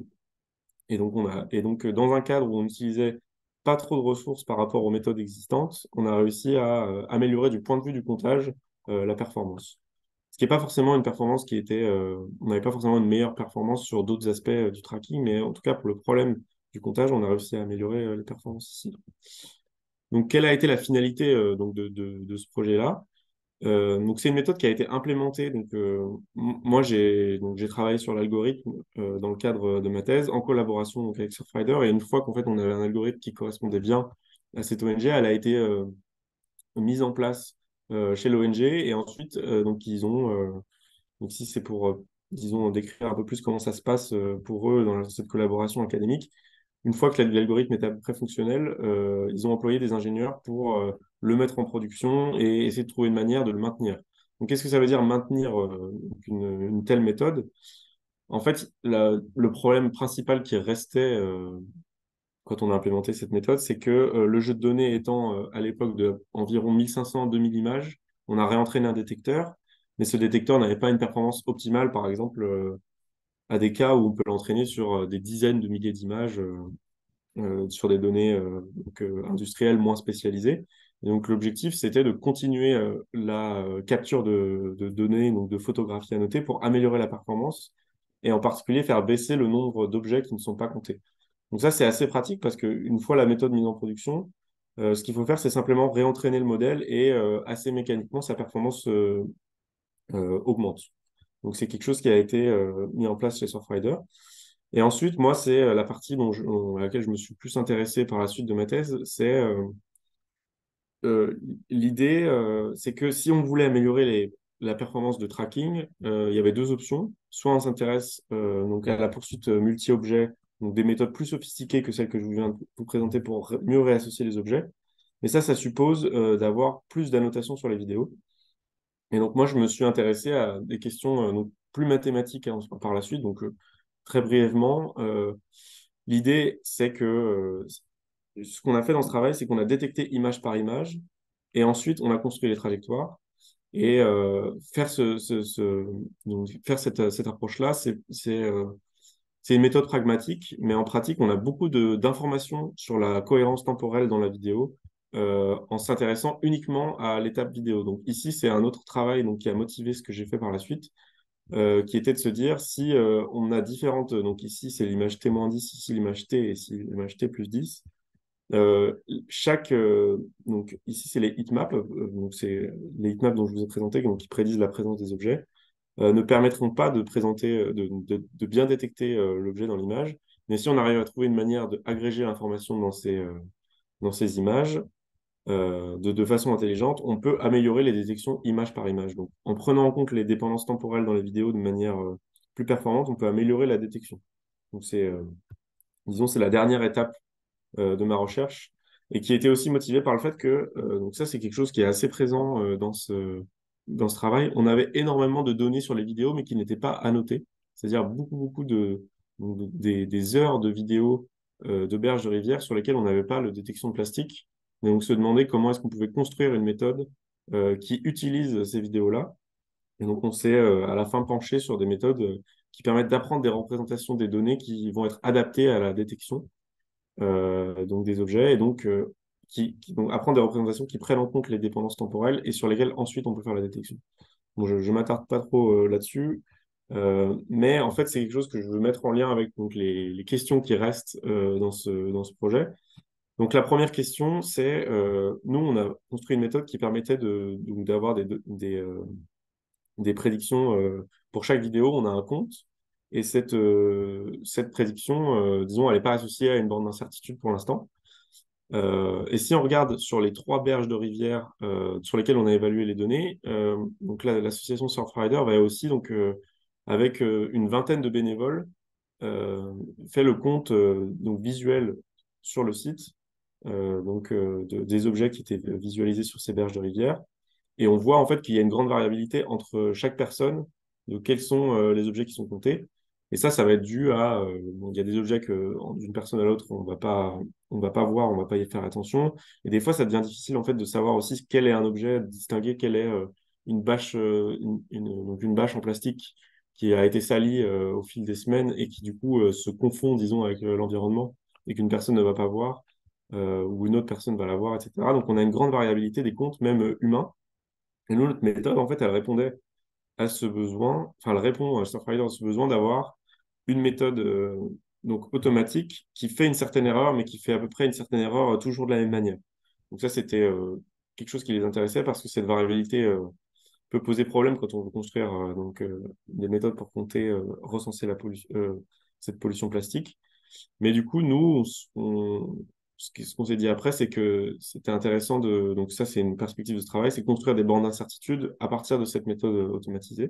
dans un cadre où on n'utilisait pas trop de ressources par rapport aux méthodes existantes, on a réussi à améliorer du point de vue du comptage la performance. Ce qui n'est pas forcément une performance on n'avait pas forcément une meilleure performance sur d'autres aspects du tracking, mais en tout cas pour le problème du comptage, on a réussi à améliorer les performances ici. Donc, quelle a été la finalité donc de ce projet-là? Donc c'est une méthode qui a été implémentée. Donc moi j'ai travaillé sur l'algorithme dans le cadre de ma thèse en collaboration donc, avec Surfrider. Et une fois qu'en fait on avait un algorithme qui correspondait bien à cette ONG, elle a été mise en place chez l'ONG. Et ensuite donc ils ont donc si c'est pour disons décrire un peu plus comment ça se passe pour eux dans cette collaboration académique. Une fois que l'algorithme est à peu près fonctionnel, ils ont employé des ingénieurs pour le mettre en production et essayer de trouver une manière de le maintenir. Donc, qu'est-ce que ça veut dire maintenir une telle méthode? En fait, le problème principal qui restait quand on a implémenté cette méthode, c'est que le jeu de données étant à l'époque de environ 1500-2000 images, on a réentraîné un détecteur. mais ce détecteur n'avait pas une performance optimale, par exemple, à des cas où on peut l'entraîner sur des dizaines de milliers d'images sur des données industrielles moins spécialisées. Et donc l'objectif, c'était de continuer la capture de données, donc de photographies annotées, pour améliorer la performance et en particulier faire baisser le nombre d'objets qui ne sont pas comptés. Donc ça, c'est assez pratique parce qu'une fois la méthode mise en production, ce qu'il faut faire, c'est simplement réentraîner le modèle et assez mécaniquement, sa performance augmente. Donc c'est quelque chose qui a été mis en place chez Surfrider. Et ensuite, moi, c'est la partie à laquelle je me suis plus intéressé par la suite de ma thèse, c'est l'idée, c'est que si on voulait améliorer la performance de tracking, il y avait deux options. Soit on s'intéresse donc à la poursuite multi-objets, donc des méthodes plus sophistiquées que celles que je viens de vous présenter pour mieux réassocier les objets. Mais ça suppose d'avoir plus d'annotations sur les vidéos. Et donc moi, je me suis intéressé à des questions donc, plus mathématiques hein, par la suite. Donc très brièvement, l'idée, c'est que ce qu'on a fait dans ce travail, c'est qu'on a détecté image par image et ensuite on a construit les trajectoires. Et donc, faire cette approche-là, c'est une méthode pragmatique, mais en pratique, on a beaucoup d'informations sur la cohérence temporelle dans la vidéo en s'intéressant uniquement à l'étape vidéo. Donc ici, c'est un autre travail donc, qui a motivé ce que j'ai fait par la suite, qui était de se dire si on a différentes, donc ici c'est l'image T-10, ici l'image T et ici l'image T plus 10. Euh, donc ici c'est les heatmaps, donc c'est les heatmaps dont je vous ai présenté, donc qui prédisent la présence des objets ne permettront pas de présenter, de bien détecter l'objet dans l'image. Mais si on arrive à trouver une manière d'agréger l'information dans ces images de façon intelligente, on peut améliorer les détections image par image. Donc, en prenant en compte les dépendances temporelles dans les vidéos de manière plus performante, on peut améliorer la détection. Donc, disons, c'est la dernière étape de ma recherche et qui était aussi motivée par le fait que, donc ça, c'est quelque chose qui est assez présent dans ce travail. On avait énormément de données sur les vidéos, mais qui n'étaient pas annotées. C'est-à-dire beaucoup des heures de vidéos de berges de rivière sur lesquelles on n'avait pas de détection de plastique. Et donc, se demander comment est-ce qu'on pouvait construire une méthode qui utilise ces vidéos-là. Et donc, on s'est à la fin penché sur des méthodes qui permettent d'apprendre des représentations des données qui vont être adaptées à la détection donc des objets, et donc, donc apprendre des représentations qui prennent en compte les dépendances temporelles et sur lesquelles ensuite on peut faire la détection. Bon, je ne m'attarde pas trop là-dessus, mais en fait c'est quelque chose que je veux mettre en lien avec donc, les questions qui restent dans ce projet. Donc la première question, c'est, nous on a construit une méthode qui permettait d'avoir des prédictions pour chaque vidéo, on a un compte. Et cette prédiction, disons, elle n'est pas associée à une borne d'incertitude pour l'instant. Et si on regarde sur les trois berges de rivière sur lesquelles on a évalué les données, donc l'association Surfrider va aussi, donc, avec une vingtaine de bénévoles, fait le compte donc, visuel sur le site des objets qui étaient visualisés sur ces berges de rivière. Et on voit en fait qu'il y a une grande variabilité entre chaque personne de quels sont les objets qui sont comptés. Et ça va être dû à, bon, il y a des objets que d'une personne à l'autre, on va pas voir, on va pas y faire attention. Et des fois, ça devient difficile en fait de savoir aussi quel est un objet, de distinguer quelle est une bâche, donc une bâche en plastique qui a été salie au fil des semaines et qui du coup se confond, disons, avec l'environnement et qu'une personne ne va pas voir ou une autre personne va la voir, etc. Donc on a une grande variabilité des comptes, même humains. Et nous, notre méthode, en fait, elle répondait à ce besoin, enfin, elle répond à Surfrider à ce besoin d'avoir une méthode donc automatique qui fait une certaine erreur, mais qui fait à peu près une certaine erreur toujours de la même manière. Donc ça, c'était quelque chose qui les intéressait parce que cette variabilité peut poser problème quand on veut construire des méthodes pour compter, recenser cette pollution plastique. Mais du coup, nous, ce qu'on s'est dit après, c'est que c'était intéressant de. Donc, ça, c'est une perspective de ce travail, c'est construire des bandes d'incertitude à partir de cette méthode automatisée.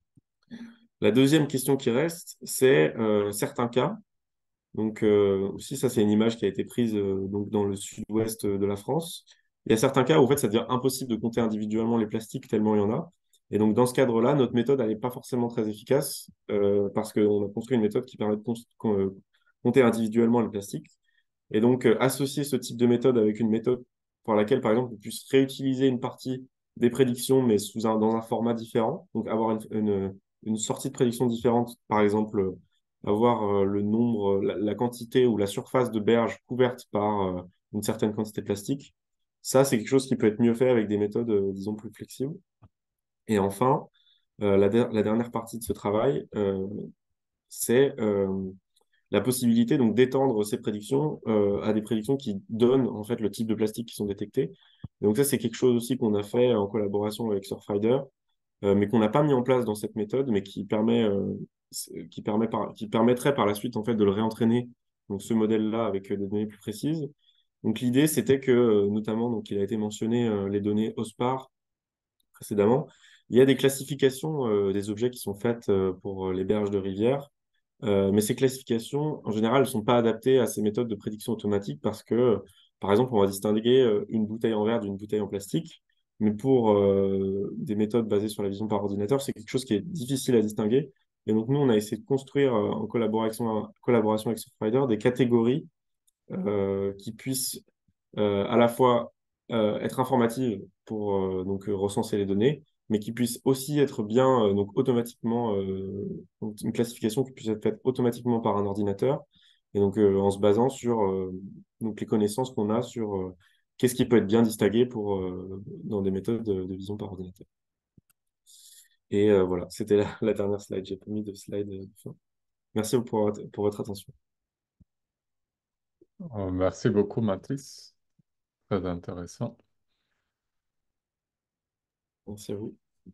La deuxième question qui reste, c'est certains cas. Donc, aussi, ça, c'est une image qui a été prise donc, dans le sud-ouest de la France. Il y a certains cas où, en fait, ça devient impossible de compter individuellement les plastiques tellement il y en a. Et donc, dans ce cadre-là, notre méthode, elle n'est pas forcément très efficace parce qu'on a construit une méthode qui permet de compter individuellement les plastiques. Et donc, associer ce type de méthode avec une méthode pour laquelle, par exemple, on puisse réutiliser une partie des prédictions, mais dans un format différent. Donc, avoir une sortie de prédiction différente, par exemple, avoir le nombre, la quantité ou la surface de berges couvertes par une certaine quantité de plastique. Ça, c'est quelque chose qui peut être mieux fait avec des méthodes, disons, plus flexibles. Et enfin, la dernière partie de ce travail, c'est la possibilité donc d'étendre ces prédictions à des prédictions qui donnent en fait le type de plastique qui sont détectés. Et donc ça, c'est quelque chose aussi qu'on a fait en collaboration avec Surfrider, mais qu'on n'a pas mis en place dans cette méthode, mais qui permettrait par la suite en fait de le réentraîner, donc ce modèle-là avec des données plus précises. Donc l'idée, c'était que, notamment, donc il a été mentionné les données OSPAR précédemment, il y a des classifications des objets qui sont faites pour les berges de rivière. Mais ces classifications, en général, ne sont pas adaptées à ces méthodes de prédiction automatique parce que, par exemple, on va distinguer une bouteille en verre d'une bouteille en plastique. Mais pour des méthodes basées sur la vision par ordinateur, c'est quelque chose qui est difficile à distinguer. Et donc, nous, on a essayé de construire en collaboration avec Surfrider des catégories qui puissent à la fois être informative pour donc recenser les données, mais qui puisse aussi être bien donc automatiquement donc une classification qui puisse être faite automatiquement par un ordinateur et donc en se basant sur donc les connaissances qu'on a sur qu'est-ce qui peut être bien distingué pour dans des méthodes de vision par ordinateur. Et voilà, c'était la dernière slide. J'ai pas mis de slide de fin. Merci pour votre attention. Merci beaucoup, Mathis. Très intéressant. Merci à vous.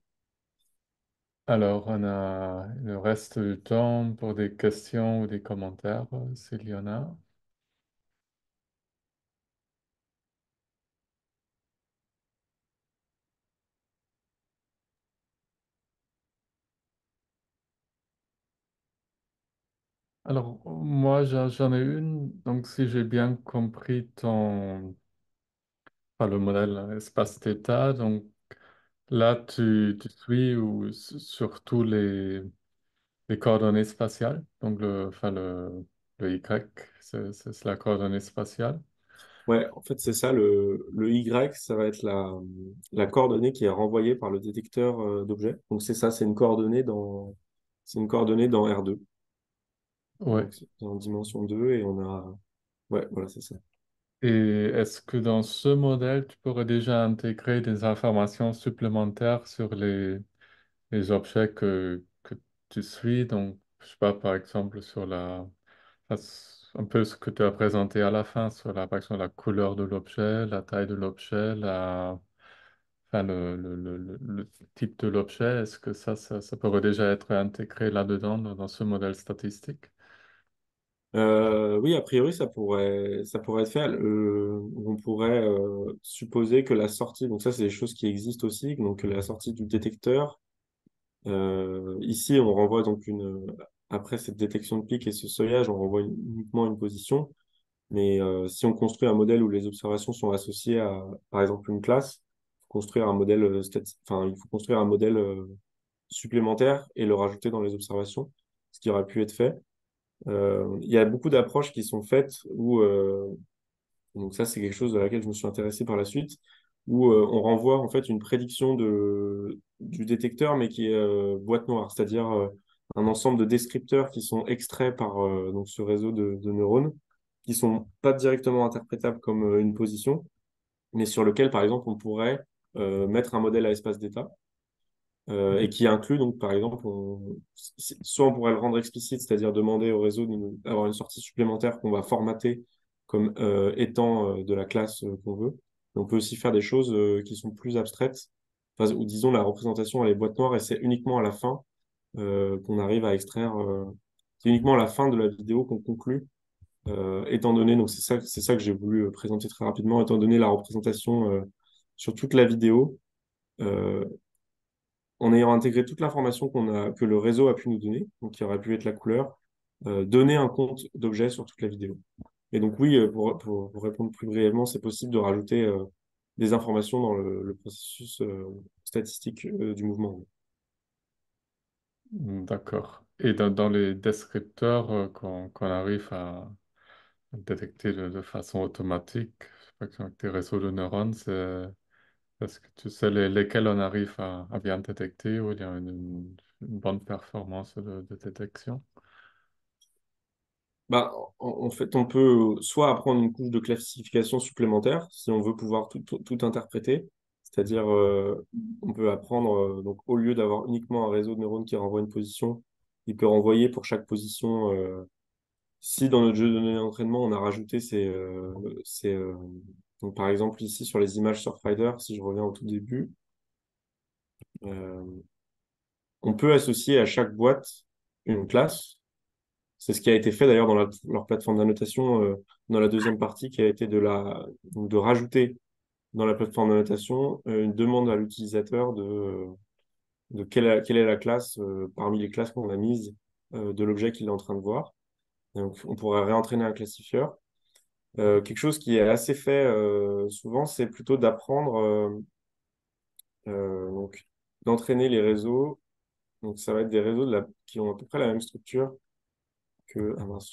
Alors, on a le reste du temps pour des questions ou des commentaires, s'il y en a. Alors, moi, j'en ai une. Donc, si j'ai bien compris le modèle espace θ, donc là, tu suis surtout les coordonnées spatiales. Donc, le Y, c'est la coordonnée spatiale. Ouais, en fait, c'est ça, le Y, ça va être la coordonnée qui est renvoyée par le détecteur d'objets. Donc, c'est ça, c'est une coordonnée dans R2. Ouais. Donc, c'est en dimension 2 et on a. Ouais, voilà, c'est ça. Et est-ce que dans ce modèle, tu pourrais déjà intégrer des informations supplémentaires sur les objets que tu suis? Donc, je sais pas, par exemple, un peu ce que tu as présenté à la fin, sur par exemple, la couleur de l'objet, la taille de l'objet, le type de l'objet. Est-ce que ça pourrait déjà être intégré là-dedans, dans ce modèle statistique? Oui, a priori, ça pourrait être fait. On pourrait supposer que la sortie, donc ça, c'est des choses qui existent aussi, donc la sortie du détecteur. Ici, on renvoie donc après cette détection de pic et ce seuillage, on renvoie uniquement une position. Mais si on construit un modèle où les observations sont associées à, par exemple, une classe, construire un modèle enfin, il faut construire un modèle supplémentaire et le rajouter dans les observations, ce qui aurait pu être fait. Il y a beaucoup d'approches qui sont faites où, donc ça c'est quelque chose à laquelle je me suis intéressé par la suite, où on renvoie en fait une prédiction du détecteur, mais qui est boîte noire, c'est-à-dire un ensemble de descripteurs qui sont extraits par donc ce réseau de neurones qui sont pas directement interprétables comme une position, mais sur lequel, par exemple, on pourrait mettre un modèle à espace d'état, et qui inclut, donc, par exemple, soit on pourrait le rendre explicite, c'est-à-dire demander au réseau d'avoir une sortie supplémentaire qu'on va formater comme étant de la classe qu'on veut. Mais on peut aussi faire des choses qui sont plus abstraites, enfin, ou disons la représentation elle est boîte noire et c'est uniquement à la fin qu'on arrive à extraire. C'est uniquement à la fin de la vidéo qu'on conclut étant donné, donc c'est ça que j'ai voulu présenter très rapidement, étant donné la représentation sur toute la vidéo, euh, en ayant intégré toute l'information que le réseau a pu nous donner, donc qui aurait pu être la couleur, donner un compte d'objets sur toute la vidéo. Et donc oui, pour répondre plus brièvement, c'est possible de rajouter des informations dans le processus statistique du mouvement. D'accord. Et dans les descripteurs qu'on arrive à détecter de façon automatique, par exemple avec des réseaux de neurones, Est-ce que tu sais lesquels on arrive à bien détecter où il y a une bonne performance de détection? Bah, en fait, on peut soit apprendre une couche de classification supplémentaire si on veut pouvoir tout interpréter. C'est-à-dire, on peut apprendre, donc au lieu d'avoir uniquement un réseau de neurones qui renvoie une position, il peut renvoyer pour chaque position. Si dans notre jeu de données d'entraînement, on a rajouté donc par exemple ici sur les images Surfrider, si je reviens au tout début, euh, on peut associer à chaque boîte une classe. C'est ce qui a été fait d'ailleurs dans leur plateforme d'annotation dans la deuxième partie, qui a été donc de rajouter dans la plateforme d'annotation une demande à l'utilisateur de quelle est la classe parmi les classes qu'on a mises de l'objet qu'il est en train de voir. Donc, on pourrait réentraîner un classifieur. Quelque chose qui est assez fait souvent, c'est plutôt d'apprendre, donc d'entraîner les réseaux. Donc, ça va être des réseaux qui ont à peu près la même structure que. Ah mince,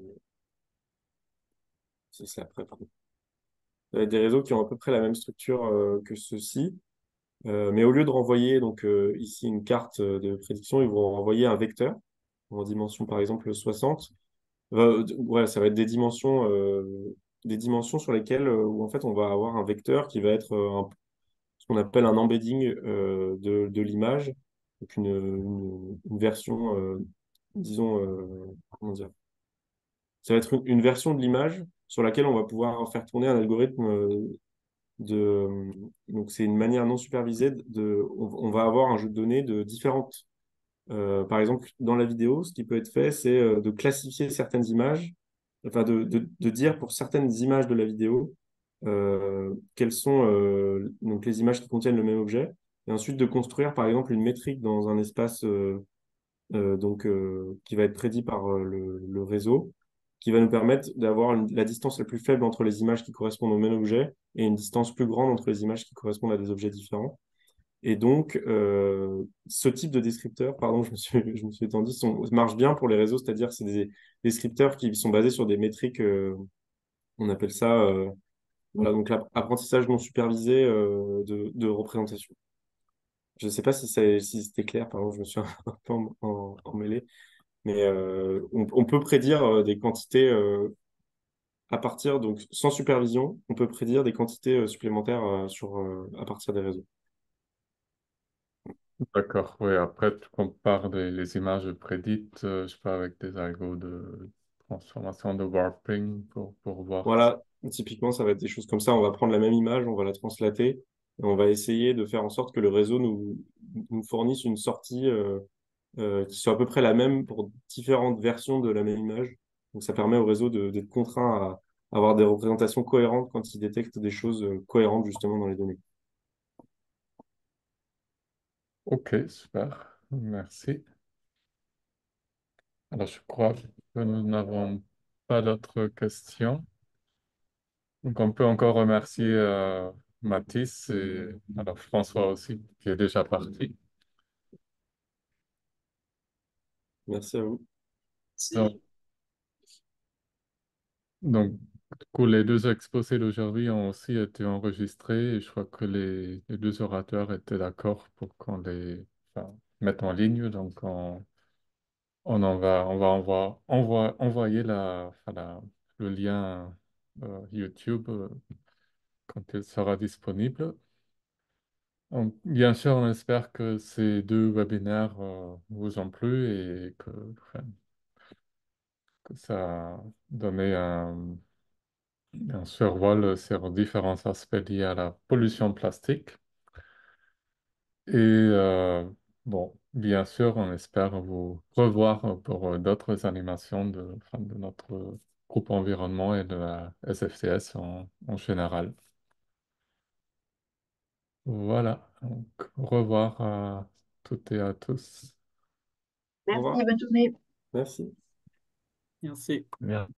c'est après, pardon. Des réseaux qui ont à peu près la même structure que ceux-ci. Mais au lieu de renvoyer donc, ici une carte de prédiction, ils vont renvoyer un vecteur en dimension par exemple 60. Ouais, ça va être des dimensions sur lesquelles où en fait on va avoir un vecteur qui va être ce qu'on appelle un embedding de l'image. Donc une version, disons, comment dire, ça va être une version de l'image sur laquelle on va pouvoir faire tourner un algorithme donc c'est une manière non supervisée on va avoir un jeu de données de différentes. Par exemple, dans la vidéo, ce qui peut être fait, c'est de classifier certaines images, enfin de dire pour certaines images de la vidéo quelles sont donc les images qui contiennent le même objet, et ensuite de construire par exemple une métrique dans un espace qui va être prédit par le réseau, qui va nous permettre d'avoir la distance la plus faible entre les images qui correspondent au même objet et une distance plus grande entre les images qui correspondent à des objets différents. Et donc, ce type de descripteur, pardon, je me suis étendu, marche bien pour les réseaux, c'est-à-dire c'est des descripteurs qui sont basés sur des métriques, on appelle ça voilà, donc l'apprentissage non supervisé de représentation. Je ne sais pas si c'était clair, pardon, je me suis un peu emmêlé, mais on peut prédire des quantités à partir, donc sans supervision, on peut prédire des quantités supplémentaires à partir des réseaux. D'accord, oui, après tu compares les images prédites, je sais pas, avec des algos de transformation de warping pour voir. Voilà, typiquement, ça va être des choses comme ça. On va prendre la même image, on va la translater, et on va essayer de faire en sorte que le réseau nous fournisse une sortie qui soit à peu près la même pour différentes versions de la même image. Donc ça permet au réseau d'être contraint à avoir des représentations cohérentes quand il détecte des choses cohérentes justement dans les données. Ok, super, merci. Alors je crois que nous n'avons pas d'autres questions. Donc on peut encore remercier Mathis et alors François aussi, qui est déjà parti. Merci à vous. Donc, donc, du coup, les deux exposés d'aujourd'hui ont aussi été enregistrés et je crois que les deux orateurs étaient d'accord pour qu'on les enfin, mette en ligne. Donc, envoyer le lien YouTube quand il sera disponible. Donc, bien sûr, on espère que ces deux webinaires vous ont plu et que ça a donné un survol sur différents aspects liés à la pollution plastique. Et bon, bien sûr, on espère vous revoir pour d'autres animations de notre groupe environnement et de la SFCS en général. Voilà, donc au revoir à toutes et à tous. Au revoir. Merci, bonne journée. Merci. Merci. Merci.